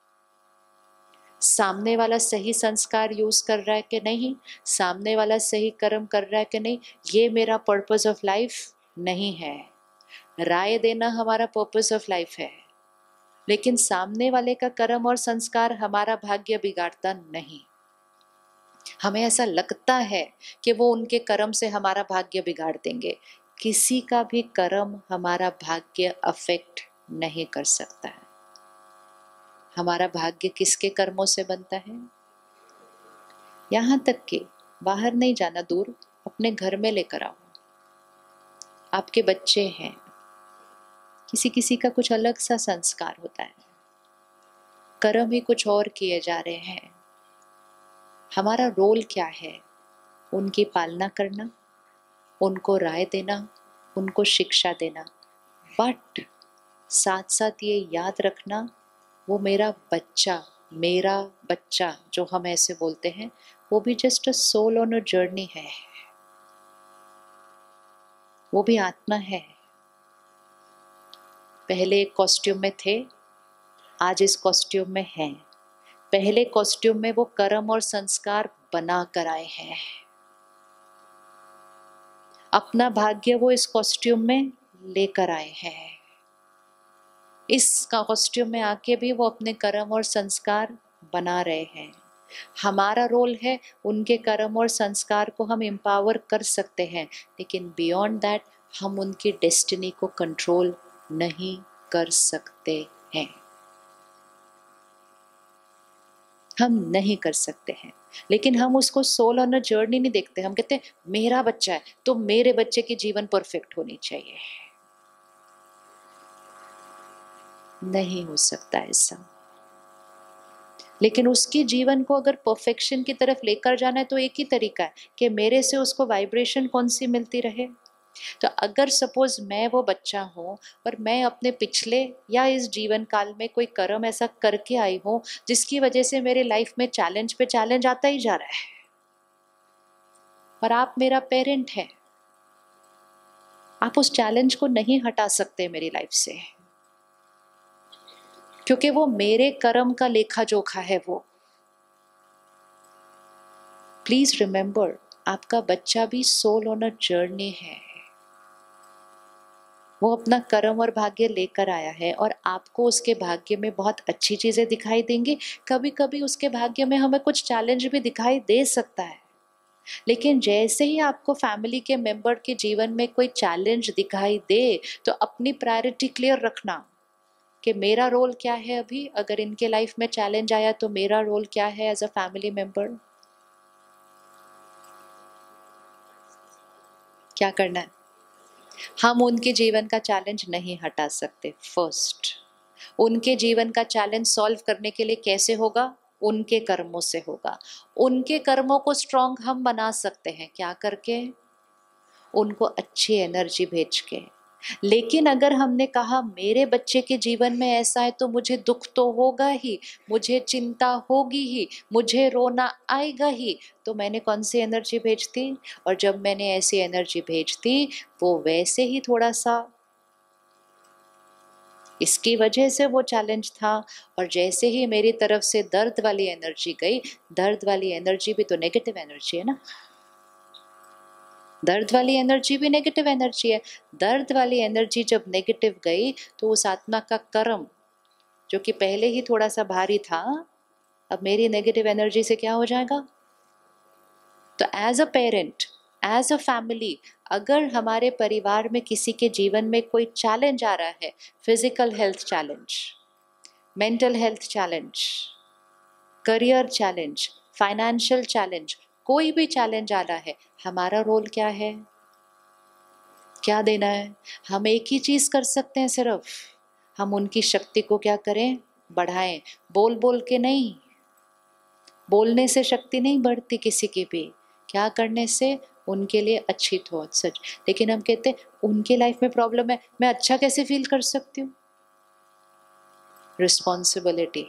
सामने वाला सही संस्कार यूज कर रहा है कि नहीं, सामने वाला सही कर्म कर रहा है कि नहीं, ये मेरा पर्पस ऑफ लाइफ नहीं है। राय देना हमारा पर्पस ऑफ लाइफ है, लेकिन सामने वाले का कर्म और संस्कार हमारा भाग्य बिगाड़ता नहीं। हमें ऐसा लगता है कि वो उनके कर्म से हमारा भाग्य बिगाड़ देंगे। किसी का भी कर्म हमारा भाग्य अफेक्ट नहीं कर सकता है। हमारा भाग्य किसके कर्मों से बनता है? यहां तक कि बाहर नहीं जाना, दूर अपने घर में लेकर आओ। आपके बच्चे हैं, किसी किसी का कुछ अलग सा संस्कार होता है, कर्म ही कुछ और किए जा रहे हैं। हमारा रोल क्या है? उनकी पालना करना, उनको राय देना, उनको शिक्षा देना, बट साथ साथ ये याद रखना वो मेरा बच्चा जो हम ऐसे बोलते हैं, वो भी just a soul on a journey है, वो भी आत्मा है। पहले एक कॉस्ट्यूम में थे, आज इस कॉस्ट्यूम में हैं। पहले कॉस्ट्यूम में वो कर्म और संस्कार बना कर आए हैं, अपना भाग्य वो इस कॉस्ट्यूम में लेकर आए हैं। इस कॉस्ट्यूम में आके भी वो अपने कर्म और संस्कार बना रहे हैं। हमारा रोल है उनके कर्म और संस्कार को हम एम्पावर कर सकते हैं, लेकिन बियॉन्ड दैट हम उनकी डेस्टिनी को कंट्रोल नहीं कर सकते हैं। हम नहीं कर सकते हैं, लेकिन हम उसको सोल ऑन अ जर्नी नहीं देखते। हम कहते हैं मेरा बच्चा है तो मेरे बच्चे की जीवन परफेक्ट होनी चाहिए। नहीं हो सकता ऐसा। लेकिन उसकी जीवन को अगर परफेक्शन की तरफ लेकर जाना है तो एक ही तरीका है कि मेरे से उसको वाइब्रेशन कौन सी मिलती रहे। तो अगर सपोज मैं वो बच्चा हूँ और मैं अपने पिछले या इस जीवन काल में कोई कर्म ऐसा करके आई हूँ जिसकी वजह से मेरे लाइफ में चैलेंज पे चैलेंज आता ही जा रहा है, और आप मेरा पेरेंट है, आप उस चैलेंज को नहीं हटा सकते मेरी लाइफ से, क्योंकि वो मेरे कर्म का लेखा जोखा है। वो प्लीज रिमेंबर, आपका बच्चा भी सोल ऑन अ जर्नी है। वो अपना कर्म और भाग्य लेकर आया है, और आपको उसके भाग्य में बहुत अच्छी चीजें दिखाई देंगी। कभी कभी उसके भाग्य में हमें कुछ चैलेंज भी दिखाई दे सकता है, लेकिन जैसे ही आपको फैमिली के मेंबर के जीवन में कोई चैलेंज दिखाई दे तो अपनी प्रायोरिटी क्लियर रखना कि मेरा रोल क्या है। अभी अगर इनके लाइफ में चैलेंज आया तो मेरा रोल क्या है एज अ फैमिली मेंबर, क्या करना है। हम उनके जीवन का चैलेंज नहीं हटा सकते। फर्स्ट, उनके जीवन का चैलेंज सॉल्व करने के लिए कैसे होगा? उनके कर्मों से होगा। उनके कर्मों को स्ट्रॉन्ग हम बना सकते हैं, क्या करके? उनको अच्छी एनर्जी भेज के। लेकिन अगर हमने कहा मेरे बच्चे के जीवन में ऐसा है तो मुझे दुख तो होगा ही, मुझे चिंता होगी ही, मुझे रोना आएगा ही, तो मैंने कौन सी एनर्जी भेजती? और जब मैंने ऐसी एनर्जी भेजती वो वैसे ही थोड़ा सा, इसकी वजह से वो चैलेंज था। और जैसे ही मेरी तरफ से दर्द वाली एनर्जी गई, दर्द वाली एनर्जी भी तो नेगेटिव एनर्जी है ना, दर्द वाली एनर्जी भी नेगेटिव एनर्जी है। दर्द वाली एनर्जी जब नेगेटिव गई तो उस आत्मा का कर्म जो कि पहले ही थोड़ा सा भारी था, अब मेरी नेगेटिव एनर्जी से क्या हो जाएगा। तो as a parent, as a family, अगर हमारे परिवार में किसी के जीवन में कोई चैलेंज आ रहा है, physical health challenge, mental health challenge, career challenge, financial challenge, कोई भी चैलेंज आ रहा है, हमारा रोल क्या है, क्या देना है। हम एक ही चीज कर सकते हैं, सिर्फ हम उनकी शक्ति को क्या करें, बढ़ाएं। बोल बोल के नहीं, बोलने से शक्ति नहीं बढ़ती किसी की भी, क्या करने से, उनके लिए अच्छी थॉट सच। लेकिन हम कहते उनके लाइफ में प्रॉब्लम है, मैं अच्छा कैसे फील कर सकती हूँ। रिस्पॉन्सिबिलिटी,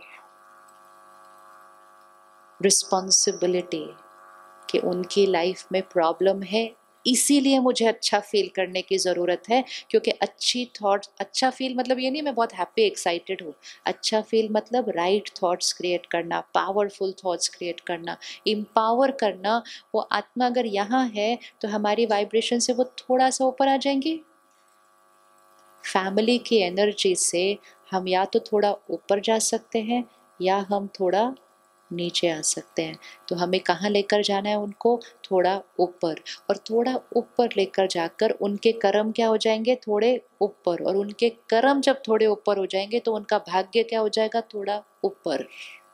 रिस्पॉन्सिबिलिटी कि उनकी लाइफ में प्रॉब्लम है, इसीलिए मुझे अच्छा फील करने की ज़रूरत है। क्योंकि अच्छी थॉट्स, अच्छा फील मतलब ये नहीं मैं बहुत हैप्पी एक्साइटेड हूँ, अच्छा फील मतलब राइट थॉट्स क्रिएट करना, पावरफुल थॉट्स क्रिएट करना, एम्पावर करना। वो आत्मा अगर यहाँ है तो हमारी वाइब्रेशन से वो थोड़ा सा ऊपर आ जाएंगी। फैमिली की एनर्जी से हम या तो थोड़ा ऊपर जा सकते हैं या हम थोड़ा नीचे आ सकते हैं। तो हमें कहाँ लेकर जाना है उनको, थोड़ा ऊपर। और थोड़ा ऊपर लेकर जाकर उनके कर्म क्या हो जाएंगे, थोड़े ऊपर। और उनके कर्म जब थोड़े ऊपर हो जाएंगे तो उनका भाग्य क्या हो जाएगा, थोड़ा ऊपर।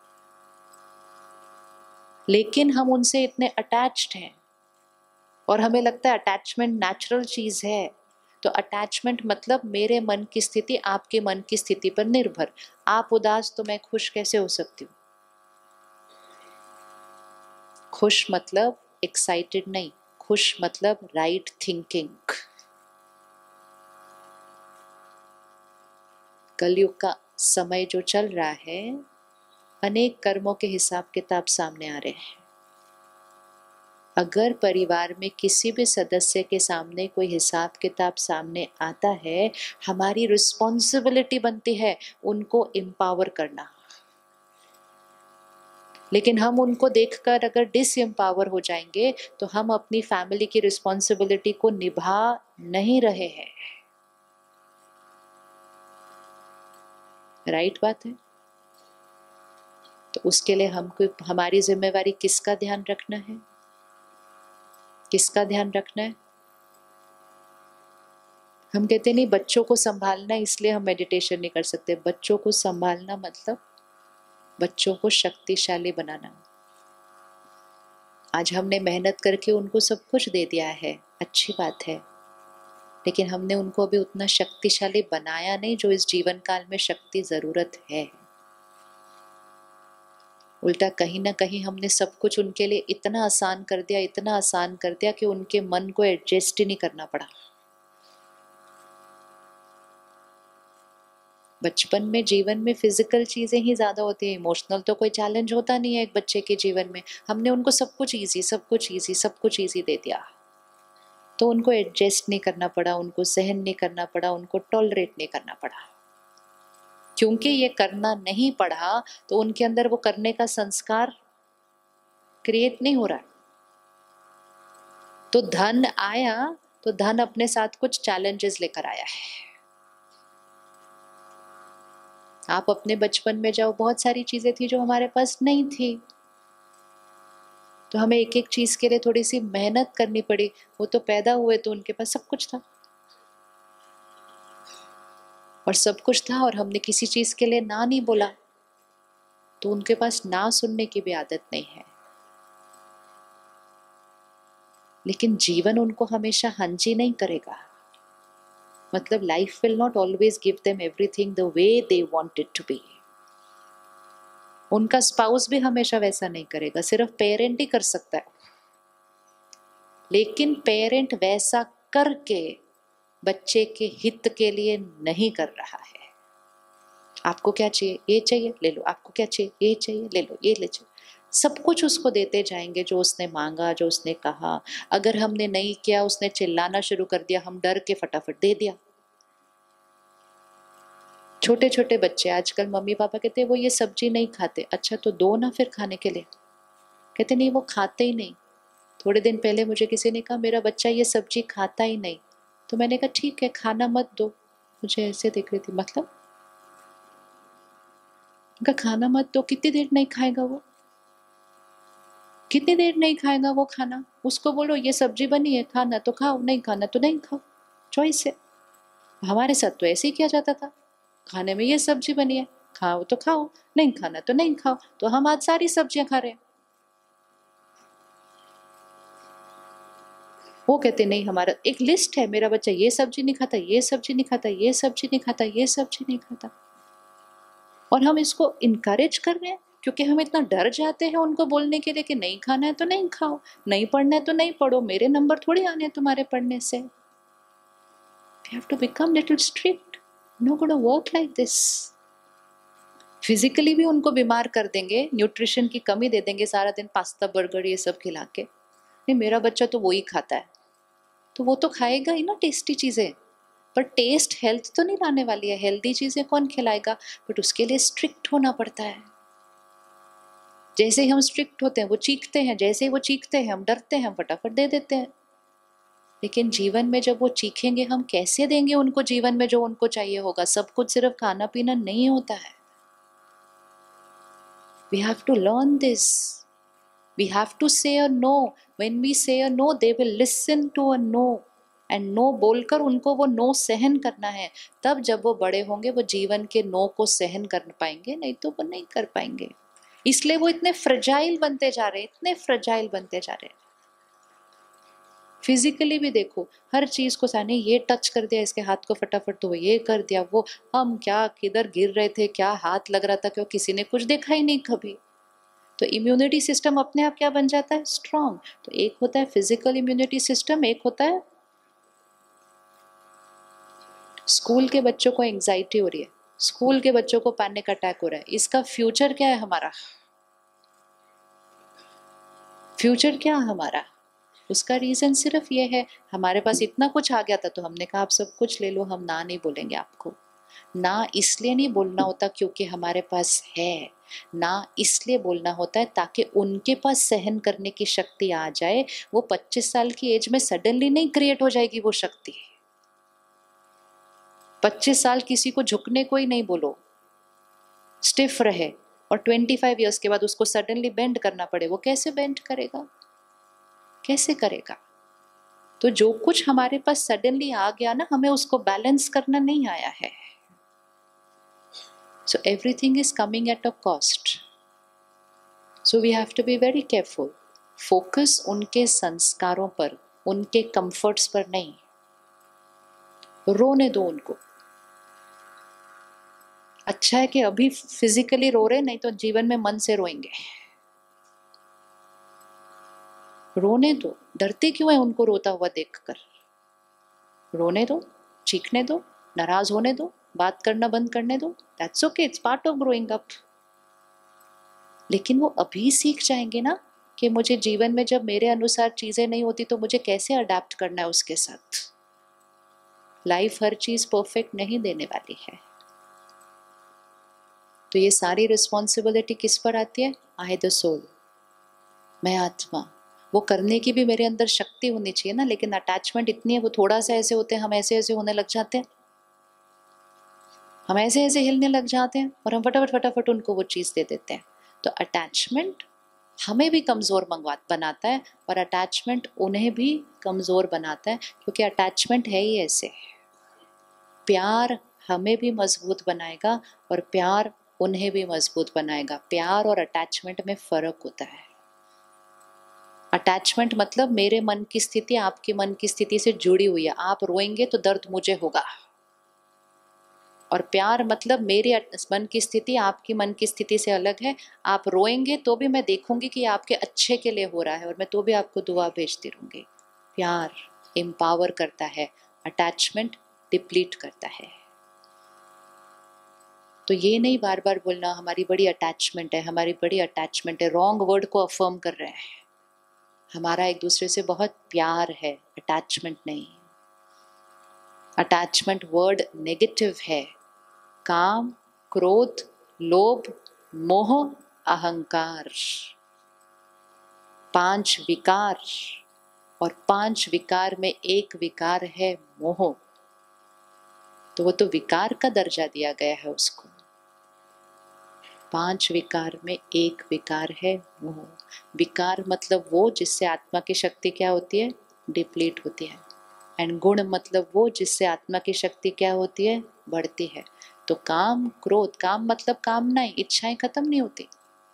लेकिन हम उनसे इतने अटैच्ड हैं और हमें लगता है अटैचमेंट नेचुरल चीज है। तो अटैचमेंट मतलब मेरे मन की स्थिति आपके मन की स्थिति पर निर्भर। आप उदास तो मैं खुश कैसे हो सकती हूँ। खुश मतलब एक्साइटेड नहीं, खुश मतलब राइट थिंकिंग। कलयुग का समय जो चल रहा है, अनेक कर्मों के हिसाब किताब सामने आ रहे हैं। अगर परिवार में किसी भी सदस्य के सामने कोई हिसाब किताब सामने आता है, हमारी रिस्पॉन्सिबिलिटी बनती है उनको एम्पावर करना। लेकिन हम उनको देखकर अगर डिसएम्पावर हो जाएंगे तो हम अपनी फैमिली की रिस्पॉन्सिबिलिटी को निभा नहीं रहे हैं। राइट बात है। तो उसके लिए हमको, हमारी जिम्मेवारी किसका ध्यान रखना है, किसका ध्यान रखना है। हम कहते नहीं बच्चों को संभालना इसलिए हम मेडिटेशन नहीं कर सकते। बच्चों को संभालना मतलब बच्चों को शक्तिशाली बनाना। आज हमने मेहनत करके उनको सब कुछ दे दिया है, अच्छी बात है, लेकिन हमने उनको अभी उतना शक्तिशाली बनाया नहीं जो इस जीवन काल में शक्ति जरूरत है। उल्टा कहीं ना कहीं हमने सब कुछ उनके लिए इतना आसान कर दिया, इतना आसान कर दिया कि उनके मन को एडजस्ट ही नहीं करना पड़ा। बचपन में जीवन में फिजिकल चीजें ही ज्यादा होती है, इमोशनल तो कोई चैलेंज होता नहीं है एक बच्चे के जीवन में। हमने उनको सब कुछ इजी, सब कुछ इजी, सब कुछ इजी दे दिया, तो उनको एडजस्ट नहीं करना पड़ा, उनको सहन नहीं करना पड़ा, उनको टॉलरेट नहीं करना पड़ा। क्योंकि ये करना नहीं पड़ा तो उनके अंदर वो करने का संस्कार क्रिएट नहीं हो रहा। तो धन आया तो धन अपने साथ कुछ चैलेंजेस लेकर आया है। आप अपने बचपन में जाओ, बहुत सारी चीजें थी जो हमारे पास नहीं थी, तो हमें एक एक चीज के लिए थोड़ी सी मेहनत करनी पड़ी। वो तो पैदा हुए तो उनके पास सब कुछ था, और सब कुछ था और हमने किसी चीज के लिए ना नहीं बोला, तो उनके पास ना सुनने की भी आदत नहीं है। लेकिन जीवन उनको हमेशा हंजी नहीं करेगा। मतलब life will not always give them everything the way they want it to be. उनका स्पाउस भी हमेशा वैसा नहीं करेगा, सिर्फ पेरेंट ही कर सकता है। लेकिन पेरेंट वैसा करके बच्चे के हित के लिए नहीं कर रहा है। आपको क्या चाहिए, ये चाहिए ले लो, आपको क्या चाहिए, ये चाहिए ले लो, ये ले चाहिए, सब कुछ उसको देते जाएंगे जो उसने मांगा, जो उसने कहा। अगर हमने नहीं किया, उसने चिल्लाना शुरू कर दिया, हम डर के फटाफट दे दिया। छोटे छोटे बच्चे आजकल मम्मी पापा कहते हैं वो ये सब्जी नहीं खाते, अच्छा तो दो ना फिर खाने के लिए। कहते नहीं वो खाते ही नहीं। थोड़े दिन पहले मुझे किसी ने कहा मेरा बच्चा ये सब्जी खाता ही नहीं, तो मैंने कहा ठीक है खाना मत दो। मुझे ऐसे देख रही थी, मतलब उनका खाना मत दो, कितनी देर नहीं खाएगा वो, कितनी देर नहीं खाएगा वो खाना। उसको बोलो ये सब्जी बनी है, खाना तो खाओ, नहीं खाना तो नहीं खाओ, चॉइस है। हमारे साथ तो ऐसे ही किया जाता था, खाने में ये सब्जी बनी है, खाओ तो खाओ, नहीं खाना तो नहीं खाओ। तो हम आज सारी सब्जियां खा रहे हैं। वो कहते नहीं, हमारा एक लिस्ट है, मेरा बच्चा ये सब्जी नहीं खाता, ये सब्जी नहीं खाता, ये सब्जी नहीं खाता, ये सब्जी नहीं खाता। और हम इसको इनकरेज कर रहे हैं क्योंकि हम इतना डर जाते हैं उनको बोलने के लिए कि नहीं खाना है तो नहीं खाओ, नहीं पढ़ना है तो नहीं पढ़ो, मेरे नंबर थोड़ी आने हैं तुम्हारे पढ़ने से। We have to become little strict. Not going to work like this. Physically भी उनको बीमार कर देंगे, न्यूट्रिशन की कमी दे देंगे, सारा दिन पास्ता बर्गर ये सब खिला के। नहीं, मेरा बच्चा तो वही खाता है, तो वो तो खाएगा ही ना टेस्टी चीजें, पर टेस्ट हेल्थ तो नहीं लाने वाली है। हेल्दी चीजें कौन खिलाएगा? बट उसके लिए स्ट्रिक्ट होना पड़ता है। जैसे ही हम स्ट्रिक्ट होते हैं वो चीखते हैं, जैसे ही वो चीखते हैं हम डरते हैं, हम फटाफट दे देते हैं। लेकिन जीवन में जब वो चीखेंगे, हम कैसे देंगे उनको जीवन में जो उनको चाहिए होगा? सब कुछ सिर्फ खाना पीना नहीं होता है। We have to learn this. We have to say a no. When we say a no, they will listen to a no. And no बोलकर उनको वो नो सहन करना है। तब जब वो बड़े होंगे वो जीवन के नो को सहन कर पाएंगे, नहीं तो वो नहीं कर पाएंगे। इसलिए वो इतने फ्रजाइल बनते जा रहे हैं, इतने फ्रजाइल बनते जा रहे हैं। फिजिकली भी देखो, हर चीज को साने ये टच कर दिया इसके हाथ को फटाफट, तो वो ये कर दिया, वो हम क्या किधर गिर रहे थे, क्या हाथ लग रहा था, क्यों किसी ने कुछ देखा ही नहीं कभी। तो इम्यूनिटी सिस्टम अपने आप क्या बन जाता है? स्ट्रांग। तो एक होता है फिजिकल इम्यूनिटी सिस्टम, एक होता है स्कूल के बच्चों को एंजाइटी हो रही है, स्कूल के बच्चों को पैनिक अटैक हो रहा है, इसका फ्यूचर क्या है हमारा? फ्यूचर क्या है हमारा? उसका रीजन सिर्फ ये है, हमारे पास इतना कुछ आ गया था तो हमने कहा आप सब कुछ ले लो, हम ना नहीं बोलेंगे आपको। ना इसलिए नहीं बोलना होता क्योंकि हमारे पास है, ना इसलिए बोलना होता है ताकि उनके पास सहन करने की शक्ति आ जाए। वो 25 साल की एज में सडनली नहीं क्रिएट हो जाएगी वो शक्ति। 25 साल किसी को झुकने को ही नहीं बोलो, स्टिफ रहे, और 25 ईयर्स के बाद उसको सडनली बेंड करना पड़े, वो कैसे बेंड करेगा? कैसे करेगा? तो जो कुछ हमारे पास सडनली आ गया ना, हमें उसको बैलेंस करना नहीं आया है। So everything is coming at a cost. So we have to be very careful. Focus उनके संस्कारों पर, उनके कंफर्ट्स पर नहीं। रोने दो उनको। अच्छा है कि अभी फिजिकली रो रहे, नहीं तो जीवन में मन से रोएंगे। रोने दो, डरते क्यों है उनको रोता हुआ देखकर? रोने दो, चीखने दो, नाराज होने दो, बात करना बंद करने दो। That's okay, it's part of growing up. लेकिन वो अभी सीख जाएंगे ना कि मुझे जीवन में जब मेरे अनुसार चीजें नहीं होती तो मुझे कैसे अडेप्ट करना है उसके साथ। लाइफ हर चीज परफेक्ट नहीं देने वाली है। तो ये सारी रिस्पॉन्सिबिलिटी किस पर आती है? आई द सोल, मैं आत्मा। वो करने की भी मेरे अंदर शक्ति होनी चाहिए ना, लेकिन अटैचमेंट इतनी है, वो थोड़ा सा ऐसे होते हैं, हम ऐसे ऐसे होने लग जाते हैं, हम ऐसे ऐसे हिलने लग जाते हैं और हम फटाफट फटाफट उनको वो चीज़ दे देते हैं। तो अटैचमेंट हमें भी कमज़ोर बनाता है और अटैचमेंट उन्हें भी कमज़ोर बनाता है, क्योंकि अटैचमेंट है ही ऐसे। प्यार हमें भी मजबूत बनाएगा और प्यार उन्हें भी मजबूत बनाएगा। प्यार और अटैचमेंट में फ़र्क होता है। अटैचमेंट मतलब मेरे मन की स्थिति आपके मन की स्थिति से जुड़ी हुई है, आप रोएंगे तो दर्द मुझे होगा। और प्यार मतलब मेरे मन की स्थिति आपकी मन की स्थिति से अलग है, आप रोएंगे तो भी मैं देखूंगी कि आपके अच्छे के लिए हो रहा है और मैं तो भी आपको दुआ भेजती रहूंगी। प्यार एम्पावर करता है, अटैचमेंट डिप्लीट करता है। तो ये नहीं बार बार बोलना हमारी बड़ी अटैचमेंट है, हमारी बड़ी अटैचमेंट है, रॉन्ग वर्ड को अफर्म कर रहे हैं। हमारा एक दूसरे से बहुत प्यार है, अटैचमेंट नहीं। अटैचमेंट वर्ड नेगेटिव है। काम, क्रोध, लोभ, मोह, अहंकार, 5 विकार, और 5 विकार में एक विकार है मोह। तो वो तो विकार का दर्जा दिया गया है उसको। 5 विकार में एक विकार है मोह। विकार मतलब वो जिससे आत्मा की शक्ति क्या होती है, डिप्लीट होती है। एंड गुण मतलब वो जिससे आत्मा की शक्ति क्या होती है, बढ़ती है। तो काम क्रोध, काम मतलब कामनाएं, इच्छाएं खत्म नहीं होती।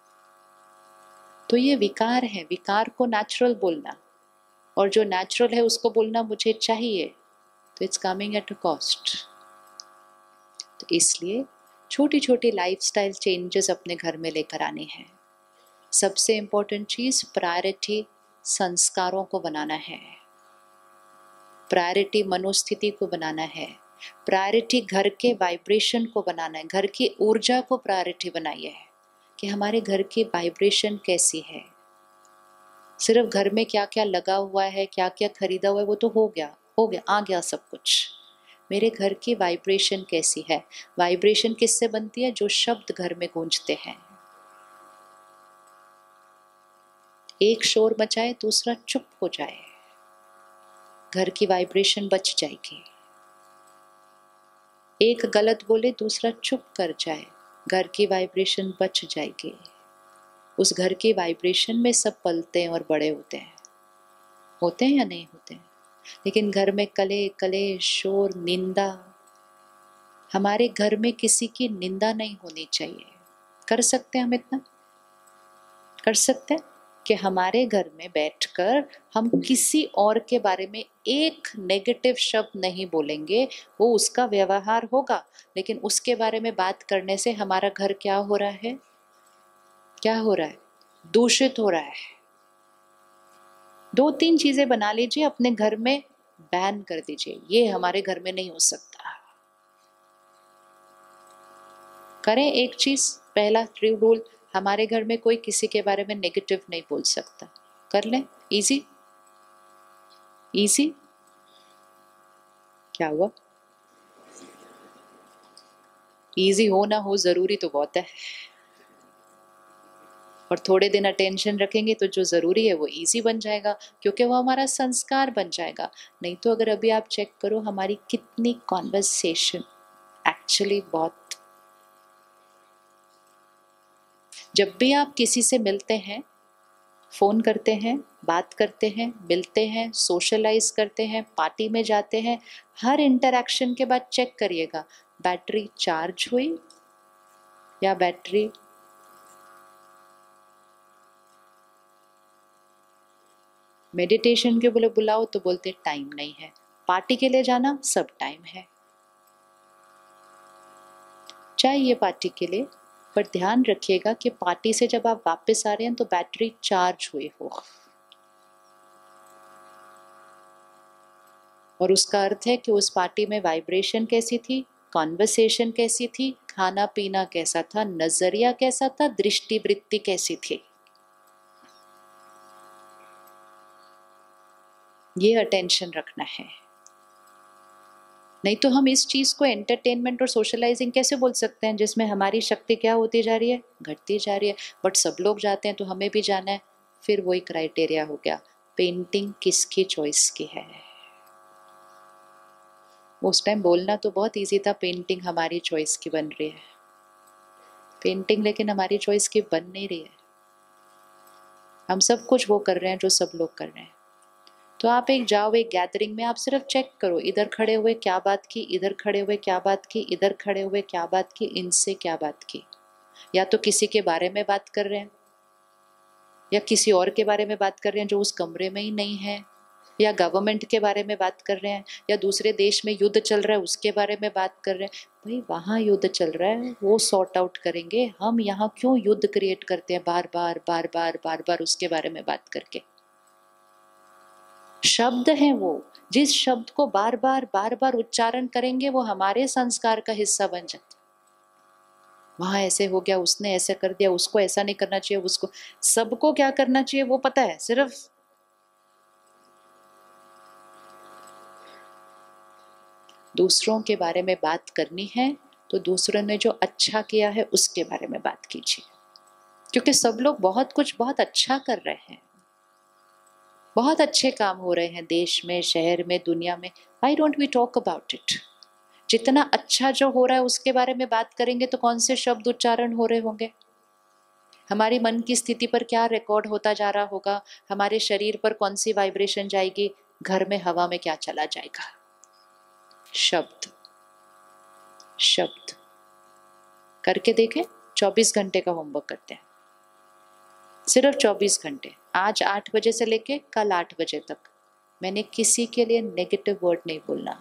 तो ये विकार है। विकार को नेचुरल बोलना, और जो नेचुरल है उसको बोलना मुझे चाहिए, तो it's coming at a cost. तो इसलिए छोटी छोटी लाइफस्टाइल चेंजेस अपने घर में लेकर आने हैं। सबसे इम्पोर्टेंट चीज प्रायोरिटी संस्कारों को बनाना है, प्रायोरिटी मनोस्थिति को बनाना है, प्रायोरिटी घर के वाइब्रेशन को बनाना है, घर की ऊर्जा को प्रायोरिटी बनाइए है कि हमारे घर की वाइब्रेशन कैसी है। सिर्फ घर में क्या क्या लगा हुआ है, क्या क्या खरीदा हुआ है, वो तो हो गया आ गया सब कुछ। मेरे घर की वाइब्रेशन कैसी है। वाइब्रेशन किससे बनती है, जो शब्द घर में गूंजते हैं। एक शोर मचाए दूसरा चुप हो जाए, घर की वाइब्रेशन बच जाएगी। एक गलत बोले दूसरा चुप कर जाए, घर की वाइब्रेशन बच जाएगी। उस घर की वाइब्रेशन में सब पलते हैं और बड़े होते हैं या नहीं होते हैं। लेकिन घर में कले कले शोर, निंदा, हमारे घर में किसी की निंदा नहीं होनी चाहिए। कर सकते हैं हम इतना, कर सकते हैं कि हमारे घर में बैठकर हम किसी और के बारे में एक नेगेटिव शब्द नहीं बोलेंगे। वो उसका व्यवहार होगा, लेकिन उसके बारे में बात करने से हमारा घर क्या हो रहा है, क्या हो रहा है, दूषित हो रहा है। 2-3 चीजें बना लीजिए अपने घर में, बैन कर दीजिए, ये हमारे घर में नहीं हो सकता। करें एक चीज, पहला ट्रू रूल, हमारे घर में कोई किसी के बारे में नेगेटिव नहीं बोल सकता। कर लें, इजी इजी। क्या हुआ, इजी हो ना हो जरूरी तो बहुत है, और थोड़े दिन अटेंशन रखेंगे तो जो जरूरी है वो इजी बन जाएगा, क्योंकि वो हमारा संस्कार बन जाएगा। नहीं तो अगर अभी आप चेक करो हमारी कितनी कॉन्वर्सेशन एक्चुअली बहुत, जब भी आप किसी से मिलते हैं, फोन करते हैं, बात करते हैं, मिलते हैं, सोशलाइज करते हैं, पार्टी में जाते हैं, हर इंटरैक्शन के बाद चेक करिएगा बैटरी चार्ज हुई या बैटरी, मेडिटेशन के बोले बुलाओ तो बोलते टाइम नहीं है, पार्टी के लिए जाना सब टाइम है। चाहिए पार्टी के लिए, पर ध्यान रखिएगा कि पार्टी से जब आप वापस आ रहे हैं तो बैटरी चार्ज हुई हो, और उसका अर्थ है कि उस पार्टी में वाइब्रेशन कैसी थी, कॉन्वर्सेशन कैसी थी, खाना पीना कैसा था, नजरिया कैसा था, दृष्टि वृत्ति कैसी थी। ये अटेंशन रखना है। नहीं तो हम इस चीज को एंटरटेनमेंट और सोशलाइजिंग कैसे बोल सकते हैं जिसमें हमारी शक्ति क्या होती जा रही है, घटती जा रही है। बट सब लोग जाते हैं तो हमें भी जाना है। फिर वही क्राइटेरिया हो गया, पेंटिंग किसकी चॉइस की है। उस टाइम बोलना तो बहुत इजी था, पेंटिंग हमारी चॉइस की बन रही है। पेंटिंग लेकिन हमारी चॉइस की बन नहीं रही है। हम सब कुछ वो कर रहे हैं जो सब लोग कर रहे हैं। तो आप एक जाओ, एक गैदरिंग में आप सिर्फ चेक करो, इधर खड़े हुए क्या बात की, इधर खड़े हुए क्या बात की, इधर खड़े हुए क्या बात की, इनसे क्या बात की। या तो किसी के बारे में बात कर रहे हैं, या किसी और के बारे में बात कर रहे हैं जो उस कमरे में ही नहीं है, या गवर्नमेंट के बारे में बात कर रहे हैं, या दूसरे देश में युद्ध चल रहा है उसके बारे में बात कर रहे हैं। भाई वहाँ युद्ध चल रहा है, वो सॉर्ट आउट करेंगे। हम यहाँ क्यों युद्ध क्रिएट करते हैं बार बार बार बार बार बार उसके बारे में बात करके। शब्द हैं वो, जिस शब्द को बार बार उच्चारण करेंगे वो हमारे संस्कार का हिस्सा बन जाता। वहां ऐसे हो गया, उसने ऐसे कर दिया, उसको ऐसा नहीं करना चाहिए, उसको, सबको क्या करना चाहिए वो पता है, सिर्फ दूसरों के बारे में बात करनी है तो दूसरों ने जो अच्छा किया है उसके बारे में बात कीजिए। क्योंकि सब लोग बहुत कुछ बहुत अच्छा कर रहे हैं, बहुत अच्छे काम हो रहे हैं देश में, शहर में, दुनिया में। Why don't we talk about it. जितना अच्छा जो हो रहा है उसके बारे में बात करेंगे तो कौन से शब्द उच्चारण हो रहे होंगे। हमारी मन की स्थिति पर क्या रिकॉर्ड होता जा रहा होगा, हमारे शरीर पर कौन सी वाइब्रेशन जाएगी, घर में हवा में क्या चला जाएगा। शब्द शब्द करके देखें। 24 घंटे का होमवर्क करते हैं, सिर्फ 24 घंटे। आज 8 बजे से लेके कल 8 बजे तक मैंने किसी के लिए नेगेटिव वर्ड नहीं बोलना।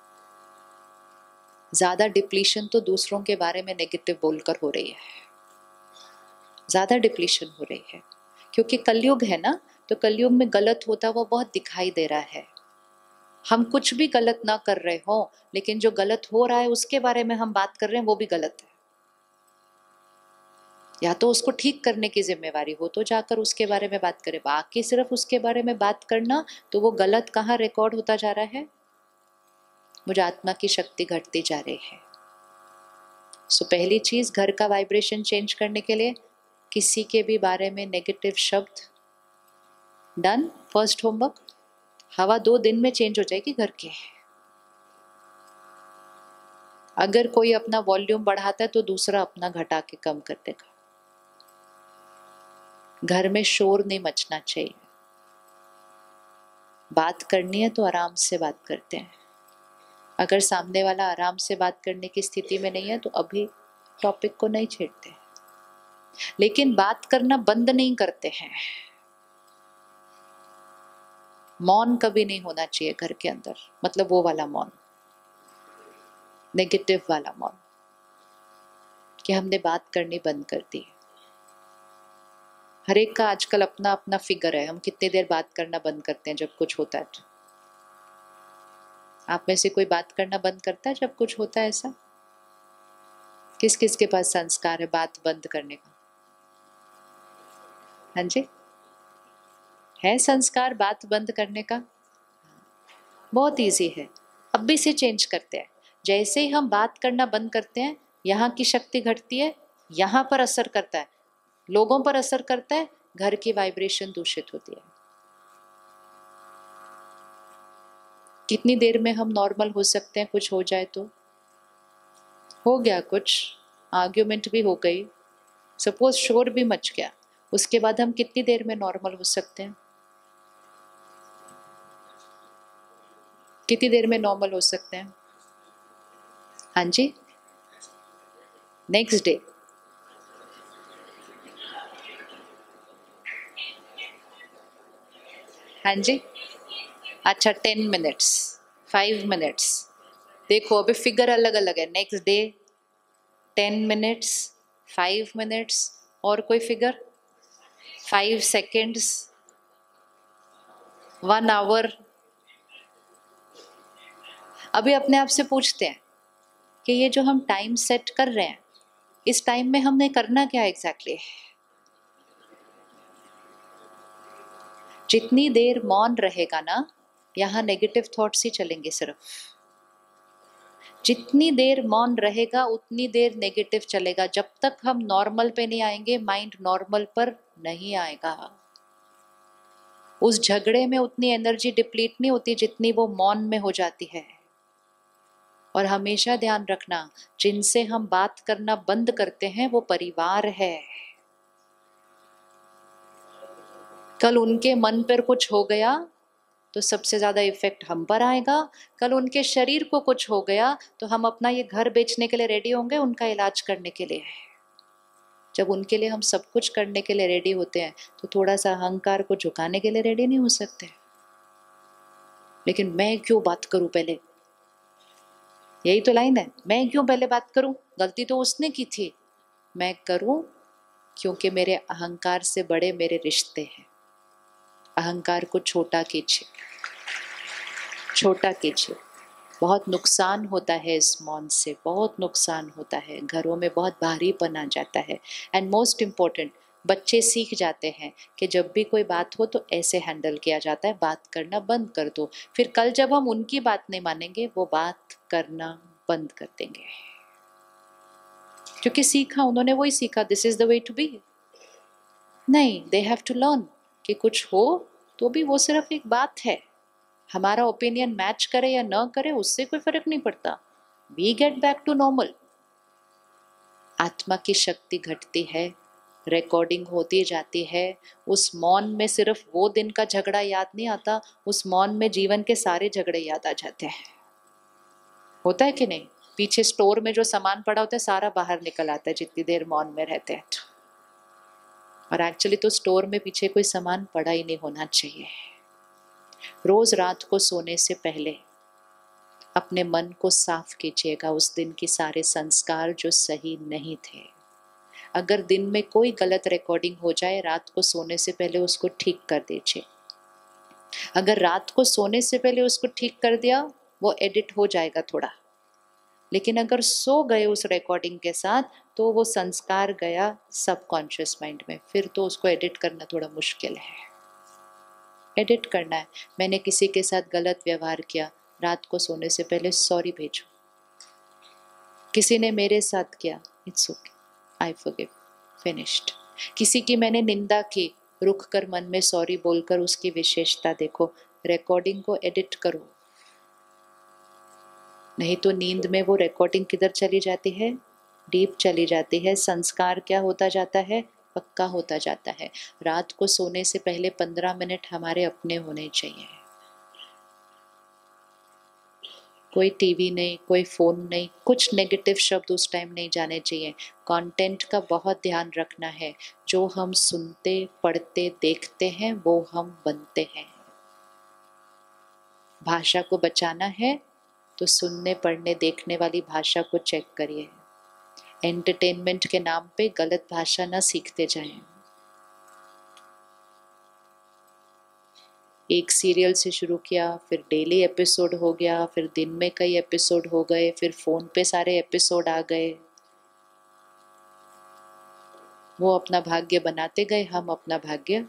ज्यादा डिप्लीशन तो दूसरों के बारे में नेगेटिव बोलकर हो रही है, ज्यादा डिप्लीशन हो रही है, क्योंकि कलयुग है ना, तो कलयुग में गलत होता हुआ बहुत दिखाई दे रहा है। हम कुछ भी गलत ना कर रहे हो, लेकिन जो गलत हो रहा है उसके बारे में हम बात कर रहे हैं, वो भी गलत है। या तो उसको ठीक करने की जिम्मेवारी हो तो जाकर उसके बारे में बात करें, बाकी सिर्फ उसके बारे में बात करना, तो वो गलत कहाँ रिकॉर्ड होता जा रहा है। मुझे आत्मा की शक्ति घटती जा रही है। सो पहली चीज, घर का वाइब्रेशन चेंज करने के लिए किसी के भी बारे में नेगेटिव शब्द, डन। First homework. हवा 2 दिन में चेंज हो जाएगी घर के। अगर कोई अपना वॉल्यूम बढ़ाता है तो दूसरा अपना घटा के कम कर देगा। घर में शोर नहीं मचना चाहिए। बात करनी है तो आराम से बात करते हैं। अगर सामने वाला आराम से बात करने की स्थिति में नहीं है तो अभी टॉपिक को नहीं छेड़ते, लेकिन बात करना बंद नहीं करते हैं। मौन कभी नहीं होना चाहिए घर के अंदर, मतलब वो वाला मौन, नेगेटिव वाला मौन, कि हमने बात करनी बंद कर दी। हर एक का आजकल अपना अपना फिगर है, हम कितनी देर बात करना बंद करते हैं जब कुछ होता है। आप में से कोई बात करना बंद करता है जब कुछ होता है ऐसा? किस किस के पास संस्कार है बात बंद करने का? हाँ जी, है संस्कार बात बंद करने का? बहुत इजी है, अब भी से चेंज करते हैं। जैसे ही हम बात करना बंद करते हैं, यहाँ की शक्ति घटती है, यहाँ पर असर करता है, लोगों पर असर करता है, घर की वाइब्रेशन दूषित होती है। कितनी देर में हम नॉर्मल हो सकते हैं? कुछ हो जाए तो हो गया, कुछ आर्ग्यूमेंट भी हो गई, सपोज शोर भी मच गया, उसके बाद हम कितनी देर में नॉर्मल हो सकते हैं? कितनी देर में नॉर्मल हो सकते हैं? हाँ जी, नेक्स्ट डे। हाँ जी, अच्छा 10 मिनट्स, 5 मिनट्स, देखो अभी फिगर अलग अलग है। नेक्स्ट डे 10 मिनट्स, 5 मिनट्स, और कोई फिगर 5 सेकेंड्स, 1 आवर। अभी अपने आप से पूछते हैं कि ये जो हम टाइम सेट कर रहे हैं, इस टाइम में हमने करना क्या एग्जैक्टली? जितनी देर मौन रहेगा ना, यहाँ नेगेटिव थॉट्स ही चलेंगे सिर्फ। जितनी देर मौन रहेगा उतनी देर नेगेटिव चलेगा। जब तक हम नॉर्मल पे नहीं आएंगे, माइंड नॉर्मल पर नहीं आएगा। उस झगड़े में उतनी एनर्जी डिप्लीट नहीं होती जितनी वो मौन में हो जाती है। और हमेशा ध्यान रखना, जिनसे हम बात करना बंद करते हैं वो परिवार है। कल उनके मन पर कुछ हो गया तो सबसे ज्यादा इफेक्ट हम पर आएगा। कल उनके शरीर को कुछ हो गया तो हम अपना ये घर बेचने के लिए रेडी होंगे उनका इलाज करने के लिए। जब उनके लिए हम सब कुछ करने के लिए रेडी होते हैं तो थोड़ा सा अहंकार को झुकाने के लिए रेडी नहीं हो सकते। लेकिन मैं क्यों बात करूं पहले, यही तो लाइन है, मैं क्यों पहले बात करूं, गलती तो उसने की थी। मैं करूं क्योंकि मेरे अहंकार से बड़े मेरे रिश्ते हैं। अहंकार को छोटा कीजिए, छोटा कीजिए। बहुत नुकसान होता है इस मौन से, बहुत नुकसान होता है, घरों में बहुत भारीपन आ जाता है। एंड मोस्ट इम्पोर्टेंट, बच्चे सीख जाते हैं कि जब भी कोई बात हो तो ऐसे हैंडल किया जाता है, बात करना बंद कर दो। फिर कल जब हम उनकी बात नहीं मानेंगे, वो बात करना बंद कर देंगे, क्योंकि सीखा उन्होंने, वही सीखा, this is the way to be. नहीं, दे हैव टू लर्न कि कुछ हो तो भी वो सिर्फ एक बात है। हमारा ओपिनियन मैच करे या न करे उससे कोई फर्क नहीं पड़ता। We get back to normal. आत्मा की शक्ति घटती है रिकॉर्डिंग होती जाती है। उस मौन में सिर्फ वो दिन का झगड़ा याद नहीं आता, उस मौन में जीवन के सारे झगड़े याद आ जाते हैं। होता है कि नहीं? पीछे स्टोर में जो सामान पड़ा होता है सारा बाहर निकल आता है जितनी देर मौन में रहते हैं। और एक्चुअली तो स्टोर में पीछे कोई सामान पड़ा ही नहीं होना चाहिए। रोज रात को सोने से पहले अपने मन को साफ कीजिएगा, उस दिन की सारे संस्कार जो सही नहीं थे। अगर दिन में कोई गलत रिकॉर्डिंग हो जाए, रात को सोने से पहले उसको ठीक कर दीजिए। अगर रात को सोने से पहले उसको ठीक कर दिया, वो एडिट हो जाएगा थोड़ा, लेकिन अगर सो गए उस रिकॉर्डिंग के साथ तो वो संस्कार गया सबकॉन्शियस माइंड में, फिर तो उसको एडिट करना थोड़ा मुश्किल है। एडिट करना है, मैंने किसी के साथ गलत व्यवहार किया, रात को सोने से पहले सॉरी भेजो। किसी ने मेरे साथ किया, it's okay, I forgive, finished. किसी की मैंने निंदा की, रुक कर मन में सॉरी बोलकर उसकी विशेषता देखो, रिकॉर्डिंग को एडिट करो। नहीं तो नींद में वो रिकॉर्डिंग किधर चली जाती है? डीप चली जाती है। संस्कार क्या होता जाता है? पक्का होता जाता है। रात को सोने से पहले 15 मिनट हमारे अपने होने चाहिए। कोई टीवी नहीं, कोई फोन नहीं, कुछ नेगेटिव शब्द उस टाइम नहीं जाने चाहिए। कंटेंट का बहुत ध्यान रखना है। जो हम सुनते, पढ़ते, देखते हैं वो हम बनते हैं। भाषा को बचाना है तो सुनने, पढ़ने, देखने वाली भाषा को चेक करिए। एंटरटेनमेंट के नाम पे गलत भाषा ना सीखते जाएं। एक सीरियल से शुरू किया, फिर डेली एपिसोड हो गया, फिर दिन में कई एपिसोड हो गए, फिर फोन पे सारे एपिसोड आ गए। वो अपना भाग्य बनाते गए, हम अपना भाग्य।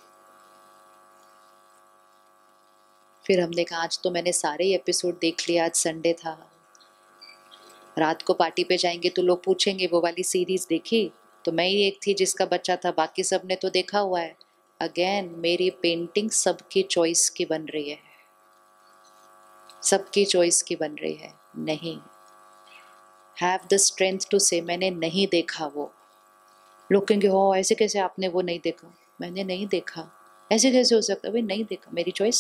फिर हमने कहा आज तो मैंने सारे एपिसोड देख लिया, आज संडे था। रात को पार्टी पे जाएंगे तो लोग पूछेंगे वो वाली सीरीज देखी? तो मैं ही एक थी जिसका बच्चा था, बाकी सब ने तो देखा हुआ है। अगेन मेरी पेंटिंग सबकी चॉइस की बन रही है, सबकी चॉइस की बन रही है। नहीं, हैव द स्ट्रेंथ टू से मैंने नहीं देखा। वो लोग कहेंगे हो ऐसे कैसे आपने वो नहीं देखा? मैंने नहीं देखा, ऐसे कैसे हो सकता? भाई नहीं देखा, मेरी चॉइस,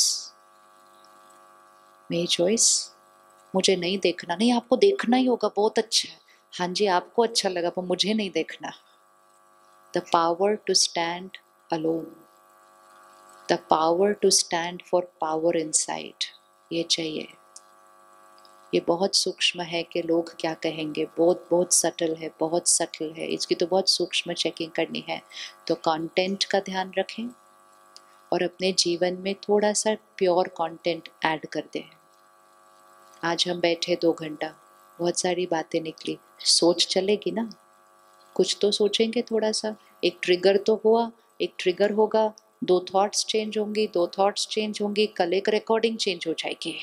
मेरी चॉइस। मुझे नहीं देखना। नहीं, आपको देखना ही होगा, बहुत अच्छा है। हाँ जी, आपको अच्छा लगा पर मुझे नहीं देखना। The power to stand alone, the power to stand for power inside, ये चाहिए। ये बहुत सूक्ष्म है कि लोग क्या कहेंगे, बहुत बहुत सटल है, बहुत सटल है। इसकी तो बहुत सूक्ष्म चेकिंग करनी है। तो कंटेंट का ध्यान रखें और अपने जीवन में थोड़ा सा प्योर कंटेंट ऐड कर दें। आज हम बैठे 2 घंटा, बहुत सारी बातें निकली, सोच चलेगी ना? कुछ तो सोचेंगे थोड़ा सा। एक ट्रिगर तो हुआ, एक ट्रिगर होगा, 2 थॉट्स चेंज होंगी, 2 थॉट्स चेंज होंगी, कल एक रिकॉर्डिंग चेंज हो जाएगी।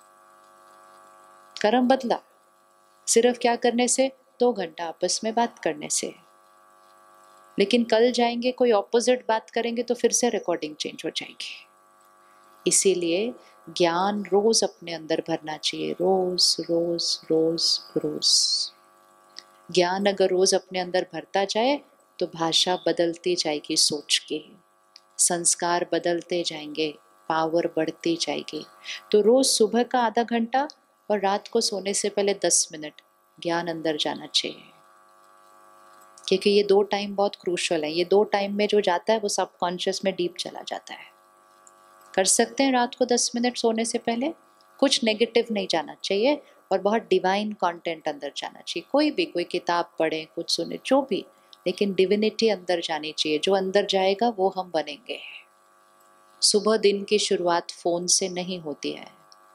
कर्म बदला सिर्फ क्या करने से? 2 घंटा आपस में बात करने से। लेकिन कल जाएंगे कोई ऑपोजिट बात करेंगे तो फिर से रिकॉर्डिंग चेंज हो जाएगी। इसीलिए ज्ञान रोज अपने अंदर भरना चाहिए, रोज रोज रोज रोज। ज्ञान अगर रोज अपने अंदर भरता जाए तो भाषा बदलती जाएगी, सोच के संस्कार बदलते जाएंगे, पावर बढ़ती जाएगी। तो रोज सुबह का आधा घंटा और रात को सोने से पहले 10 मिनट ज्ञान अंदर जाना चाहिए। क्योंकि ये 2 टाइम बहुत क्रूशल है। ये 2 टाइम में जो जाता है वो सबकॉन्शियस में डीप चला जाता है। कर सकते हैं रात को 10 मिनट सोने से पहले। कुछ नेगेटिव नहीं जाना चाहिए और बहुत डिवाइन कंटेंट अंदर जाना चाहिए। कोई भी, कोई किताब पढ़ें, कुछ सुने, जो भी, लेकिन डिविनिटी अंदर जानी चाहिए। जो अंदर जाएगा वो हम बनेंगे। सुबह दिन की शुरुआत फोन से नहीं होती है।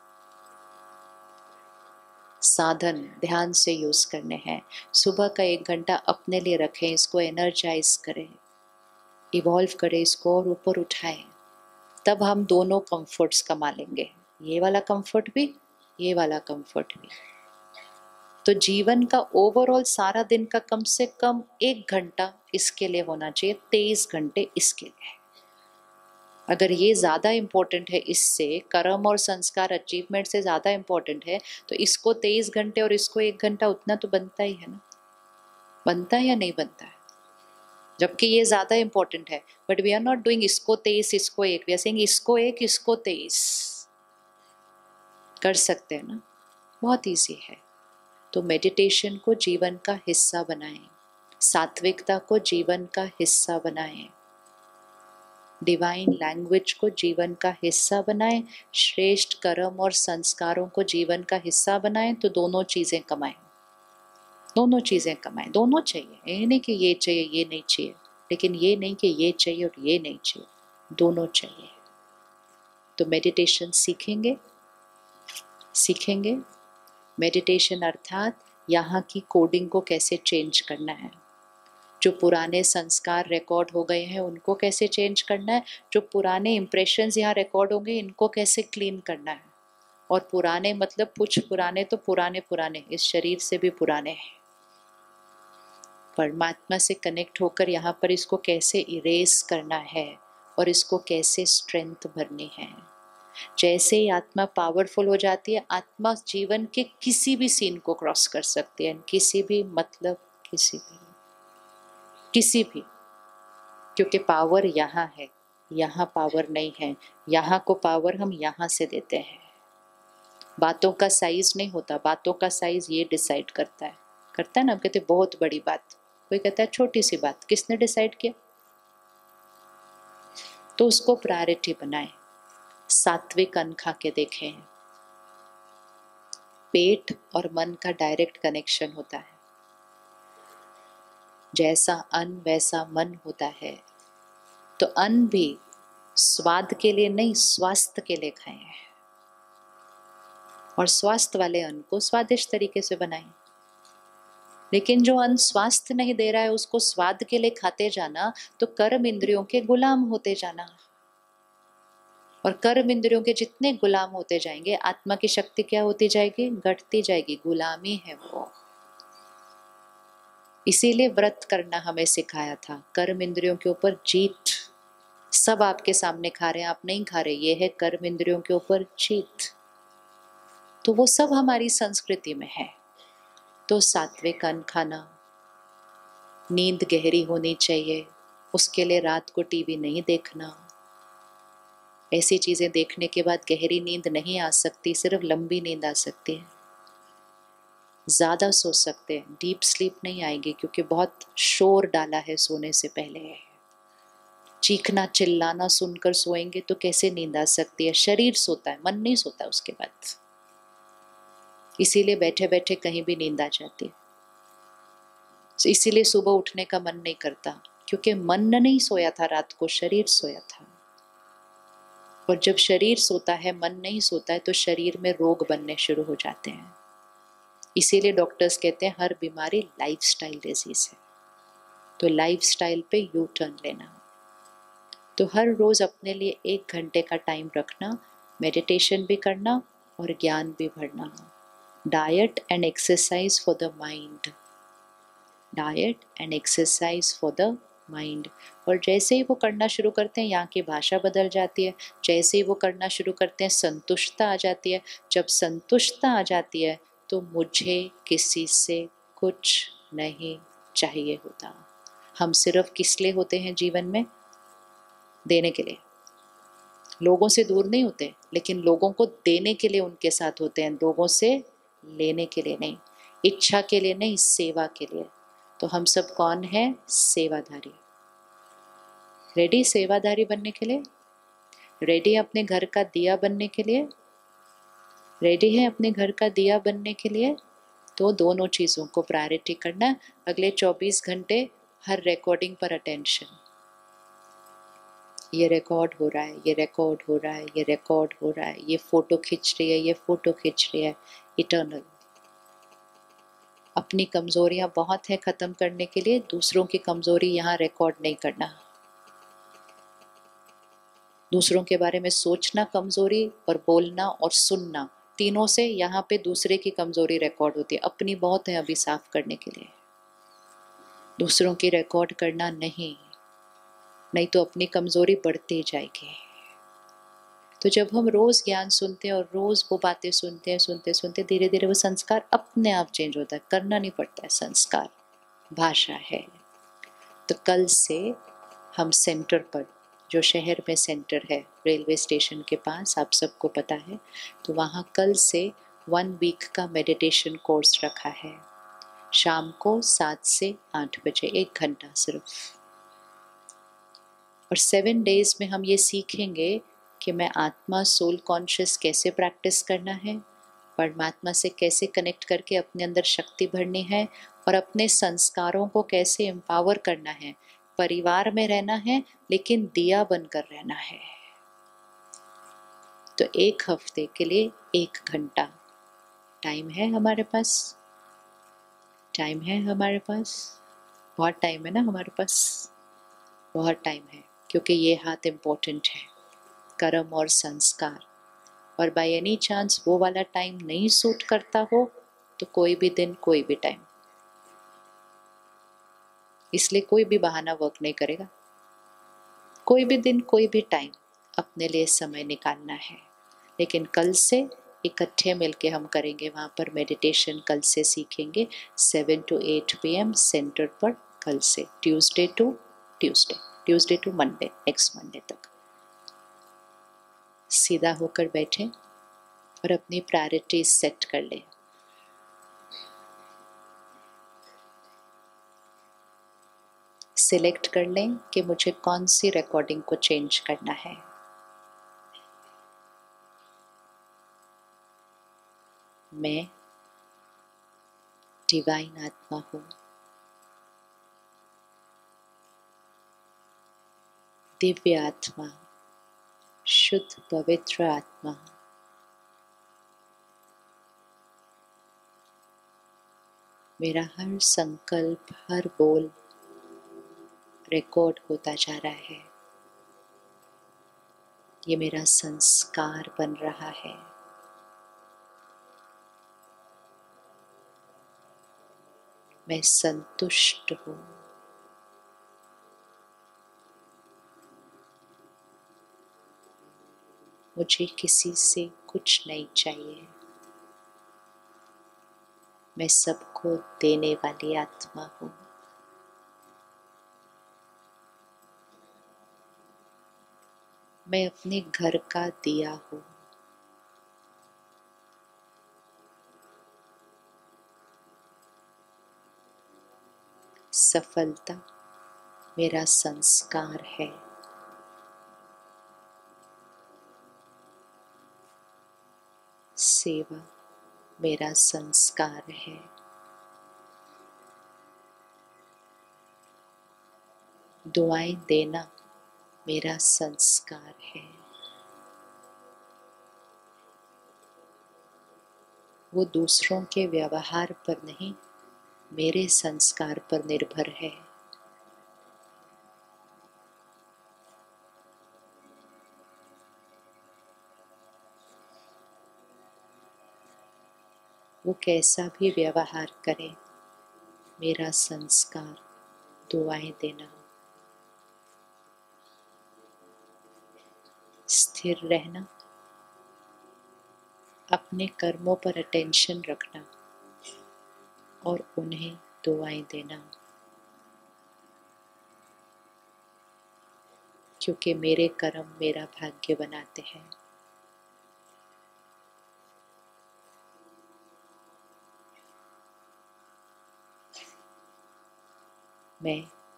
साधन ध्यान से यूज करने हैं। सुबह का 1 घंटा अपने लिए रखें, इसको एनर्जाइज करें, इवॉल्व करें, इसको और ऊपर उठाएं। तब हम दोनों कंफर्ट्स कमा लेंगे, ये वाला कंफर्ट भी, ये वाला कंफर्ट भी। तो जीवन का ओवरऑल सारा दिन का कम से कम 1 घंटा इसके लिए होना चाहिए, 23 घंटे इसके लिए। अगर ये ज़्यादा इम्पोर्टेंट है, इससे कर्म और संस्कार अचीवमेंट से ज़्यादा इम्पोर्टेंट है, तो इसको 23 घंटे और इसको 1 घंटा, उतना तो बनता ही है ना? बनता है या नहीं बनता है? जबकि ये ज्यादा इंपॉर्टेंट है। But we are not doing इसको 23 इसको 1, वी आर सेइंग इसको 1 इसको 23। कर सकते हैं ना, बहुत इजी है। तो मेडिटेशन को जीवन का हिस्सा बनाएं, सात्विकता को जीवन का हिस्सा बनाएं, डिवाइन लैंग्वेज को जीवन का हिस्सा बनाएं, श्रेष्ठ कर्म और संस्कारों को जीवन का हिस्सा बनाएं, तो दोनों चीजें कमाएं, दोनों चीजें कमाएं। दोनों चाहिए, ये नहीं कि ये चाहिए ये नहीं चाहिए, लेकिन ये नहीं कि ये चाहिए और ये नहीं चाहिए, दोनों चाहिए। तो मेडिटेशन सीखेंगे, सीखेंगे मेडिटेशन अर्थात यहाँ की कोडिंग को कैसे चेंज करना है, जो पुराने संस्कार रिकॉर्ड हो गए हैं उनको कैसे चेंज करना है, जो पुराने इम्प्रेशंस यहाँ रिकॉर्ड होंगे इनको कैसे क्लीन करना है। और पुराने मतलब कुछ पुराने तो पुराने पुराने इस शरीर से भी पुराने हैं, परमात्मा से कनेक्ट होकर यहाँ पर इसको कैसे इरेज करना है और इसको कैसे स्ट्रेंथ भरनी है। जैसे ही आत्मा पावरफुल हो जाती है, आत्मा जीवन के किसी भी सीन को क्रॉस कर सकती है, किसी भी मतलब किसी भी, क्योंकि पावर यहाँ है, यहाँ पावर नहीं है। यहाँ को पावर हम यहाँ से देते हैं। बातों का साइज नहीं होता, बातों का साइज ये डिसाइड करता है ना। हम कहते बहुत बड़ी बात, कोई कहता है छोटी सी बात, किसने डिसाइड किया? तो उसको प्रायोरिटी बनाए, सात्विक अन्न खा के देखें। पेट और मन का डायरेक्ट कनेक्शन होता है, जैसा अन्न वैसा मन होता है। तो अन्न भी स्वाद के लिए नहीं, स्वास्थ्य के लिए खाएं, और स्वास्थ्य वाले अन्न को स्वादिष्ट तरीके से बनाएं। लेकिन जो अन्न स्वास्थ्य नहीं दे रहा है उसको स्वाद के लिए खाते जाना, तो कर्म इंद्रियों के गुलाम होते जाना। और कर्म इंद्रियों के जितने गुलाम होते जाएंगे, आत्मा की शक्ति क्या होती जाएगी? घटती जाएगी। गुलामी है वो। इसीलिए व्रत करना हमें सिखाया था, कर्म इंद्रियों के ऊपर जीत। सब आपके सामने खा रहे हैं, आप नहीं खा रहे, ये है कर्म इंद्रियों के ऊपर जीत। तो वो सब हमारी संस्कृति में है। तो सात्विक अन्न खाना, नींद गहरी होनी चाहिए, उसके लिए रात को टीवी नहीं देखना। ऐसी चीजें देखने के बाद गहरी नींद नहीं आ सकती, सिर्फ लंबी नींद आ सकती है। ज्यादा सो सकते हैं, डीप स्लीप नहीं आएगी, क्योंकि बहुत शोर डाला है सोने से पहले। चीखना चिल्लाना सुनकर सोएंगे तो कैसे नींद आ सकती है? शरीर सोता है, मन नहीं सोता उसके बाद। इसीलिए बैठे बैठे कहीं भी नींद आ जाती है। इसीलिए सुबह उठने का मन नहीं करता, क्योंकि मन नहीं सोया था रात को, शरीर सोया था। और जब शरीर सोता है, मन नहीं सोता है, तो शरीर में रोग बनने शुरू हो जाते हैं। इसीलिए डॉक्टर्स कहते हैं हर बीमारी लाइफस्टाइल डिजीज है। तो लाइफस्टाइल पे यू टर्न लेना। तो हर रोज अपने लिए 1 घंटे का टाइम रखना, मेडिटेशन भी करना और ज्ञान भी भरना। Diet and exercise for the mind, diet and exercise for the mind. और जैसे ही वो करना शुरू करते हैं, यहाँ की भाषा बदल जाती है। जैसे ही वो करना शुरू करते हैं, संतुष्टता आ जाती है। जब संतुष्टता आ जाती है, तो मुझे किसी से कुछ नहीं चाहिए होता। हम सिर्फ किस लिए होते हैं जीवन में? देने के लिए। लोगों से दूर नहीं होते, लेकिन लोगों को देने के लिए उनके साथ होते हैं, लोगों से लेने के लिए नहीं, इच्छा के लिए नहीं, सेवा के लिए। तो हम सब कौन है? सेवाधारी। रेडी सेवाधारी बनने के लिए? रेडी अपने घर का दिया बनने के लिए? रेडी है अपने घर का दिया बनने के लिए? तो दोनों चीज़ों को प्रायोरिटी करना। अगले 24 घंटे हर रिकॉर्डिंग पर अटेंशन। ये रिकॉर्ड हो रहा है, ये रिकॉर्ड हो रहा है, ये रिकॉर्ड हो रहा है, ये फोटो खींच रही है, ये फोटो खींच रही है। इटर्नल। अपनी कमजोरियां बहुत है खत्म करने के लिए, दूसरों की कमजोरी यहाँ रिकॉर्ड नहीं करना। दूसरों के बारे में सोचना कमजोरी, और बोलना और सुनना, तीनों से यहाँ पे दूसरे की कमजोरी रिकॉर्ड होती है। अपनी बहुत है अभी साफ करने के लिए, दूसरों की रिकॉर्ड करना नहीं, नहीं तो अपनी कमजोरी बढ़ती जाएगी। तो जब हम रोज ज्ञान सुनते हैं और रोज वो बातें सुनते हैं, सुनते सुनते धीरे धीरे वो संस्कार अपने आप चेंज होता है, करना नहीं पड़ता है। संस्कार भाषा है, तो कल से हम सेंटर पर, जो शहर में सेंटर है रेलवे स्टेशन के पास, आप सबको पता है, तो वहाँ कल से 1 वीक का मेडिटेशन कोर्स रखा है। शाम को 7 से 8 बजे, 1 घंटा सिर्फ। और 7 डेज में हम ये सीखेंगे कि मैं आत्मा, सोल कॉन्शियस कैसे प्रैक्टिस करना है, परमात्मा से कैसे कनेक्ट करके अपने अंदर शक्ति भरनी है, और अपने संस्कारों को कैसे एम्पावर करना है। परिवार में रहना है लेकिन दिया बनकर रहना है। तो 1 हफ्ते के लिए 1 घंटा टाइम है हमारे पास। टाइम है हमारे पास, बहुत टाइम है ना हमारे पास, बहुत टाइम है। क्योंकि ये हाथ इम्पोर्टेंट है, कर्म और संस्कार। और बाय एनी चांस वो वाला टाइम नहीं सूट करता हो तो कोई भी दिन, कोई भी टाइम, इसलिए कोई भी बहाना वर्क नहीं करेगा। कोई भी दिन, कोई भी टाइम अपने लिए समय निकालना है। लेकिन कल से इकट्ठे मिलके हम करेंगे, वहाँ पर मेडिटेशन कल से सीखेंगे 7 to 8 PM सेंटर पर। कल से Tuesday to Monday, next Monday तक सीधा होकर बैठें और अपनी प्रायोरिटीज सेट कर लें। सिलेक्ट कर लें कि मुझे कौन सी रिकॉर्डिंग को चेंज करना है। मैं डिवाइन आत्मा हूँ, दिव्य आत्मा, शुद्ध पवित्र आत्मा। मेरा हर संकल्प, हर बोल रिकॉर्ड होता जा रहा है। ये मेरा संस्कार बन रहा है। मैं संतुष्ट हूँ। मुझे किसी से कुछ नहीं चाहिए। मैं सबको देने वाली आत्मा हूँ। मैं अपने घर का दिया हूँ। सफलता मेरा संस्कार है। सेवा मेरा संस्कार है। दुआएं देना मेरा संस्कार है। वो दूसरों के व्यवहार पर नहीं, मेरे संस्कार पर निर्भर है। वो कैसा भी व्यवहार करे, मेरा संस्कार दुआएं देना। स्थिर रहना, अपने कर्मों पर अटेंशन रखना और उन्हें दुआएं देना। क्योंकि मेरे कर्म मेरा भाग्य बनाते हैं। मैं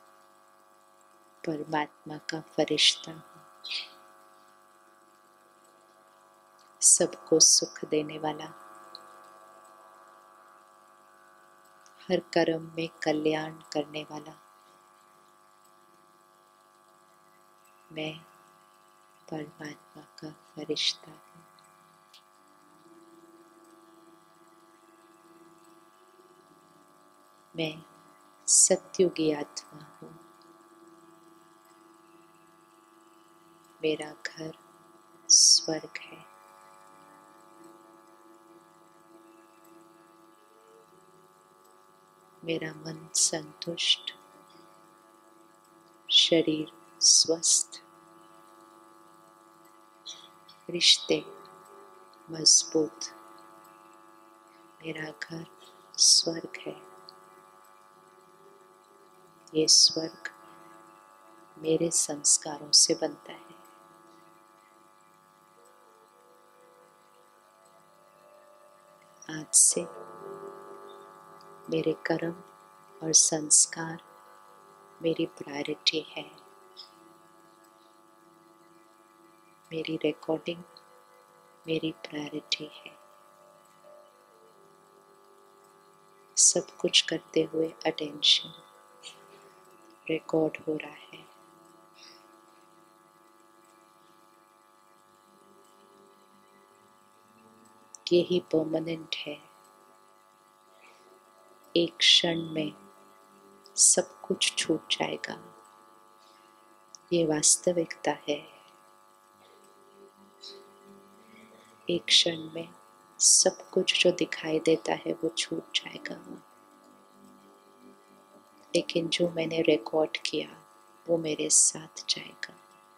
परमात्मा का फरिश्ता हूँ, सबको सुख देने वाला, हर कर्म में कल्याण करने वाला। मैं परमात्मा का फरिश्ता हूँ। मैं सत्युगी आत्मा हूँ। मेरा घर स्वर्ग है। मेरा मन संतुष्ट, शरीर स्वस्थ, रिश्ते मजबूत। मेरा घर स्वर्ग है। ये स्वर्ग मेरे संस्कारों से बनता है। आज से मेरे कर्म और संस्कार मेरी प्रायोरिटी है। मेरी रिकॉर्डिंग मेरी प्रायोरिटी है। सब कुछ करते हुए अटेंशन रिकॉर्ड हो रहा है। यही परमानेंट है। एक क्षण में सब कुछ छूट जाएगा। ये वास्तविकता है। एक क्षण में सब कुछ जो दिखाई देता है वो छूट जाएगा, लेकिन जो मैंने रिकॉर्ड किया वो मेरे साथ जाएगा।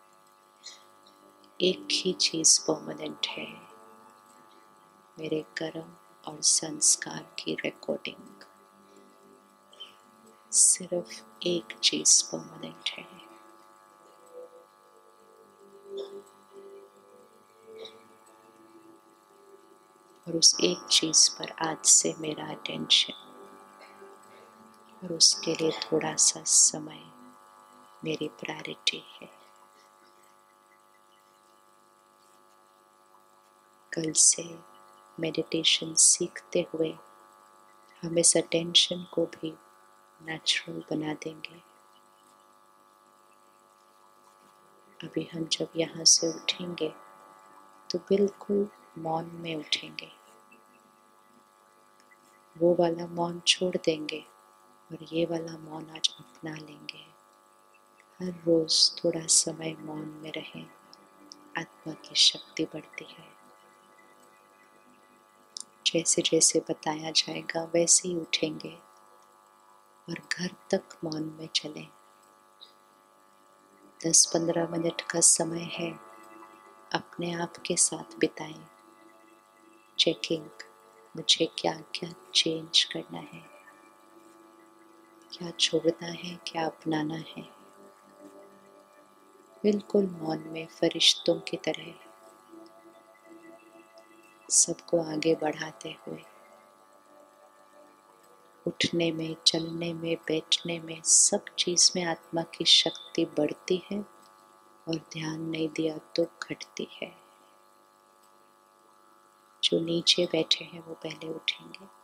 एक ही चीज परमानेंट है, मेरे कर्म और संस्कार की रिकॉर्डिंग। सिर्फ एक चीज परमानेंट है। और उस एक चीज पर आज से मेरा अटेंशन और उसके लिए थोड़ा सा समय मेरी प्रायोरिटी है। कल से मेडिटेशन सीखते हुए हम इस अटेंशन को भी नेचुरल बना देंगे। अभी हम जब यहाँ से उठेंगे तो बिल्कुल मौन में उठेंगे। वो वाला मौन छोड़ देंगे और ये वाला मौन आज अपना लेंगे। हर रोज थोड़ा समय मौन में रहें, आत्मा की शक्ति बढ़ती है। जैसे जैसे बताया जाएगा वैसे ही उठेंगे और घर तक मौन में चलें। 10-15 मिनट का समय है, अपने आप के साथ बिताएं। चेकिंग, मुझे क्या क्या चेंज करना है, क्या छोड़ना है, क्या अपनाना है। बिल्कुल मौन में फरिश्तों की तरह सबको आगे बढ़ाते हुए, उठने में, चलने में, बैठने में, सब चीज में आत्मा की शक्ति बढ़ती है और ध्यान नहीं दिया तो घटती है। जो नीचे बैठे हैं वो पहले उठेंगे।